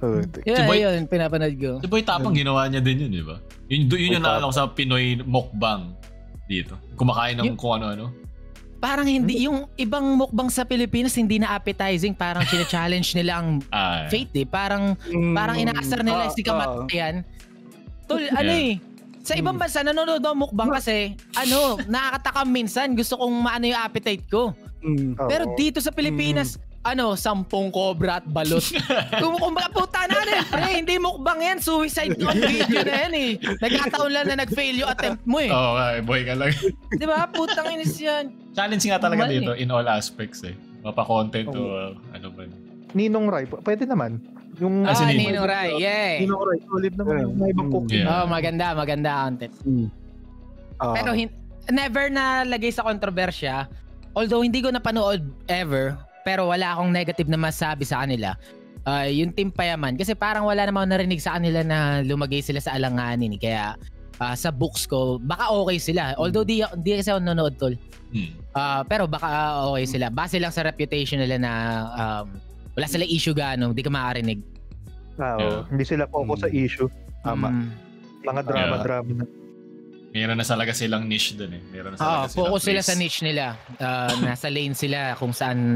Yun, pinapanood ko. Si Boy Tapang ginawa niya din yun, di ba? Yun yung naalala ko sa Pinoy mukbang dito. Kumakain ng kung ano-ano. Parang hindi, yung ibang mukbang sa Pilipinas hindi na appetizing, parang challenge nila ang fate Parang inaasar nila si kamatayan. Tol, sa ibang bansa nanonood ako mukbang kasi nakakatakam minsan, gusto kong maano yung appetite ko. Pero dito sa Pilipinas, 10 cobra at balot. Kumbaga puta na pre, hindi mukbang yan, suicide video na yan Nagkataon lang na nag-fail yung attempt mo boy ka lang. Di ba? Putang inis yan. Challenge nga talaga dito in all aspects Mapa-content o ano ba. Ninong Rai, pwede naman. Yung Ninong Rai, Ninong Rai, solid naman yung may ibang cooking. Maganda content. Pero never na lagay sa kontrobersya. Although hindi ko napanood ever, pero wala akong negative na masabi sa kanila. Yung Team Payaman, kasi parang wala namang narinig sa kanila na lumagay sila sa alanganin. Kaya sa books ko, baka okay sila. Although di kasi ako nanonood, tol. Pero baka okay sila. Base lang sa reputation nila na wala sila issue gano'ng, di ka makarinig. Hindi sila focus sa issue. Mga drama-drama na. Meron na talaga silang niche dun Meron na talaga focus sila sa niche nila. Nasa lane sila kung saan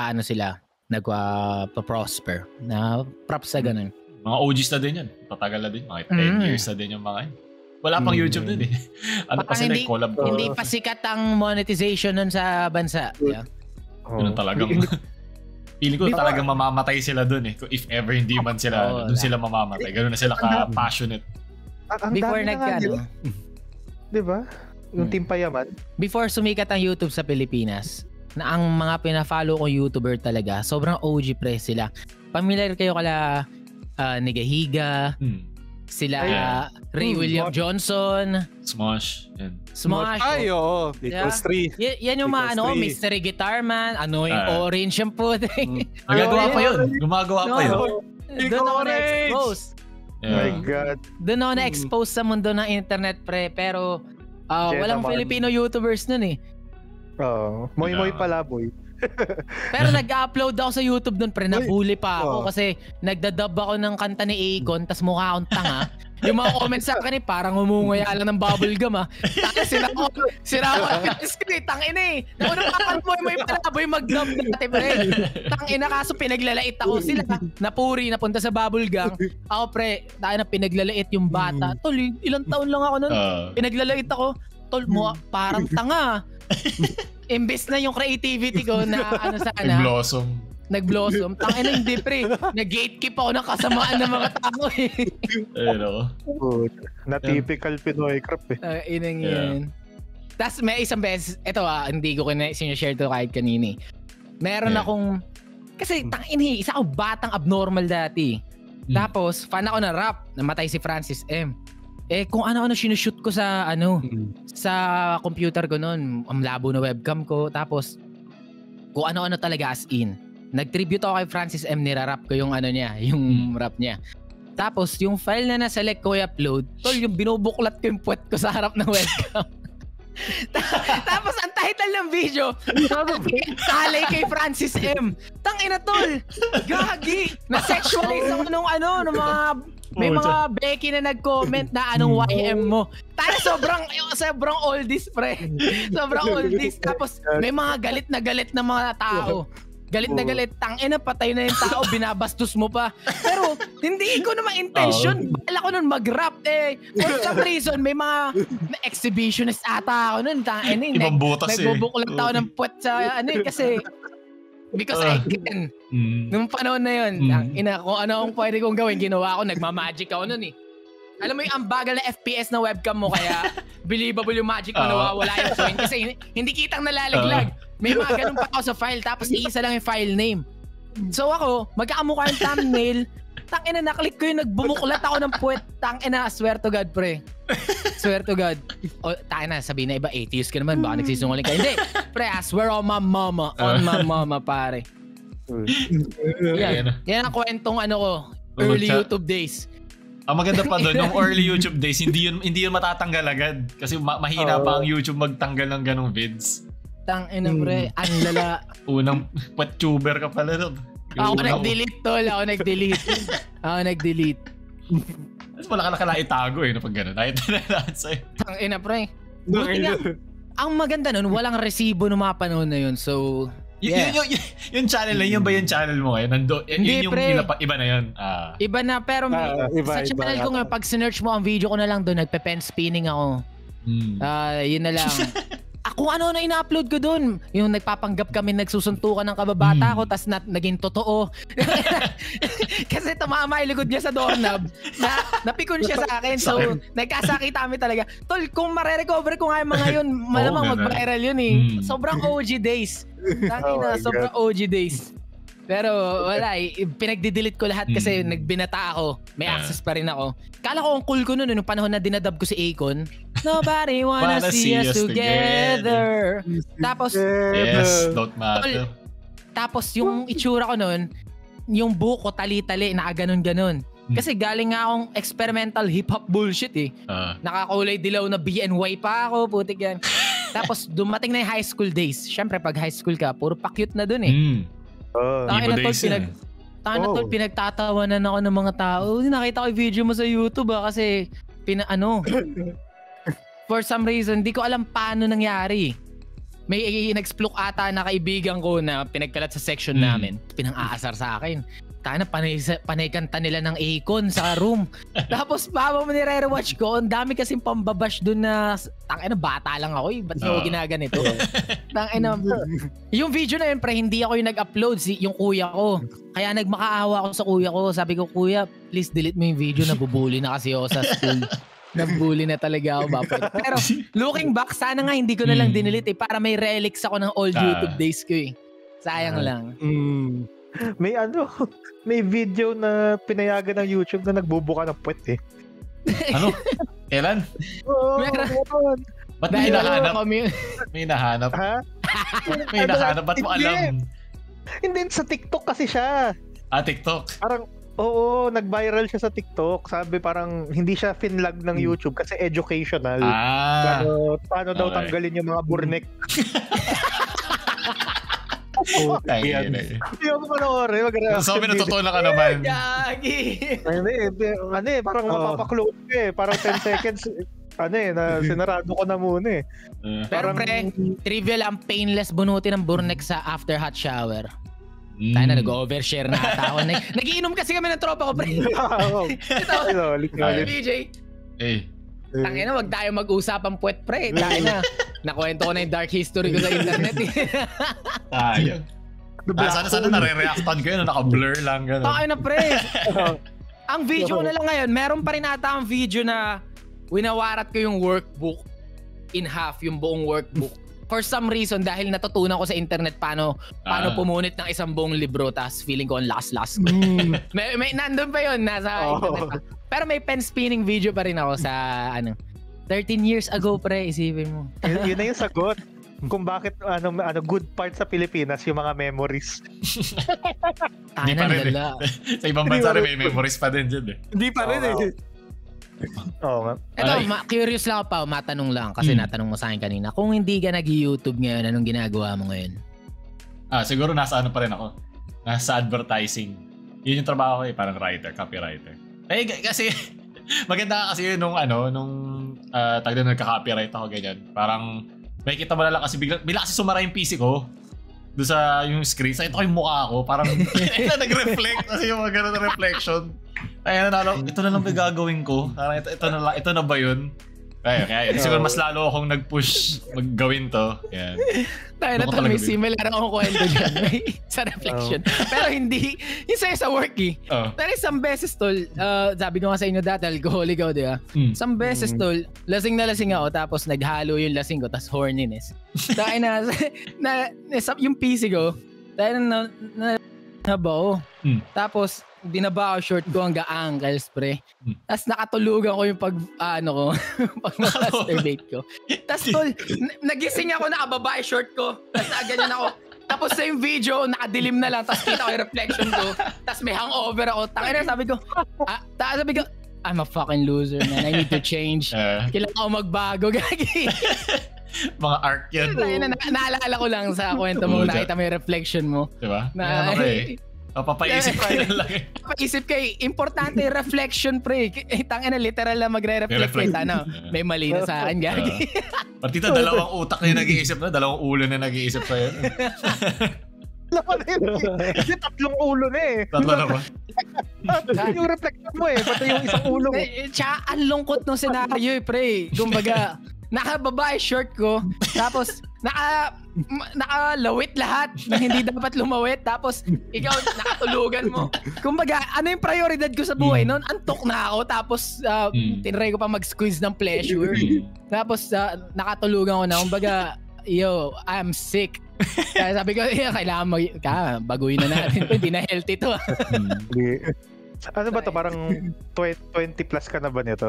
nagpa-prosper. Na props sa ganun. Mga OGs na din yan. Tatagal na din. Mga 10 years na din yung mga wala pang YouTube dun Ano pa sila collab ko. Hindi pa sikat ang monetization nun sa bansa. Ganun talagang feeling ko talagang mamamatay sila dun If ever hindi man sila dun sila mamamatay. Ganun na sila ka-passionate. Before diba? Yung Team Payaman. Before sumikat ang YouTube sa Pilipinas, na ang mga pina-follow kong YouTuber talaga, sobrang OG pre sila. Familiar kayo kala Nigahiga, sila Ray William Johnson, Smosh. Smosh. Ay, oo. Equals 3. Yan yung mga Mystery Guitar Man, yung Orange yung puting. Nagagawa pa yun. Gumagawa pa yun. Doon ako na-expose. My God. Doon ako na-expose sa mundo ng internet, pre. Pero walang Filipino YouTubers nun Moy pala, boy. Pero nag-upload ako sa YouTube doon, pre. Nabully pa ako kasi nagdadub ako ng kanta ni Akon, tas mukha akong tanga. Yung mga comments sa akin parang umungaya lang ng bubblegum Tapos sinako yung screen, tangina Nauna pa mo may palaboy mag-dub dati, pre. Tangina, kaso pinaglalait ako sila. Napuri, napunta sa bubblegum. Ako, pre, tayo na pinaglalait yung bata. Tol, ilang taon lang ako nun. Pinaglalait ako. Tol, parang tanga. Imbes na yung creativity ko na sana. Nag-blossom. Tangina, hindi, pre. Nag-gatekeep ako ng kasamaan ng mga tao na typical Pinoy crap Inang yan. Tapos may isang beses, ito hindi ko sinashare to kahit kanini. Meron akong, kasi isa ako batang abnormal dati. Tapos, fan ako ng rap. Namatay si Francis M. Kung ano-ano sinushoot ko sa sa computer ko noon, ang labo na webcam ko. Tapos kung ano-ano talaga as in. Nag-tribute ako kay Francis M, nirarap ko yung yung rap niya. Tapos yung file na na-select ko i-upload, tol, yung binubuklat ko yung puwet ko sa harap ng webcam. Tapos ang title ng video, Salay kay Francis M. Tangina, tol, gagi. Na-sexualize ako nung mga may mga Becky na nag-comment na anong YM mo. Tayo sobrang oldies, pre. Sobrang oldies. Tapos may mga galit na mga tao. Galit na galit. Tangina, patay na yung tao, binabastos mo pa. Pero hindi ko naman intention. Bala ko nun mag-rap For some reason, may mga exhibitionist ata ako nun. Tangina, ibang butas nagbubuklat ako ng puwet sa kasi because I can. Nung panahon na yun, kung ano ang pwede kong gawin, ginawa ko, nagmamagic ako nun Alam mo yung ang bagal na FPS na webcam mo, kaya believable yung magic mo nawawala yung point kasi hindi kitang nalalaglag. May mga ganun pa ako sa file, tapos iisa lang yung file name. So ako, magkakamukha yung thumbnail, tangina, naklik ko yung nagbumuklat ako ng puwet. Tangina, swear to God, pre. Swear to God. Tangina, sabihin na iba, atheist ka naman, baka nagsisungaling ka. Hindi, pre, I swear on my mama. On my mama, pare. Yan ang kwentong early YouTube days. Ang maganda pa doon, yung early YouTube days, hindi yun matatanggal agad. Kasi mahina pa ang YouTube magtanggal ng ganong vids. Tangina, pre, ang lala. Unang puwet-tuber ka pala doon. Ako nag-delete, tol. Ako nag-delete. Mas wala ka na itago na pag gano'n. Nakita na lahat sa'yo. Tangina, pre. Ang maganda nun, walang resibo nung mga panahon na yun. So, yeah. Yung channel na yun ba yung channel mo ngayon? Hindi, yung pre. Iba na yun? Iba na, pero sa channel ko nga, pag sinearch mo ang video ko na lang doon, nagpe-pen spinning ako. Yun na lang. Kung ano na ina-upload ko doon, yung nagpapanggap kami nagsusuntukan ng kababata ko, tas naging totoo. Kasi tumama yung likod niya sa doorknob, napikon siya sa akin. So, nagkasakita kami talaga. Tol, kung mare-recover ko nga yung mga yun, malamang mag-viral yun eh. Sobrang OG days. Sobrang OG days. Pero wala pinagdi-delete ko lahat kasi nagbinata ako. May access pa rin ako. Kala ko ang cool ko noon nung panahon na dinadab ko si Akon. Nobody wanna see us together. Tapos yes, don't matter. Tapos yung itsura ko noon, yung buhok ko tali-tali, nakaganon-ganon. Kasi galing nga akong experimental hip-hop bullshit eh. Nakakulay dilaw na BNY pa ako, putik yan. Tapos dumating na yung high school days. Syempre pag high school ka, puro pa-cute na dun eh. Pinagtatawanan ako ng mga tao. Nakita ko yung video mo sa YouTube kasi for some reason, di ko alam paano nangyari. May in-explore ata na kaibigan ko na pinagkalat sa section namin. Pinang-aasar sa akin. Panay kanta nila ng Akon sa room. Tapos habang nire-rewatch ko, ang dami kasing pambabash dun na bata lang ako ba't ako ginaganito? Yung video na yun, pre, hindi ako yung nag-upload, yung kuya ko. Kaya nagmakaawa ako sa kuya ko. Sabi ko, kuya, please delete mo yung video, nabubuli na kasi ako sa school. Nabully na talaga ako, Pero looking back, sana nga hindi ko na lang dinelete para may relics ako ng old YouTube days ko eh. Sayang lang. May video na pinayagan ng YouTube na nagbubuka ng puwet eh. Ano? Kailan? Meron. Ba't may hinahanap? May hinahanap? Ha? May hinahanap? Ba't mo alam? Hindi, sa TikTok kasi siya. TikTok? Parang, oo, nag-viral siya sa TikTok. Sabi parang hindi siya finlag ng YouTube kasi educational. Paano daw tanggalin yung mga burnek? Hindi ako panoorin. So, may natutunan ka naman. Gagi! Parang mapapaklose ka eh. Parang 10 seconds, sinarado ko na muna eh. Pero pre, trivial ang painless bunuti ng burnek sa after hot shower. Tayo na nag-overshare na ata ako. Nagiinom kasi kami ng tropa ko, pre. BJ. Tangina, wag tayo mag-usap ang puwet, pre. Tayo na. Nakwento ko na yung dark history ko sa internet. Sana nare-reactan ko yun, naka-blur lang. Tayo na, pre. Ang video ko na lang ngayon, meron pa rin ata ang video na winawarat ko yung workbook in half, yung buong workbook. For some reason, dahil natutunan ko sa internet paano pumunit ng isang buong libro, tas feeling ko ang last ko. may nandun pa yun, nasa internet pa. Pero may pen spinning video pa rin ako sa 13 years ago, pre, isipin mo. Yun na yung sagot. Kung bakit good part sa Pilipinas yung mga memories. Hindi pa rin sa ibang bansa rin may memories pa din dyan eh. Hindi pa rin eh. Oo nga. Ito, curious lang ako pa, matanong lang kasi natanong mo sa akin kanina. Kung hindi ka nag-YouTube ngayon, anong ginagawa mo ngayon? Siguro nasa pa rin ako. Nasa advertising. Yun yung trabaho ko parang writer, copywriter. Kasi maganda kasi yun nung tagda nagka-copyright ako ganyan. Parang may kita mo na lang kasi bigla kasi sumara yung PC ko. Doon sa yung screen, sa ito yung mukha ko. Parang nag-reflect kasi yung mga ganun na reflection. Kaya ito na lang ba gagawin ko? Parang ito na ba yun? Kaya siguro mas lalo akong nag-push maggawin to. Yan. Tayo na may similar akong kwento dyan. Sa reflection. Pero hindi, yung sa work eh. Pero isang beses tol, sabi ko nga sa inyo dati, alcoholic ako, di ba? Isang beses tol, lasing na lasing ako, tapos naghalo yung lasing ko, tapos horniness. Dahil yung PC ko, dahil nabao. Tapos, binaba ako short ko hanggang ankles, pre. Tapos nakatulugan ko yung pag-masturbate ko. Tapos tol, nagising ako, nakababa yung short ko. Tapos ganyan ako. Tapos sa yung video, nakadilim na lang. Tapos kita ko yung reflection ko. Tapos may hangover ako. Tangina, sabi ko, I'm a fucking loser, man. I need to change. Kailangan ako magbago, gagi. Mga arc yan. Naalala ko lang sa kwento mo, nakita mo yung reflection mo. Diba? Papaisip ka na lang. Papaisip ka importante yung reflection, pre. Tangina, literal na magre-reflect. May mali na sa akin, gagi. Partita, dalawang utak na nag-iisip na, dalawang ulo na nag-iisip sa'yo. Kasi tatlong ulo na eh. Tatlo na ba? Yung reflection mo eh, pati yung isang ulo mo. Tsaka ang lungkot ng senaryo pre. Kumbaga, nakababae short ko, tapos nakalawit lahat na hindi dapat lumawit, tapos ikaw nakatulugan mo. Kumbaga, ano yung prioridad ko sa buhay noon? Antok na ako, tapos tinry ko pa mag-squeeze ng pleasure. Tapos nakatulugan ko na. Kumbaga, yo, I'm sick. Kaya sabi ko, kailangan baguhin na natin. Hindi na healthy to. Ano ba to? Parang 20 plus ka na ba nito?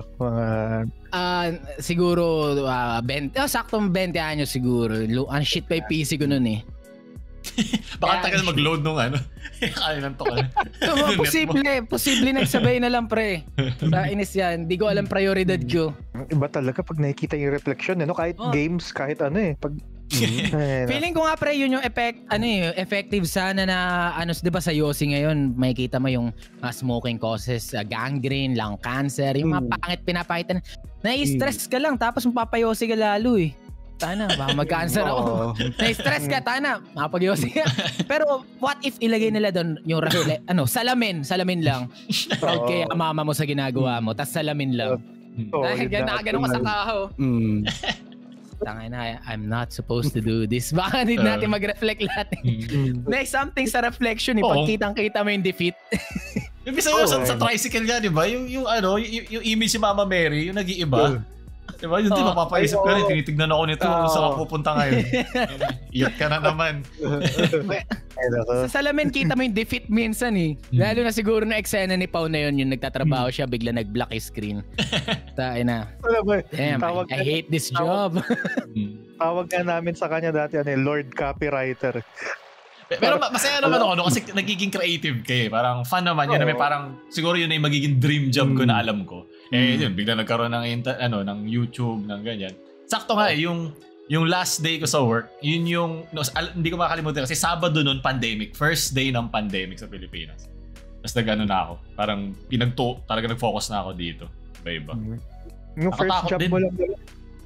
Siguro 20. Saktong 20 anyos siguro. Ang shit pa yung PC ko nun eh. Baka tagal mag-load nung ano. Kaya nang to ka na. Posible nagsabay na lang pre. Sa inis yan. Hindi ko alam prioridad ko. Iba talaga pag nakikita yung reflection. Kahit games, kahit ano eh. Feeling ko nga pre yun yung effective sana na di ba sa Yossi ngayon makikita mo yung smoking causes gangrene, lung cancer, yung mga pangit pinapakita. Na-stress ka lang tapos mapapayosi ka lalo eh. Tana, baka mag-cancer ako. Na-stress ka, tana, mapag-yosi ka. Pero what if ilagay nila doon yung salamin lang. Proud kaya mama mo sa ginagawa mo, tas salamin lang. Dahil nakaganon ka sa kaho. Tangina, I'm not supposed to do this. Baka hindi natin mag-reflect lahat. May something sa reflection pag kitang-kita mo yung defeat. Yung bisa sa tricycle nga, di ba? Yung image si Mama Mary, yung nag-iiba. Di ba? Yung mapapaisip ka rin, tinitignan ako nito, saan ka pupunta ngayon? Iyot ka na naman. Sa salamin, kita mo yung defeat minsan eh. Lalo na siguro na eksena ni Pao na yun, yung nagtatrabaho siya, bigla nag-block yung screen. Tayo na. Damn, I hate this job. Tawag nga namin sa kanya dati, Lord Copywriter. Pero masaya naman ako kasi nagiging creative kayo. Parang fun naman yun. Parang siguro yun ay magiging dream job ko na alam ko. Yun, bigla nagkaroon ng YouTube, ng ganyan. Sakto nga yung last day ko sa work, yun yung, hindi ko makakalimutan kasi Sabado noon, pandemic. First day ng pandemic sa Pilipinas. Tapos na ako. Parang talaga nag-focus na ako dito. Iba. Yung first job mo lang dito.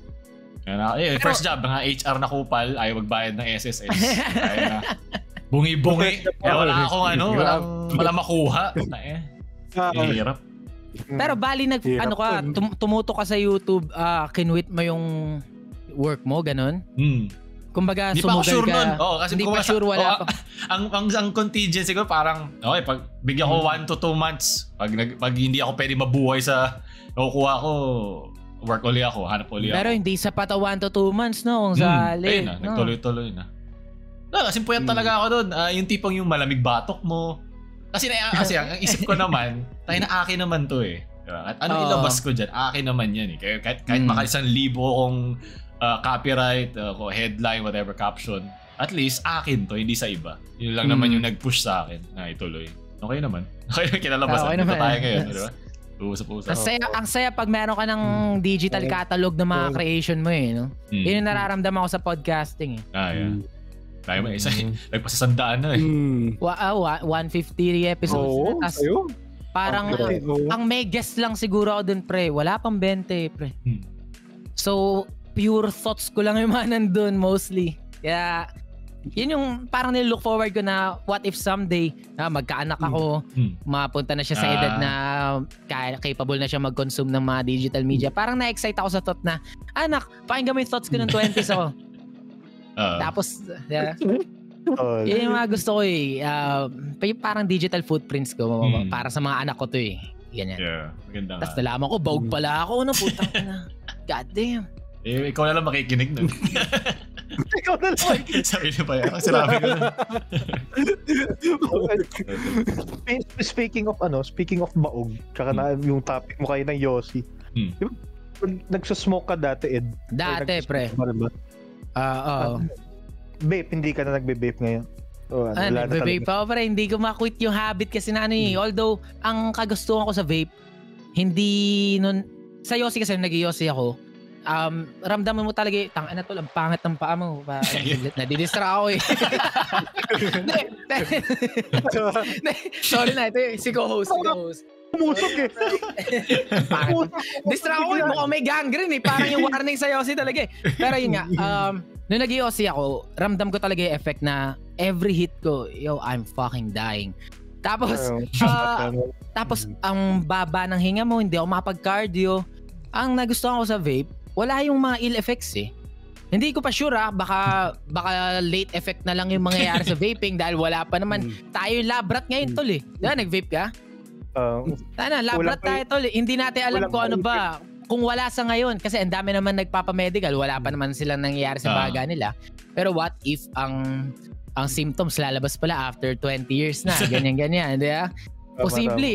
First job, nga HR na kupal, ayaw magbayad ng SSS. Ayaw na. Bungi-bungi. Wala akong wala makuha. Hirap. Pero bali tumuto ka sa YouTube, kinuwit mo yung work mo, ganun? Kumbaga, hindi pa ako sure nun. Kasi hindi pa sure, wala pa. Ang contingency ko parang, pag bigyan ko 1 to 2 months, pag hindi ako pwede mabuhay sa nakukuha ko, work uli ako, hanap uli ako. Pero hindi sapat 1 to 2 months, no? Kung sali. Ayun na, nagtuloy-tuloy na. Kasi puyat talaga ako doon. Yung tipong yung malamig batok mo. Kasi ang isip ko naman, tayo na akin naman to eh. At ilabas ko dyan, akin naman yan eh. Kahit maka 1,000 kong copyright, headline, whatever caption, at least akin to, hindi sa iba. Yun lang naman yung nag-push sa akin na ituloy. Okay naman. Okay, kinalabasan. Okay naman. Tayo ngayon, di ba? Usap-usap. Ang saya pag meron ka ng digital catalog ng mga creation mo eh. No? Yun yung nararamdaman ko sa podcasting eh. Yeah. Tayo mo, nagpasasandaan na eh. 150 episodes na. Tas, parang ang may guest lang siguro ako dun pre. Wala pang 20 pre. So, pure thoughts ko lang yung mga nandun mostly. Kaya, yun yung parang nilook forward ko na what if someday magkaanak ako, mapunta na siya sa edad na capable na siya mag-consume ng mga digital media. Parang na-excite ako sa thought na, anak, pakinggan mo yung thoughts ko ng 20s ako. Tapos, yun yung mga gusto ko eh. Parang digital footprints ko para sa mga anak ko to eh. Ganyan. Yeah, maganda nga. Tapos nalaman ko, baog pala ako. Putang na. God damn. Ikaw na lang makikinig nun. Ikaw na lang makikinig. Sabi niyo pa yan. Sinabi ko na. Speaking of baog, tsaka na yung topic mo kayo ng Yossi. Diba, nagsusmoke ka dati, Ed? Dati, pre. Vape, hindi ka na nagbe-vape ngayon? Nagbe-vape pa. Pero hindi ko ma-quit yung habit kasi na although, ang kagustuhan ko sa vape, hindi nun, sa Yossi kasi nag-Yossi ako, ramdaman mo talaga, tangina tol, ang pangit ng paa mo. Nadidistract ako eh. Sorry na, ito si co-host. Pumusok eh. Distract ako eh, mukhang may gangrene eh. Parang yung warning sa Yossi talaga eh. Pero yun nga, nung nag-Yossi ako, ramdam ko talaga yung effect na every hit ko, I'm fucking dying. Tapos, ang baba ng hinga mo, hindi ako makapag-cardio. Ang nagustuhan ko sa vape, wala yung mga ill effects eh. Hindi ko pa sure baka late effect na lang yung mangyayari sa vaping dahil wala pa naman. Tayo labrat ngayon tol eh. Diba, nag-vape ka? Labrat tayo tol eh. Hindi natin alam kung ano ba. Kung wala sa ngayon, kasi ang dami naman nagpapamedical, wala pa naman silang nangyayari sa baga nila. Pero what if ang symptoms lalabas pala after 20 years na, ganyan, di ba? Posible,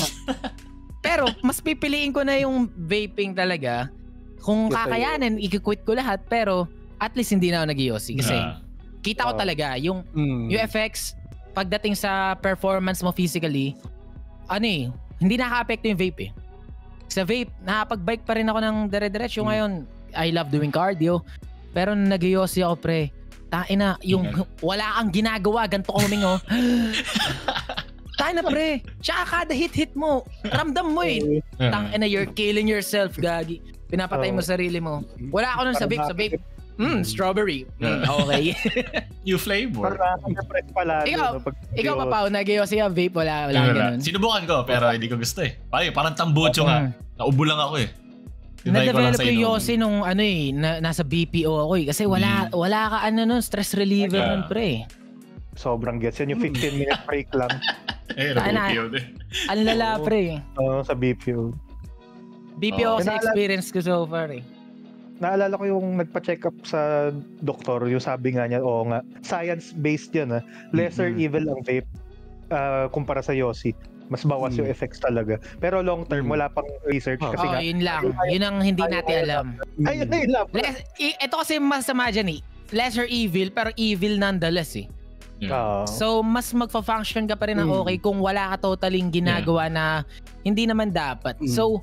pero mas pipiliin ko na yung vaping talaga. Kung kakayanin, i-quit ko lahat, pero at least hindi na ako nag-Yossi. Kasi kita ko talaga yung effects pagdating sa performance mo physically, hindi nakaka-apekto yung vape eh. Sa vape, nakapag-bike pa rin ako ng dire-diretso. Ngayon, I love doing cardio. Pero nung nag-Yossi ako, pre, yung wala kang ginagawa, ganito kong humingo. Tayo na pre, tsaka kada hit mo, ramdam mo eh. You're killing yourself, gagi. Pinapatay mo sarili mo. Wala ako nun sa vape. Strawberry. Okay. New flavor. Ikaw pa, Pao, nag-Yossi ka vape, wala ganun. Sinubukan ko, pero hindi ko gusto eh. Parang tambucho nga. Naubo lang ako eh. Na-develop ko yung Yossi nung nasa BPO ako eh. Kasi wala ka stress reliever nun pre. Sobrang gets yan. Yung 15-minute break lang. BPO din. Ang lala pre. Sa BPO. BPO kasi experience ko so far eh. Naalala ko yung nagpa-check up sa doktor, yung sabi nga niya, science-based yan lesser evil ang vape kumpara sa Yossi. Mas bawas yung effects talaga. Pero long term, wala pang research. Kasi yun lang. Yun ang hindi natin alam. Ayun lang. Ito kasi masama dyan eh. Lesser evil, pero evil nonetheless eh. So, mas magfa-function ka pa rin ng okay kung wala ka totaling ginagawa na hindi naman dapat. So,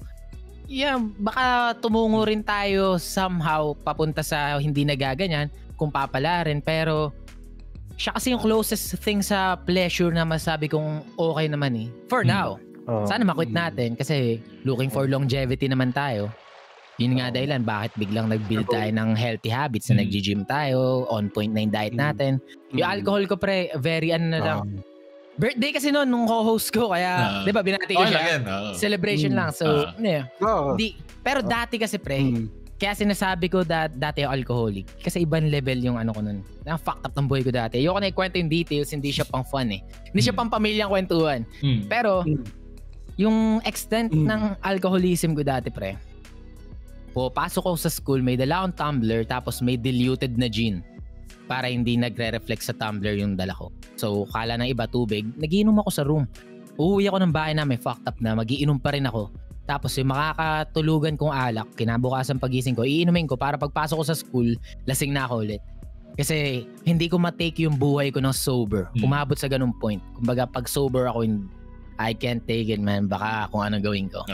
baka tumungo rin tayo somehow papunta sa hindi nagaganyan kung papala rin. Pero, siya kasi yung closest thing sa pleasure na masabi kong okay naman eh. For now. Sana makwit natin kasi looking for longevity naman tayo. Yun nga dahilan bakit biglang nag-build tayo ng healthy habits na nag-gym tayo, on point na yung diet natin. Yung alcohol ko pre, very lang. Birthday kasi noon nung co-host ko kaya, di ba binati ko siya? Celebration lang. So, pero dati kasi pre, kaya sinasabi ko dati ako alcoholic. Kasi ibang level yung ko nun. Fucked up ng buhay ko dati. Ayoko na ikwento yung details, hindi siya pang fun eh. Hindi siya pang pamilyang kwentuhan. Pero, yung extent ng alcoholism ko dati pre, pasok ko sa school, may dala akong tumbler, tapos may diluted na gin. Para hindi nagre-reflect sa tumbler yung dala ko. So, kala ng iba tubig, nagiinom ako sa room. Uuwi ako ng bahay namin, fucked up na, magiinom pa rin ako. Tapos yung makakatulugan kong alak, kinabukasan pagising ko, iinumin ko para pagpasok ko sa school, lasing na ako ulit. Kasi hindi ko matake yung buhay ko ng sober. Umabot sa ganung point. Kumbaga pag sober ako, I can't take it man, baka kung anong gawin ko.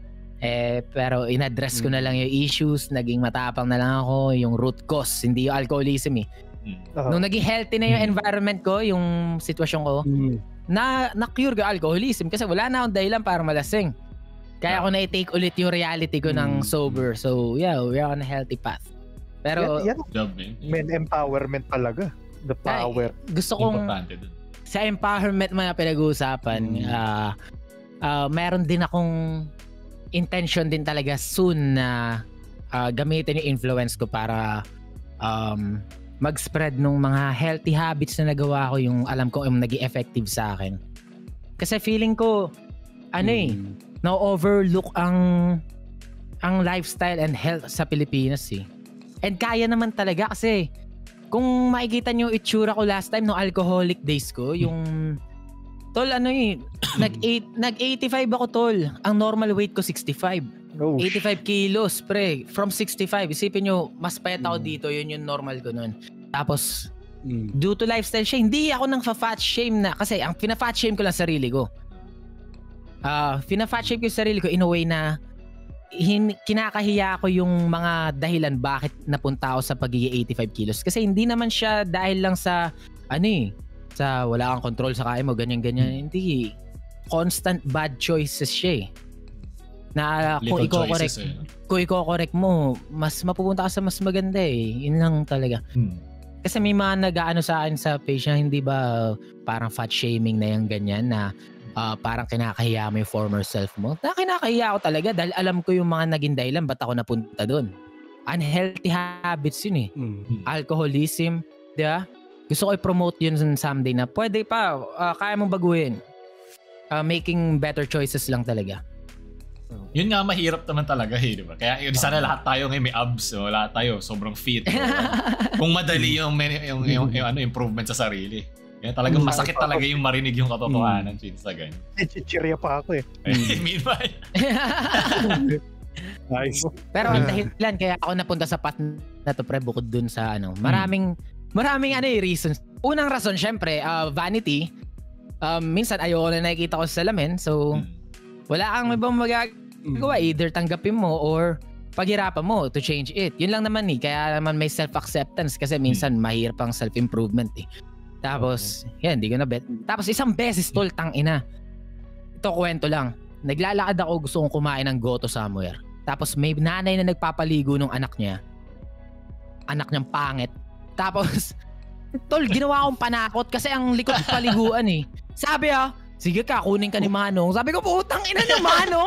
Pero in-address ko na lang yung issues, naging matapang na lang ako, yung root cause, hindi yung alcoholism eh. Nung naging healthy na yung environment ko, yung sitwasyon ko, na-cure ka alcoholism kasi wala na akong dahilan para malasing. Kaya ako na-take ulit yung reality ko ng sober. So, we're on a healthy path. Pero, men empowerment talaga. The power. Gusto kong, sa empowerment mga pinag-uusapan, meron din akong intention din talaga soon na gamitin yung influence ko para mag-spread ng mga healthy habits na nagawa ko, yung alam ko yung naging effective sa akin. Kasi feeling ko, na-overlook ang lifestyle and health sa Pilipinas eh. And kaya naman talaga kasi kung makikita niyo itsura ko last time no alcoholic days ko, yung tol nag-85 ako tol. Ang normal weight ko 65. 85 kilos pre. From 65, isipin nyo, mas payat ako dito, yun yung normal ko nun. Tapos due to lifestyle siya, hindi ako nang fat shame na kasi ang pina-fat shame ko lang sarili ko. Fina-fat shame ko yung sarili ko in a way na kinakahiya ko yung mga dahilan bakit napunta ako sa pagiging 85 kilos. Kasi hindi naman siya dahil lang sa, sa wala kang control sa kain mo, ganyan-ganyan. Hindi. Constant bad choices siya na kung i-correct mo, mas mapupunta ka sa mas maganda Yun lang talaga. Kasi may mga nag-aano sa akin sa page na hindi ba parang fat shaming na yung ganyan na parang kinakahiya mo yung former self mo. Kinakahiya ako talaga dahil alam ko yung mga naging dahilan ba't ako napunta doon. Unhealthy habits yun Alcoholism, di ba? Gusto ko i-promote yun someday na pwede pa, kaya mong baguhin. Making better choices lang talaga. Yun nga mahirap naman talaga di ba? Kaya yun, sana lahat tayo ngayon may abs, lahat tayo sobrang fit. Kung madali yung improvement sa sarili. Kaya talagang masakit talaga yung marinig yung katotohanan sa ganyan. Chichirya pa ako Meanwhile. Nice. Pero ang dahilan kaya ako napunta sa path na to pre bukod dun sa maraming reasons. Unang rason syempre, vanity. Minsan ayoko na nakikita ko sa salamin, so wala kang ibang magagawa, either tanggapin mo or paghirapan mo to change it. Yun lang naman kaya naman may self-acceptance kasi minsan mahirap ang self-improvement Tapos, hindi ko na bet. Tapos isang beses tangina. Ito kwento lang. Naglalakad ako, gusto kong kumain ng goto somewhere. Tapos may nanay na nagpapaligo ng anak niya. Anak niyang pangit. Tapos, tol, ginawa akong panakot kasi ang likod paliguan Sabi sige ka, kunin ka ni Manong. Sabi ko, putang ina niyo, Manong.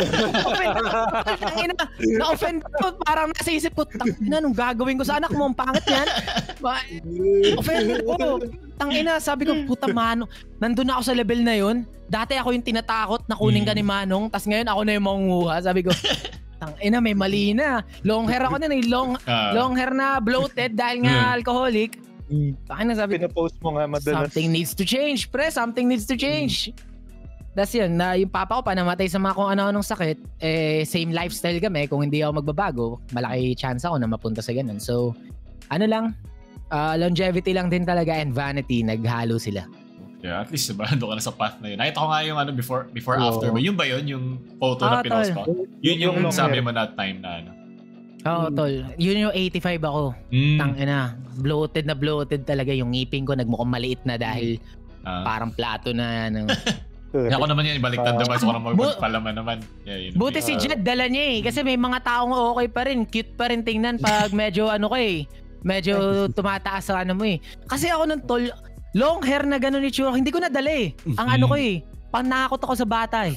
Na-offend ko. Parang nasa isip ko, tangina, nung gagawin ko sa anak mo, ang pangit yan. Offend ko. Tangina, sabi ko, puta Manong. Nandun na ako sa level na yun. Dati ako yung tinatakot na kunin ka ni Manong. Tas ngayon ako na yung mangunguha. Sabi ko, tangina, may mali na. Long hair ako na long hair na bloated dahil nga alcoholic. Sabi, pinapost mo nga madalas. Something needs to change, pre. Something needs to change. That's yun. Na yung papa ko pa namatay sa mga kung ano-anong sakit. Same lifestyle kami. Kung hindi ako magbabago, malaki chance ako na mapunta sa ganun. So, longevity lang din talaga and vanity. Naghalo sila. Yeah, at least diba, doon ka na sa path na yun. Nakita ko nga yung before after ba? Yun ba yun? Yung photo na pinost mo? Yun yung sabi mo na time na Oo, tol. Yun yung 85 ako. Tangina. Bloated na bloated talaga. Yung ngipin ko nagmukhang maliit na dahil parang plato na Ako naman yan, baliktad naman. So, magpalaman naman. Yeah, buti si Jed, dala niya Kasi may mga taong okay pa rin. Cute pa rin tingnan pag medyo medyo tumataas sa mo Kasi ako nung tol, long hair na gano'n ni Churro, hindi ko nadala Ang pang nakakot ako sa bata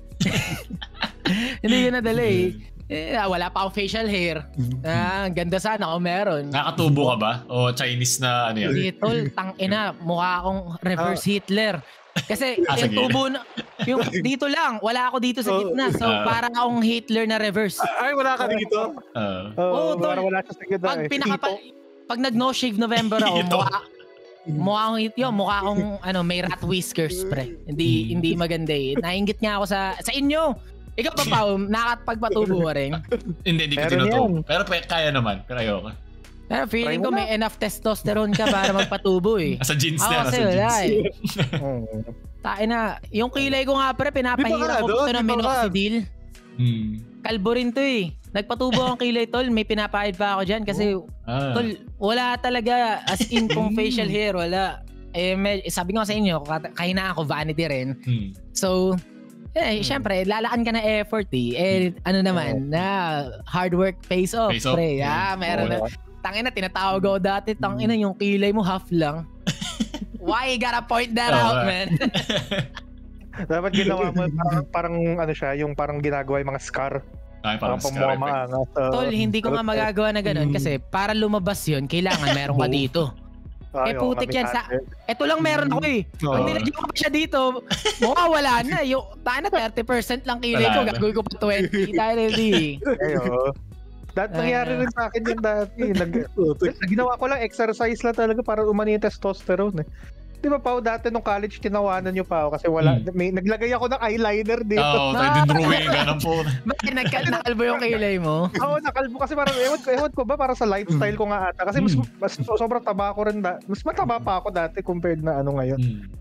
Hindi ko nadala wala pa akong facial hair. Ganda sana kung meron. Nakatubo ka ba? O Chinese na yan? Hindi, tol, tangina. Mukha akong reverse Hitler. Kasi yung tubo na, yung dito lang, wala ako dito sa gitna. So parang akong Hitler na reverse. Ay, wala ka dito? Oo, tol. Wala siya sa gitna. Pag nag-no shave November ako, mukha akong may rat whiskers, pre. Hindi maganda Nainggit nga ako sa inyo. Ikaw pa, Pao, nakapagpatubo rin? Hindi ko tinutubo. Pero kaya naman. Pero ayoko. Pero feeling ko may enough testosterone ka para magpatubo Sa jeans na. Kasi wala Tain na. Yung kilay ko nga pre, pinapahirap ko ito ng minoxidil. Kalbo rin to Nagpatubo ang kilay, tol. May pinapahid pa ako dyan kasi tol, wala talaga as in kung facial hair, wala. Sabi ko sa inyo, kahina ako, vanity rin. So, syempre, lalaan ka na effort naman, hard work pays off, pre. Meron na. Tangina, tinatawag ako dati, tangina, yung kilay mo half lang. Why you gotta point that out, man? Dapat ginawa mo, parang siya, yung parang ginagawa yung mga scar. Parang scar. Tol, hindi ko nga magagawa na ganun kasi para lumabas yun, kailangan meron ka dito. Putik yan Ito lang meron ako Pag nilagyan ko pa siya dito, mawawala na. Yung 30% lang kilay ko, gagawin ko pa 20. Dahil hindi. Nangyari rin sa akin yun dati. Ginawa ko lang, exercise lang talaga para umani yung testosterone Di ba, Pao, dati nung college, tinawanan nyo pa ako kasi wala, naglagay ako ng eyeliner dito. Tayo din drawing ka ng po. Bakit nakalbo yung kilay mo? Oo, nakalbo kasi parang, ewan ko ba, para sa lifestyle ko nga ata. Kasi mas sobrang taba ko rin, mas mataba pa ako dati compared na ngayon.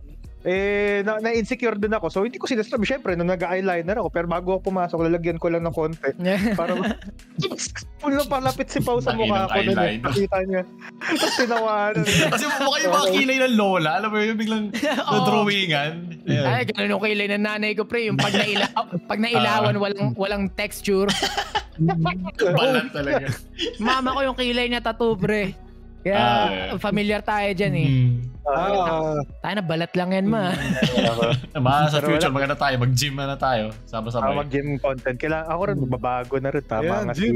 na-insecure din ako. So, hindi ko sinasabi. Siyempre, nung nag-eyeliner ako, pero bago ako pumasok, lalagyan ko lang ng konti. Para puno palapit si Pao sa mukha ko. Nakita niya. Tapos tinawanan. Kasi mukha yung mga kilay ng lola. Alam mo yung biglang na-drawingan. Ay, ganun yung kilay ng nanay ko, pre. Yung pag nailawan, walang texture. Balat talaga. Mama ko yung kilay niya tattoo, pre. Kaya familiar tayo dyan eh. Tayo na balat lang yan, ma. Sa future, maganda tayo. Mag-gym na tayo. Sama-sabay. Mag-gym content. Kailangan ako rin, babago na rin. Tama nga si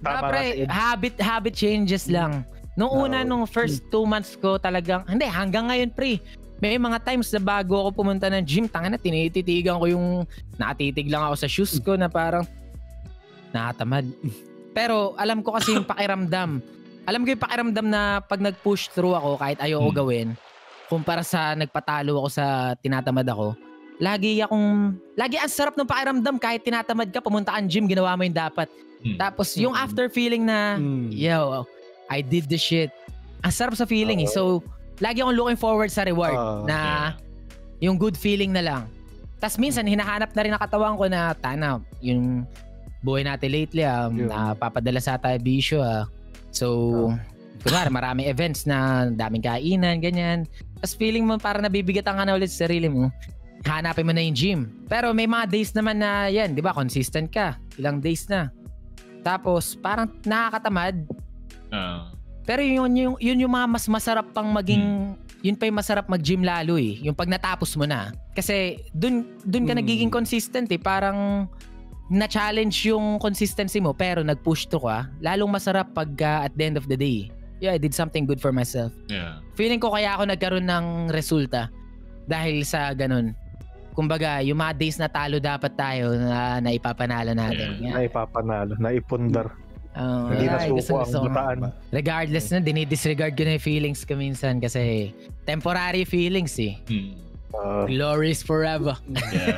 habit changes lang. Nung first 2 months ko talagang, hindi, hanggang ngayon, pre. May mga times na bago ako pumunta ng gym, tanga na, tinititigan ko yung, nakatitig lang ako sa shoes ko na parang, nakatamad. Pero alam ko kasi yung pakiramdam. Alam ko yung pakiramdam na pag nag-push through ako kahit ayoko gawin, kumpara sa nagpatalo ako sa tinatamad ako, lagi ang sarap ng pakiramdam kahit tinatamad ka, pumunta kang gym, ginawa mo yung dapat. Tapos yung after feeling na, yo, I did the shit. Ang sarap sa feeling eh. So, lagi akong looking forward sa reward na yung good feeling na lang. Tapos minsan, hinahanap na rin ang katawan ko na, yung buhay natin lately, napapadala sa tayo bisyo. So, kunwari, maraming events na daming kainan, ganyan. Tapos feeling mo parang nabibigatan ka na ulit sa sarili mo. Hanapin mo na yung gym. Pero may mga days naman na yan, di ba? Consistent ka. Ilang days na. Tapos, parang nakakatamad. Pero yun yung mga mas masarap pang maging... Yun pa yung masarap mag-gym lalo eh. Yung pag natapos mo na. Kasi dun ka nagiging consistent eh. Parang... na-challenge yung consistency mo pero nag-push through ka, lalong masarap pag at the end of the day. Yeah, I did something good for myself. Yeah. Feeling ko kaya ako nagkaroon ng resulta dahil sa ganun. Kumbaga, yung mga days na talo dapat tayo na ipapanalo natin. Yeah. Naipapanalo, naipundar. Hindi na suko ang butaan. Regardless na, dinidisregard ko na yung feelings ko minsan kasi temporary feelings eh. Glory is forever. Yeah.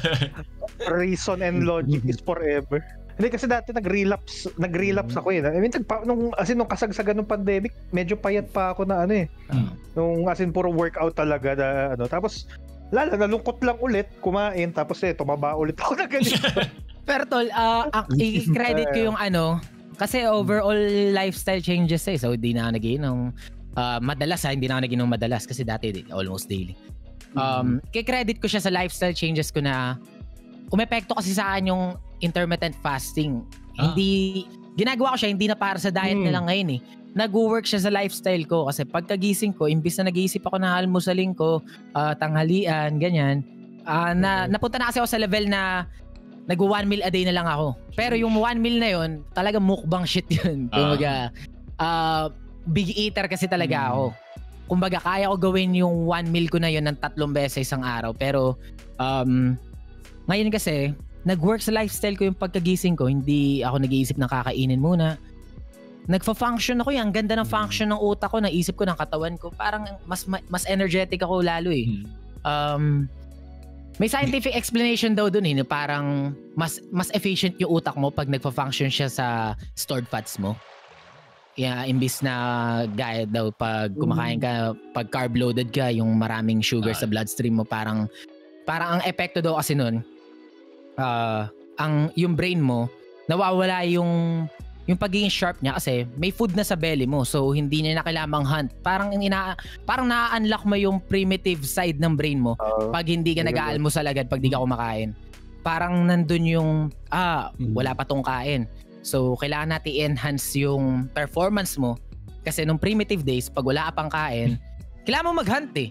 Reason and logic is forever. Hindi kasi dati nag-relapse ako eh. I mean, nung kasagsagan ng pandemic, medyo payat pa ako na Nung puro workout talaga na Tapos nalungkot lang ulit, kumain, tapos tumaba ulit ako na ganito. Pero tol, i-credit ko yung kasi overall lifestyle changes eh. So hindi na ako nagiinom. Madalas hindi na ako nagiinom madalas kasi dati almost daily. Kaya-credit ko siya sa lifestyle changes ko na umepekto kasi sa akin yung intermittent fasting. Hindi, ginagawa ko siya hindi na para sa diet na lang ngayon eh. Nag-work siya sa lifestyle ko kasi pagkagising ko, imbis na nag-iisip ako na almusalin ko, tanghalian, ganyan, napunta na kasi ako sa level na nag-1 meal a day na lang ako. Pero yung 1 meal na yun, talaga mukbang shit yun. Kumbaga, big eater kasi talaga ako. Kumbaga, kaya ko gawin yung 1 meal ko na yun ng 3 beses isang araw. Pero, ngayon kasi, nag-work sa lifestyle ko yung pagkagising ko. Hindi ako nag-iisip ng kakainin muna. Nagfa-function ako. Ang ganda ng function ng utak ko, ng isip ko, ng katawan ko. Parang mas energetic ako lalo eh. May scientific explanation daw dun eh. Parang mas efficient yung utak mo pag nagfa-function siya sa stored fats mo. Yeah, imbis na gaya daw pag kumakain ka, pag carb loaded ka, yung maraming sugar sa bloodstream mo, parang ang epekto daw kasi nun, yung brain mo, nawawala yung pagiging sharp niya kasi may food na sa belly mo, so hindi niya na kailangang hunt. Parang na-unlock mo yung primitive side ng brain mo pag hindi ka nag-aalmusal agad, pag di ka kumakain. Parang nandun yung, wala pa tong kain. So, kailangan natin i-enhance yung performance mo. Kasi nung primitive days, pag wala ka pang kain, kailangan mo mag-hunt eh.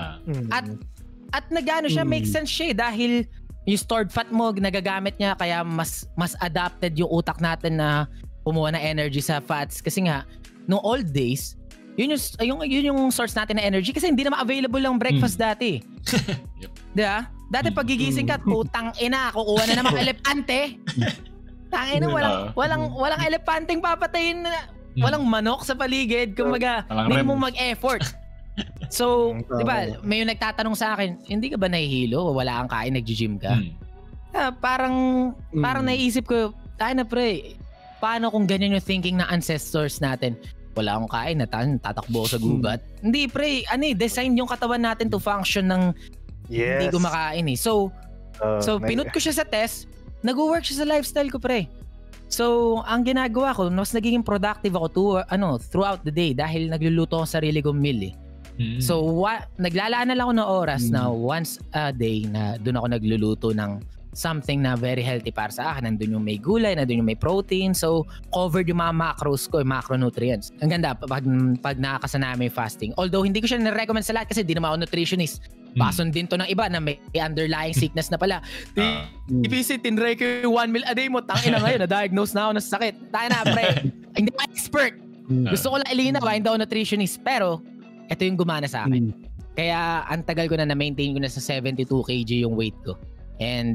At nagano siya, make sense siya eh. Dahil yung stored fat mo, nagagamit niya, kaya mas adapted yung utak natin na pumuha ng energy sa fats. Kasi nga, nung old days, yun yung source natin ng energy. Kasi hindi naman available ang breakfast dati. Yep. Diba? Dati pag gigising ka, putang ina, kukuha na naman elepante. Tangina, walang elepanteng papatayin na, walang manok sa paligid, kumbaga hindi mo mag-effort. So, di ba, may yung nagtatanong sa akin, hindi ka ba nahihilo? Wala kang kain, nag-gym ka? Parang naiisip ko, tayo na pre, paano kung ganyan yung thinking ng ancestors natin? Wala akong kain, tatakbo sa gubat. Hindi pre, design yung katawan natin to function ng Hindi kumakain eh. So pinut ko siya sa test, nag-work siya sa lifestyle ko, pre. So, ang ginagawa ko, mas nagiging productive ako throughout the day dahil nagluluto ako sa sarili kong meal eh. So, naglalaan na lang ako ng oras na once a day na doon ako nagluluto ng something na very healthy para sa akin. Nandun yung may gulay, nandun yung may protein. So, covered yung mga macros ko, yung macronutrients. Ang ganda, pag nakakasana mo yung fasting. Although, hindi ko siya na-recommend sa lahat kasi di naman ako nutritionist. Bason din to ng iba na may underlying sickness na pala. Ibisi, tinry ko yung 1 meal a day mo. Tangin na ngayon, na-diagnose na ako ng sakit. Tangin na, pre. Hindi ako expert. Gusto ko lang ilinaw, hindi ako nutritionist. Pero, ito yung gumana sa akin. Kaya, ang tagal ko na-maintain ko na sa 72 kg yung weight ko. And,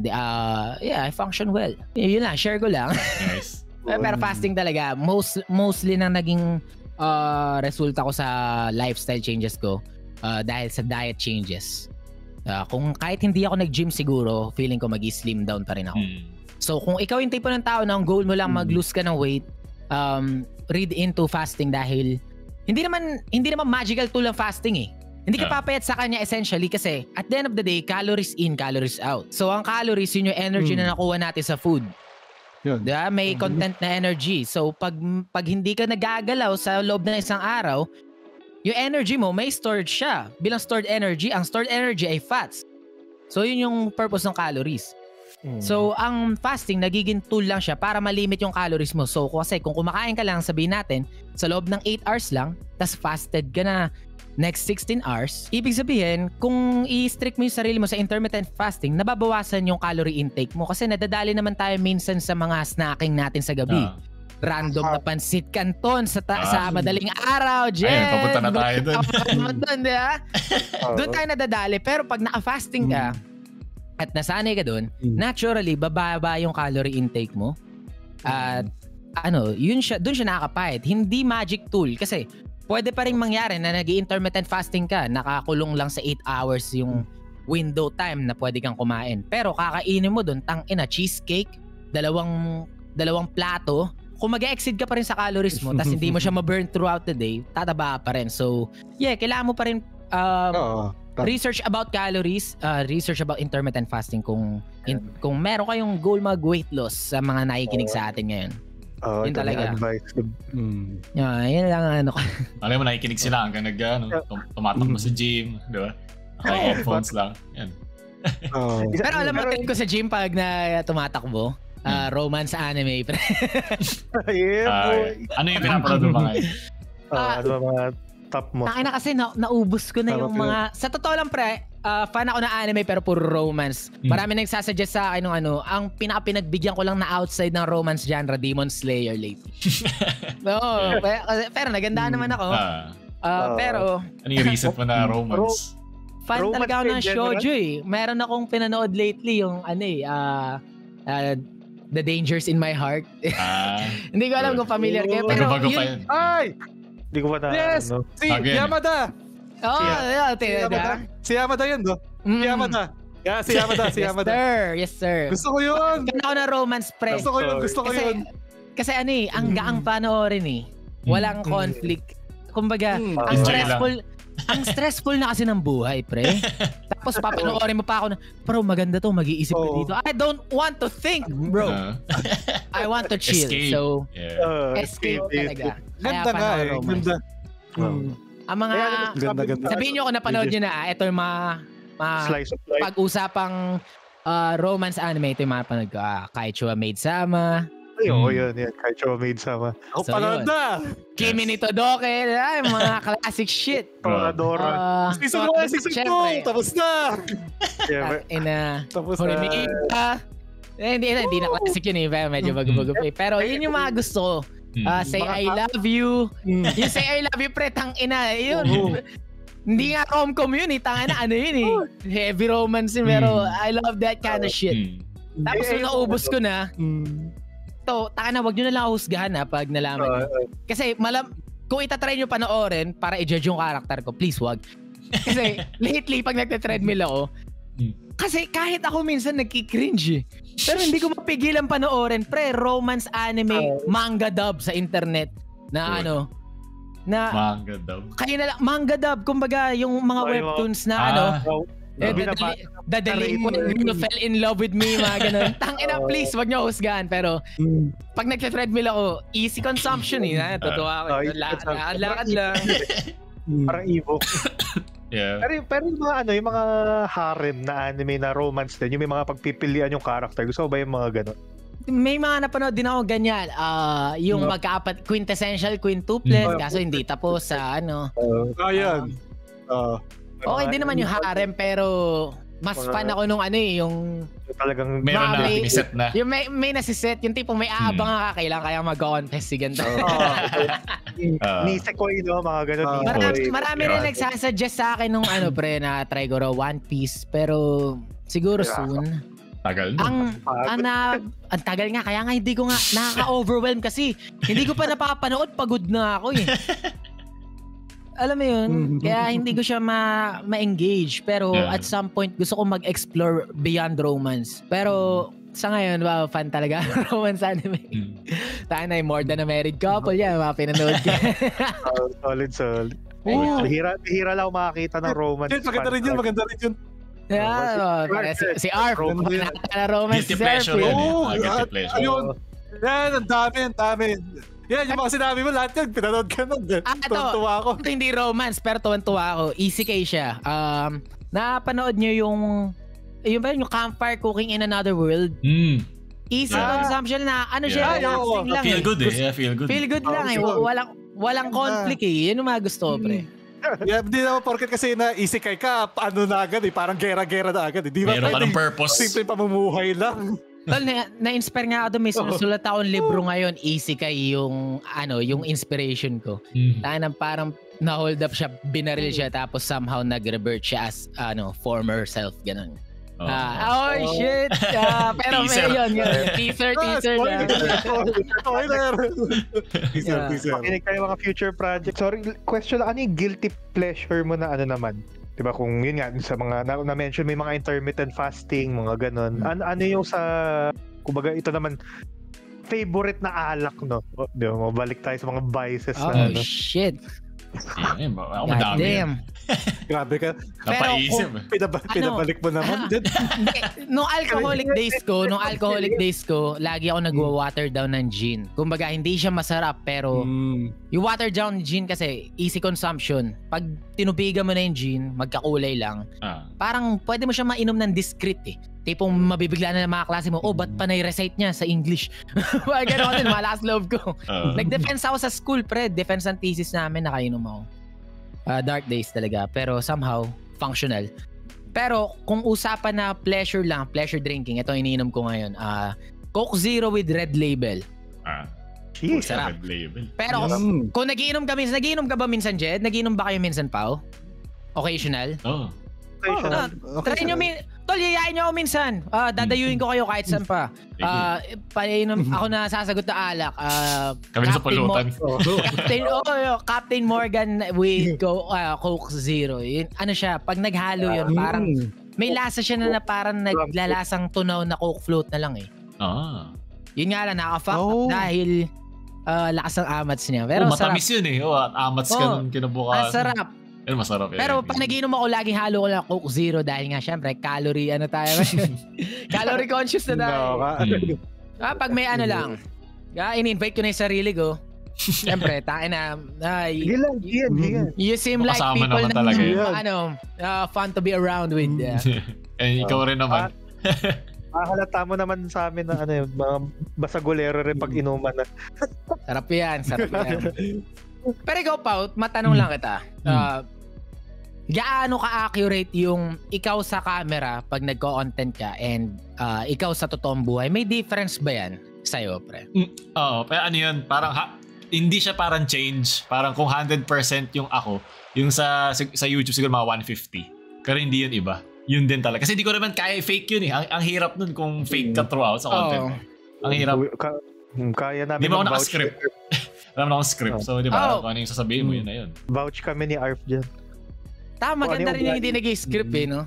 I function well. Yun lang, share ko lang. Nice. Pero fasting talaga, mostly na naging resulta ko sa lifestyle changes ko. Dahil sa diet changes. Kung kahit hindi ako nag-gym siguro, feeling ko mag-slim down pa rin ako. So kung ikaw yung tipo ng tao na ang goal mo lang mag-lose ka ng weight, read into fasting dahil hindi naman magical tool ang fasting eh. Hindi ka papayat sa kanya essentially kasi at the end of the day, calories in, calories out. So ang calories, yun yung energy na nakuha natin sa food. Diba? May content na energy. So pag hindi ka nagagalaw sa loob ng isang araw, yung energy mo, may stored siya. Bilang stored energy, ang stored energy ay fats. So, yun yung purpose ng calories. So, ang fasting, nagiging tool lang siya para malimit yung calories mo. So, kasi kung kumakain ka lang, sabihin natin, sa loob ng 8 hours lang, tas fasted ka na next 16 hours, ibig sabihin, kung i-strict mo yung sarili mo sa intermittent fasting, nababawasan yung calorie intake mo. Kasi nadadali naman tayo minsan sa mga snacking natin sa gabi. Random na pansit canton sa madaling araw, Jen. Ayun, papunta na tayo dun. Doon tayo nadadali. Pero pag naka-fasting ka at nasanay ka dun, naturally, bababa yung calorie intake mo. At doon siya nakakapahit. Hindi magic tool. Kasi pwede pa rin mangyari na nag-intermittent fasting ka, nakakulong lang sa 8 hours yung window time na pwede kang kumain. Pero kakainin mo dun, tangina, cheesecake, dalawang plato. Kung mag-exceed ka pa rin sa calories mo tapos hindi mo siya ma-burn throughout the day, tataba pa rin. So, kailangan mo pa rin research about calories, research about intermittent fasting kung meron kayong goal mag-weight loss sa mga nakikinig sa atin ngayon. Yun talaga. Advice. Yun lang Alam mo, nakikinig sila hanggang tumatakbo sa gym, di ba? Naka-headphones lang. Yan. Pero alam mo, trip ko sa gym pag na tumatakbo, romance anime. Ano yung pinapanood mo mga yun? Ano mga top mo? Nakina kasi naubos ko na yung mga... Sa totoo lang, pre, fan ako ng anime pero puro romance. Marami nagsasuggest sa akin ang pinaka-pinagbigyan ko lang na outside ng romance genre, Demon Slayer lately. Pero nagandaan naman ako. Pero... Ano yung recent mo na romance? Fan talaga ako ng shoujo eh. Meron akong pinanood lately yung The Dangers in My Heart. Hindi ko alam kung familiar kayo. Pero yun... Ay! Hindi ko pa na... Yes! Si Yamada! Si Yamada yun, no? Yamada. Si Yamada. Yes, sir. Gusto ko yun! Ganda ko na romance, pre. Gusto ko yun. Kasi ang gaang panoorin eh. Walang conflict. Kumbaga, ang stressful na kasi ng buhay, pre. Tapos papanoorin mo pa ako na, bro, maganda to, mag-iisip ka dito. I don't want to think, bro. I want to chill. Escape. So, escape talaga. Ganda nga eh. Ganda. Ang mga, sabihin nyo kung napanood nyo na, ito yung mga pag-usapang romance anime, ito yung mga panood ko. Kaichua Maid-sama. Yun. Kaichua Maid-sama. So, panood na! Kimi ni Todoke. Mga classic shit. Toradora. Season 1, Season 2. Tapos na! Tapos na. Hindi na classic yun eh. Medyo bago-bago pa. Pero yun yung mga gusto ko. Say I love you. Yung say I love you, pre, tangina. Yun. Hindi nga rom-com yun eh. Tangina, yun eh. Heavy romance yun. Pero I love that kind of shit. Tapos nung naubos ko na, tangina, wag nyo na lang husgahan pag nalaman nyo. Kasi kung itatry nyo panoorin para i-judge yung karakter ko, please wag. Kasi lately, pag nagte-treadmill ako, kasi kahit ako minsan nagki-cringe eh. Pero hindi ko mapigilan panoorin, pre, romance anime, manga dub sa internet na manga dub? Kaya na lang, manga dub, kumbaga yung mga webtoons na The delinquent who fell in love with me, mga ganun. Tangina, please, wag niyo husgahan. Pero, pag nagte-treadmill ako, easy consumption eh. Totoo ako. Lakad lang. Parang Evo. Yeah. Pero yung mga yung mga harem na anime na romance din, yung may mga pagpipilian yung character. Gusto mo ba yung mga ganun? May mga napanood din ako ganyan. Yung magkaapat, quintessential quintuplet, kaso hindi tapos sa Ayan. Okay din naman yung harem, pero mas fan ako nung yung talagang meron na set na. Yung may nasiset, yung tipong may aabang ka kailangan kaya mag-contest si ganito. Nisekoi mga ganun. Marami rin nagsasuggest sa akin nung na try ko raw One Piece, pero siguro soon. Tagal na. Ang tagal nga, kaya nga hindi ko nga nakaka-overwhelm kasi hindi ko pa napapanood, pagod na ako eh. Alam mo yun, kaya hindi ko siya ma-engage. Pero at some point, gusto ko mag-explore beyond romance. Pero sa ngayon, fan talaga romance anime. Tayo na more than a married couple yan, mga pinanood ko. Solid. Hira lang makakita ng romance. Maganda rin yun. Yeah, si Arf, na romance si Arf. Guilty pleasure. Yan, ang dami. Yan, yung mga sinabi mo, lahat yan, pinanood ka nun. Tuwa ako. Ito hindi romance, pero tuwa ako. Isekai siya. Napanood niyo yung Campfire Cooking in Another World? Easy consumption na, siya, relaxing lang. Feel good feel good. Feel good lang eh. Walang conflict eh. Yun yung mga gusto, pre. Hindi naman porket kasi na isekai ka, na agad eh, parang gera-gera na agad eh. Meron pa ng purpose. Simple pamumuhay lang. Tol, na-inspire nga ako doon. May sinusulat akong libro ngayon. Isekai yung inspiration ko. Tayo parang na-hold up siya, binaril siya, tapos somehow nag-revert siya as former self, ganun. Shit! Pero may yun. Teaser. Teaser. Makinig kayo mga future projects. Sorry, question lang, ano yung guilty pleasure mo na naman? Diba kung yun nga sa mga na-mention may mga intermittent fasting, mga ganun. Ano yung sa kumbaga ito naman favorite na alak, no? Diba, mabalik tayo sa mga vices na shit. Ako madami. Grabe ka. Napaisip. Pinabalik mo naman. Nung alcoholic days ko, lagi ako nagwa-water down ng gin. Kumbaga, hindi siya masarap, pero yung water down gin kasi, easy consumption. Pag tinubigan mo na yung gin, magkakulay lang. Parang pwede mo siya mainom ng discreet eh. Tipong mabibigla na ng mga klase mo, ba't pa na-recite niya sa English? Gano'n din, malakas love ko. Nag-defense ako sa school, pre. Defense ng thesis namin, nakainom ako. Dark days talaga, pero somehow functional. Pero kung usapan na pleasure lang, pleasure drinking, ito iniinom ko ngayon. Coke Zero with Red Label. Sarap. Red Label. Pero kung nagiinom ka ba minsan, Jed? Nagiinom ba kayo minsan, Pao? Occasional? Try nyo Tol, yayain nyo ako minsan. Dadayuin ko kayo kahit saan pa. Painom ako na sasagot na alak. Kami sa pulutan. Captain Morgan with Coke Zero. Yun, siya, pag naghalo yun, parang may lasa siya na parang naglalasang tunaw na Coke float na lang eh. Yun nga lang, naka-fuck up dahil lakas ng amats niya. Pero matamis yun eh. Amats ka nung kinabukasan. Ang sarap. Pero masarap yun. Pero pag nagiinom ako, laging halo ko lang Coke Zero dahil nga syempre, calorie tayo. Calorie conscious na tayo. Pag may lang, in-invite ko na yung sarili ko. Syempre, you seem like people na fun to be around with. And ikaw rin naman. Halata mo naman sa amin na mga basagulero rin pag inuman na. Sarap yan. Pero ikaw, Pao, matanong lang kita. Gaano ka-accurate yung ikaw sa camera pag nagko-content ka and ikaw sa totoong buhay? May difference ba yan sa'yo, pre? Pero yun, parang hindi siya parang change. Parang kung 100% yung ako, yung sa YouTube siguro mga 150. Pero hindi yun iba. Yun din talaga. Kasi hindi ko naman kaya fake yun eh. Ang hirap nun kung fake ka throughout sa content. Ang hirap. Kaya namin. Di ba ako naka-script? Alam na akong script. So, di ba? Kung ano yung sasabihin mo, yun na yun. Vouch kami ni Arf dyan. Maganda rin yung hindi nag-script eh, no?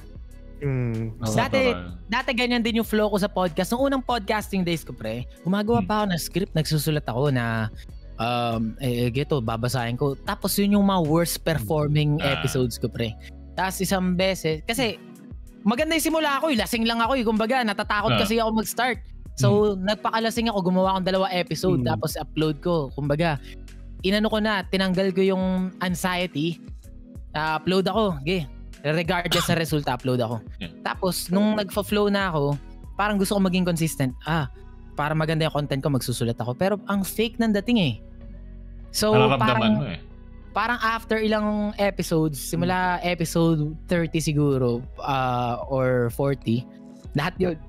Dati ganyan din yung flow ko sa podcast. Nung unang podcasting days ko, pre, gumagawa pa ako ng script. Nagsusulat ako na, geto, babasahin ko. Tapos yun yung mga worst performing episodes ko, pre. Tapos isang beses, kasi maganda yung simula ko, lasing lang ako kumbaga natatakot kasi ako mag-start. So nagpakalasing ako, gumawa akong 2 episode tapos upload ko. Kumbaga inano ko na, tinanggal ko yung anxiety. Upload ako, regardless sa resulta, upload ako. Tapos nung nagfa-flow na ako, parang gusto ko maging consistent. Para maganda yung content ko, magsusulat ako. Pero ang fake ng dating eh. So parang after ilang episodes, simula episode 30 siguro or 40, lahat yun,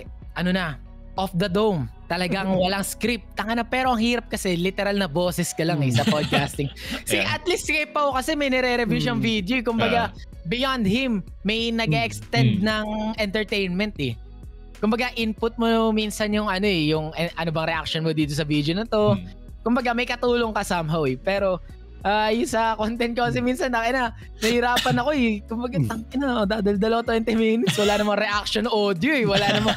off the dome. Talagang walang script. Pero ang hirap kasi literal na boses ka lang sa podcasting. At least si Pao kasi may nire-review siyang video. Kumbaga, beyond him, may nag-extend ng entertainment eh. Kumbaga, input mo minsan yung yung ano bang reaction mo dito sa video na to. Kumbaga, may katulong ka somehow eh. Pero, yung sa content ko kasi minsan, nahirapan ako eh. Kumbaga, dadaldalo 20 minutes. Wala namang reaction audio eh. Wala namang...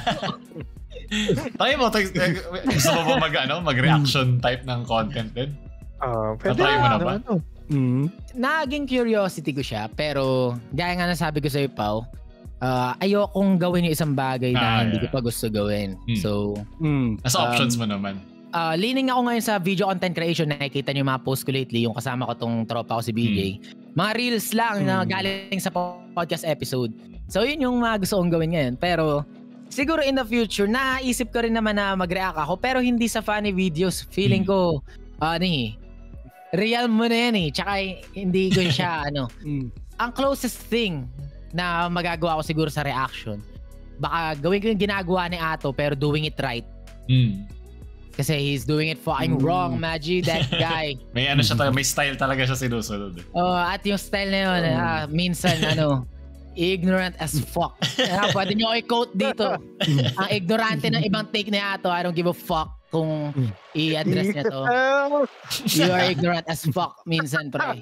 Try mo, gusto mo ba mag-reaction type ng content din? Try mo na ba? Naging curiosity ko siya, pero gaya nga nasabi ko sa'yo, Pao, ayokong gawin yung isang bagay na hindi ko pa gusto gawin. So, as options mo naman. Leaning ako ngayon sa video content creation. Nakikita niyo yung mga post ko lately, yung kasama ko tong tropa ko si BJ. Mga reels lang na galing sa podcast episode. So yun yung mga gusto kong gawin ngayon. Pero siguro in the future, naisip ko rin naman na mag-react ako, pero hindi sa funny videos. Feeling ko, real mo na yan eh. Tsaka hindi ko siya, Ang closest thing na magagawa ko siguro sa reaction, baka gawin ko yung ginagawa ni Ato, pero doing it right. Kasi he's doing it fucking wrong, Maggie, that guy. May may style talaga siya sinusunod. At yung style na yun, minsan ignorant as fuck. Pwede nyo i-quote dito. Ang ignorante ng ibang take ni Ato, I don't give a fuck kung i-address niya to. You are ignorant as fuck minsan, pre.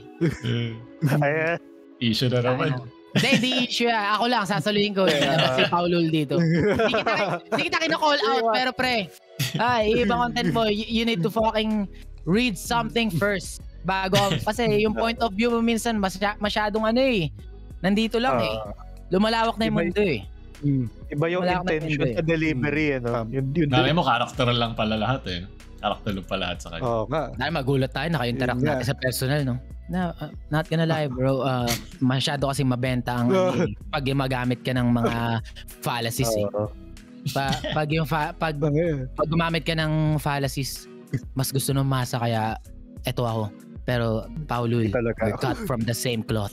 Issue na naman. Hindi issue. Ako lang, sasaluhin ko. Si Paulul dito. Hindi kita kina-call out, pero pre, ibang content mo, you need to fucking read something first. Kasi yung point of view mo minsan, masyadong nandito lang lumalawak na yung mundo eh. Iba yung intention sa delivery Dami mo, karakter lang pala lahat eh. Karakter lang pala lahat sa kanya. Dahil magulat tayo, naka-interact natin sa personal, no? Not gonna lie, bro. Masyado kasing mabenta ang pag magamit ka ng mga fallacies eh. Pag gumamit ka ng fallacies, mas gusto nung masa, kaya eto ako. Pero Paulul, we're cut from the same cloth.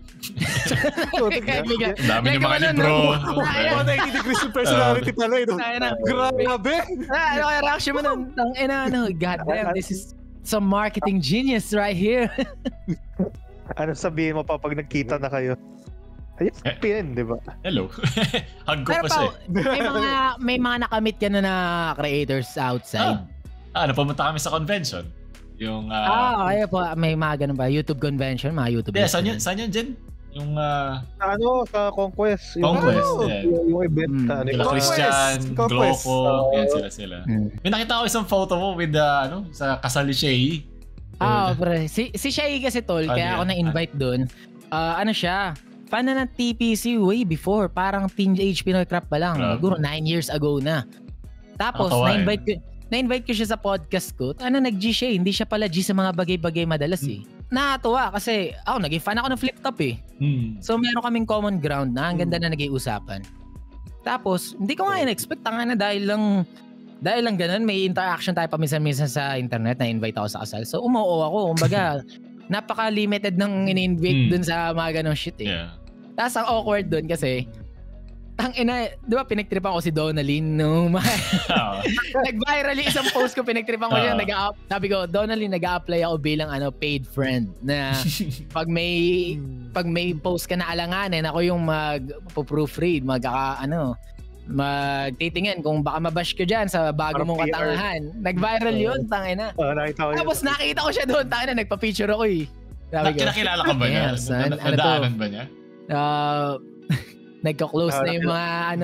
Dami yung mga libro. Nag-decrease yung personality pala ito. Grabe. Ano kaya reaction mo nun? God damn, this is some marketing genius right here. Ano sabihin mo pa pag nagkita na kayo? Ayun, di ba? Hello. Hug ko pa siya. May mga nakamit ka na creators outside. Napumunta kami sa convention. Yung kaya po may mga ganun ba? YouTube convention, mga YouTube. Saan yun, Jen? Yung sa Conquest. Yung event na Christian, Gloco, yan sila. May nakita ko isang photo mo with sa kasal ni Shay. Pre. Si Shay kasi tol, kaya ako na-invite doon. Siya? Fan na ng TPC way before, parang teenage Pinoy Crap pa lang. Siguro 9 years ago na. Tapos na-invite ko siya sa podcast ko. Nag-G siya, hindi siya pala G sa mga bagay-bagay madalas eh. Nakatuwa kasi naging fan ako ng Flip Top eh. So meron kaming common ground na ang ganda na naging usapan. Tapos hindi ko nga in-expect dahil lang ganun, may interaction tayo paminsan-minsan sa internet, na-invite ako sa kasal. So umuo ako, kumbaga napaka-limited ng in-invite dun sa mga ganong shit eh. Yeah. Tapos ang awkward dun kasi di ba pinagtripan ko si Donalyn nung nag-viral isang post ko, pinagtripan ko siya, sabi ko, Donalyn, nag-a-apply ako bilang paid friend na pag may post ka na alanganin, ako yung mag-proofread, magtitingin kung baka mabash ko dyan sa bago mong katangahan. Nag-viral yun, tangina. Tapos nakita ko siya doon, tangina, nagpa-picture ako eh. Kinakilala ka ba niya? Nadaanan ba niya? Nagka-close na yung mga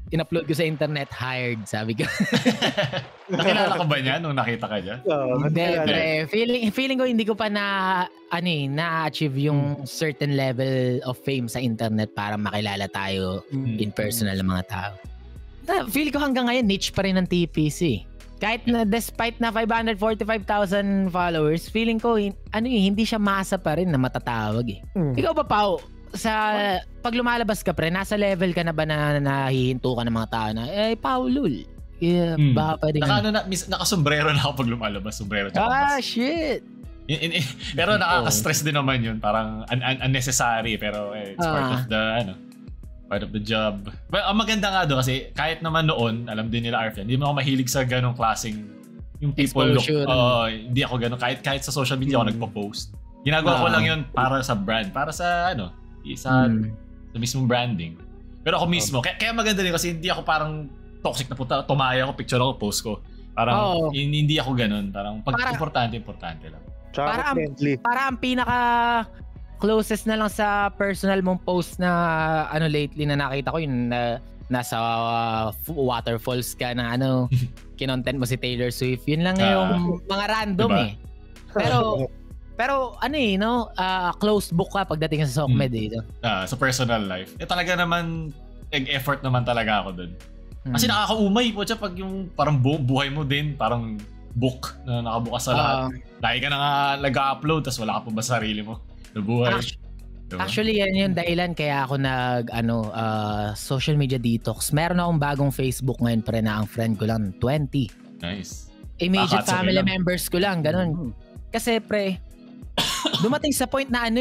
in-upload ko sa internet, hired, sabi ko. Nakilala ko ba niya nung nakita ka niya? Hindi, pre. Feeling ko hindi ko pa na-achieve yung certain level of fame sa internet para makilala tayo in personal ng mga tao. Feel ko hanggang ngayon, niche pa rin ng TPC. Kahit na despite na 545,000 followers, feeling ko hindi siya masa pa rin na matatawag eh. Ikaw ba, Pao? Pag lumalabas ka pre, nasa level ka na ba na nahihinto ka ng mga tao na Pao Lul? Yeah, baka pwede nakasombrero na ako pag lumalabas, sombrero tsaka shit. Pero nakaka-stress din naman yun, parang unnecessary pero it's part of the job. But ang maganda nga doon kasi kahit naman noon, alam din nila Arf yan, hindi mo ako mahilig sa ganong klaseng yung people exposure. Hindi ako ganon. Kahit sa social media ako nagpo-post. Ginagawa ko lang yun para sa brand, para sa sa mismong branding. Pero ako mismo, kaya maganda din kasi hindi ako parang toxic na puta, tumaya ako, picture ako, post ko. Parang hindi ako ganon. Parang pag importante lang. Para ang pinaka closest na lang sa personal mong post na lately na nakita ko yung nasa waterfalls ka na kinontent mo si Taylor Swift. Yun lang yung mga random diba? Pero closed book ka pagdating sa SOCMED sa personal life. Talaga naman effort naman talaga ako dun. Kasi nakakaumay po siya pag yung parang buhay mo din parang book na nakabukas sa lahat. Lagi ka na nga nag-upload tas wala ka pa ba sarili mo. Nabuhay. Actually, yan yung dahilan kaya ako social media detox. Meron akong bagong Facebook ngayon pre na ang friend ko lang 20. Nice. Immediate family members ko lang, ganun. Kasi pre, dumating sa point na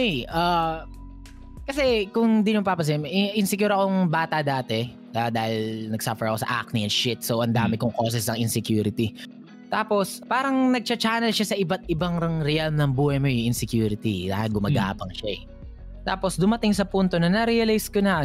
kasi kung di nyo papasin, insecure akong bata dati dahil nagsuffer ako sa acne and shit. So, ang dami kong causes ng insecurity. Tapos, parang nagcha-channel siya sa iba't ibang realm ng buhay mo yung insecurity. Dahil gumagapang siya eh. Tapos, dumating sa punto na na-realize ko na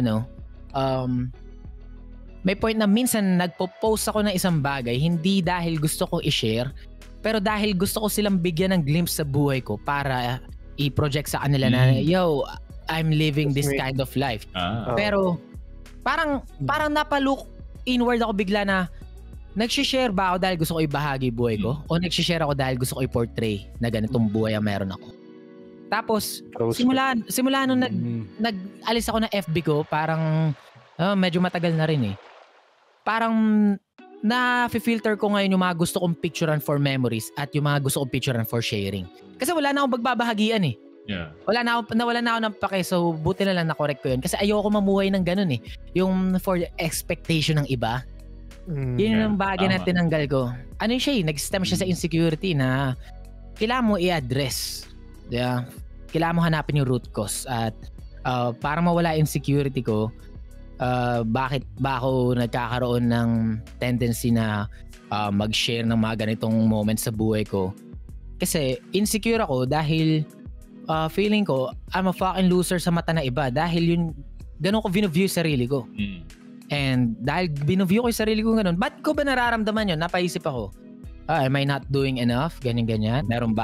may point na minsan nagpo-post ako ng isang bagay, hindi dahil gusto kong i-share, pero dahil gusto ko silang bigyan ng glimpse sa buhay ko para i-project sa kanila na, yo, I'm living this kind of life. Pero, parang napalook inward ako bigla na, nag-share ba ako dahil gusto ko ibahagi buhay ko? O nag-share ako dahil gusto ko i-portray na ganitong buhay ang meron ako? Tapos, simula nung nag-alis ako ng FB ko, parang medyo matagal na rin eh. Parang na-filter ko ngayon yung mga gusto kong picturean for memories at yung mga gusto kong picturean for sharing. Kasi wala na akong pagbabahagian eh. Yeah. Wala na ako ng pake, so buti na lang na-correct ko yun. Kasi ayoko mamuhay ng ganun eh. Yung for expectation ng iba. Yun yung bagay na tinanggal ko. Siya nag-stem siya sa insecurity na kailangan mo i-address. Yeah. Kailangan mo hanapin yung root cause. At para mawala insecurity ko, bakit ba ako nagkakaroon ng tendency na mag-share ng mga ganitong moments sa buhay ko? Kasi insecure ako dahil feeling ko I'm a fucking loser sa mata na iba dahil yun, ganun ko view sarili ko. And dahil binuview ko yung sarili ko ganun, ba't ko ba nararamdaman yun? Napaisip ako, am I not doing enough? Ganyan.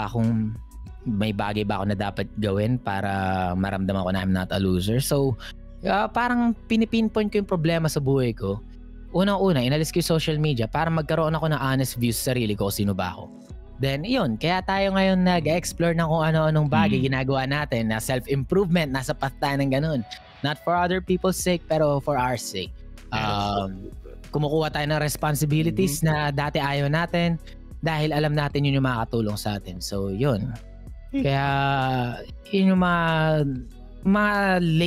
May bagay ba ako na dapat gawin para maramdaman ko na I'm not a loser? So, parang pinipinpoint ko yung problema sa buhay ko. Unang-una, inalis ko yung social media para magkaroon ako ng honest views sa sarili ko, sino ba ako. Then, yun, kaya tayo ngayon nag-explore ng kung ano-anong bagay ginagawa natin na self-improvement, nasa path tayo ng ganun. Not for other people's sake, pero for our sake. Kumukuha tayo ng responsibilities na dati ayaw natin dahil alam natin yun yung makakatulong sa atin. So, yun. Kaya, yun yung mga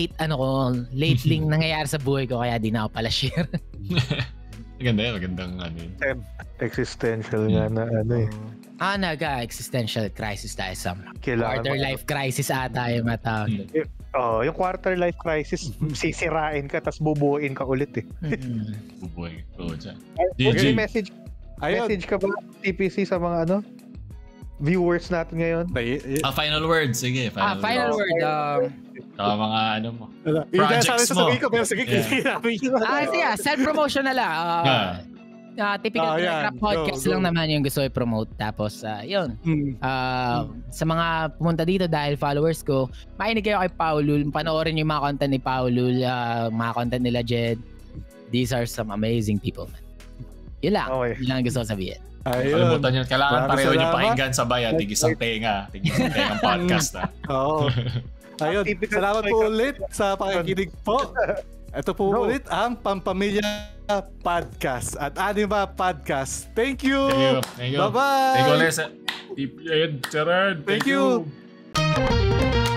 lately nangyayari sa buhay ko kaya di na ako pala share. Magandang existential nga na existential crisis tayo sa quarter life crisis ata yung matawag. Yung quarter life crisis, sisirain ka tapos bubuuin ka ulit eh. Bubuuin. Message ka ba TPC sa mga viewers natin ngayon? Final word, sige. Final word. Mga mo. Projects mo. Sige, self-promotion na lang. Typical Minecraft podcast lang naman yung gusto i-promote. Tapos, yun. Sa mga pumunta dito dahil followers ko, makinig kayo kay Paulul. Panoorin yung mga content ni Paulul, mga content nila Jed. these are some amazing people, man. Yun lang. Okay. Yun lang gusto ko sabihin. Kalimutan nyo. Kailangan pareho nyo pakinggan sabay. Tigis ang tenga. Tigis ang tenga podcast. Oo. Ayun. Salamat po ulit sa pakikinig po. Ito po ulit ang Pampamilya Podcast at Anima Podcast. Thank you. Thank you. Bye-bye. Thank you, Alessa. Thank you. Thank you.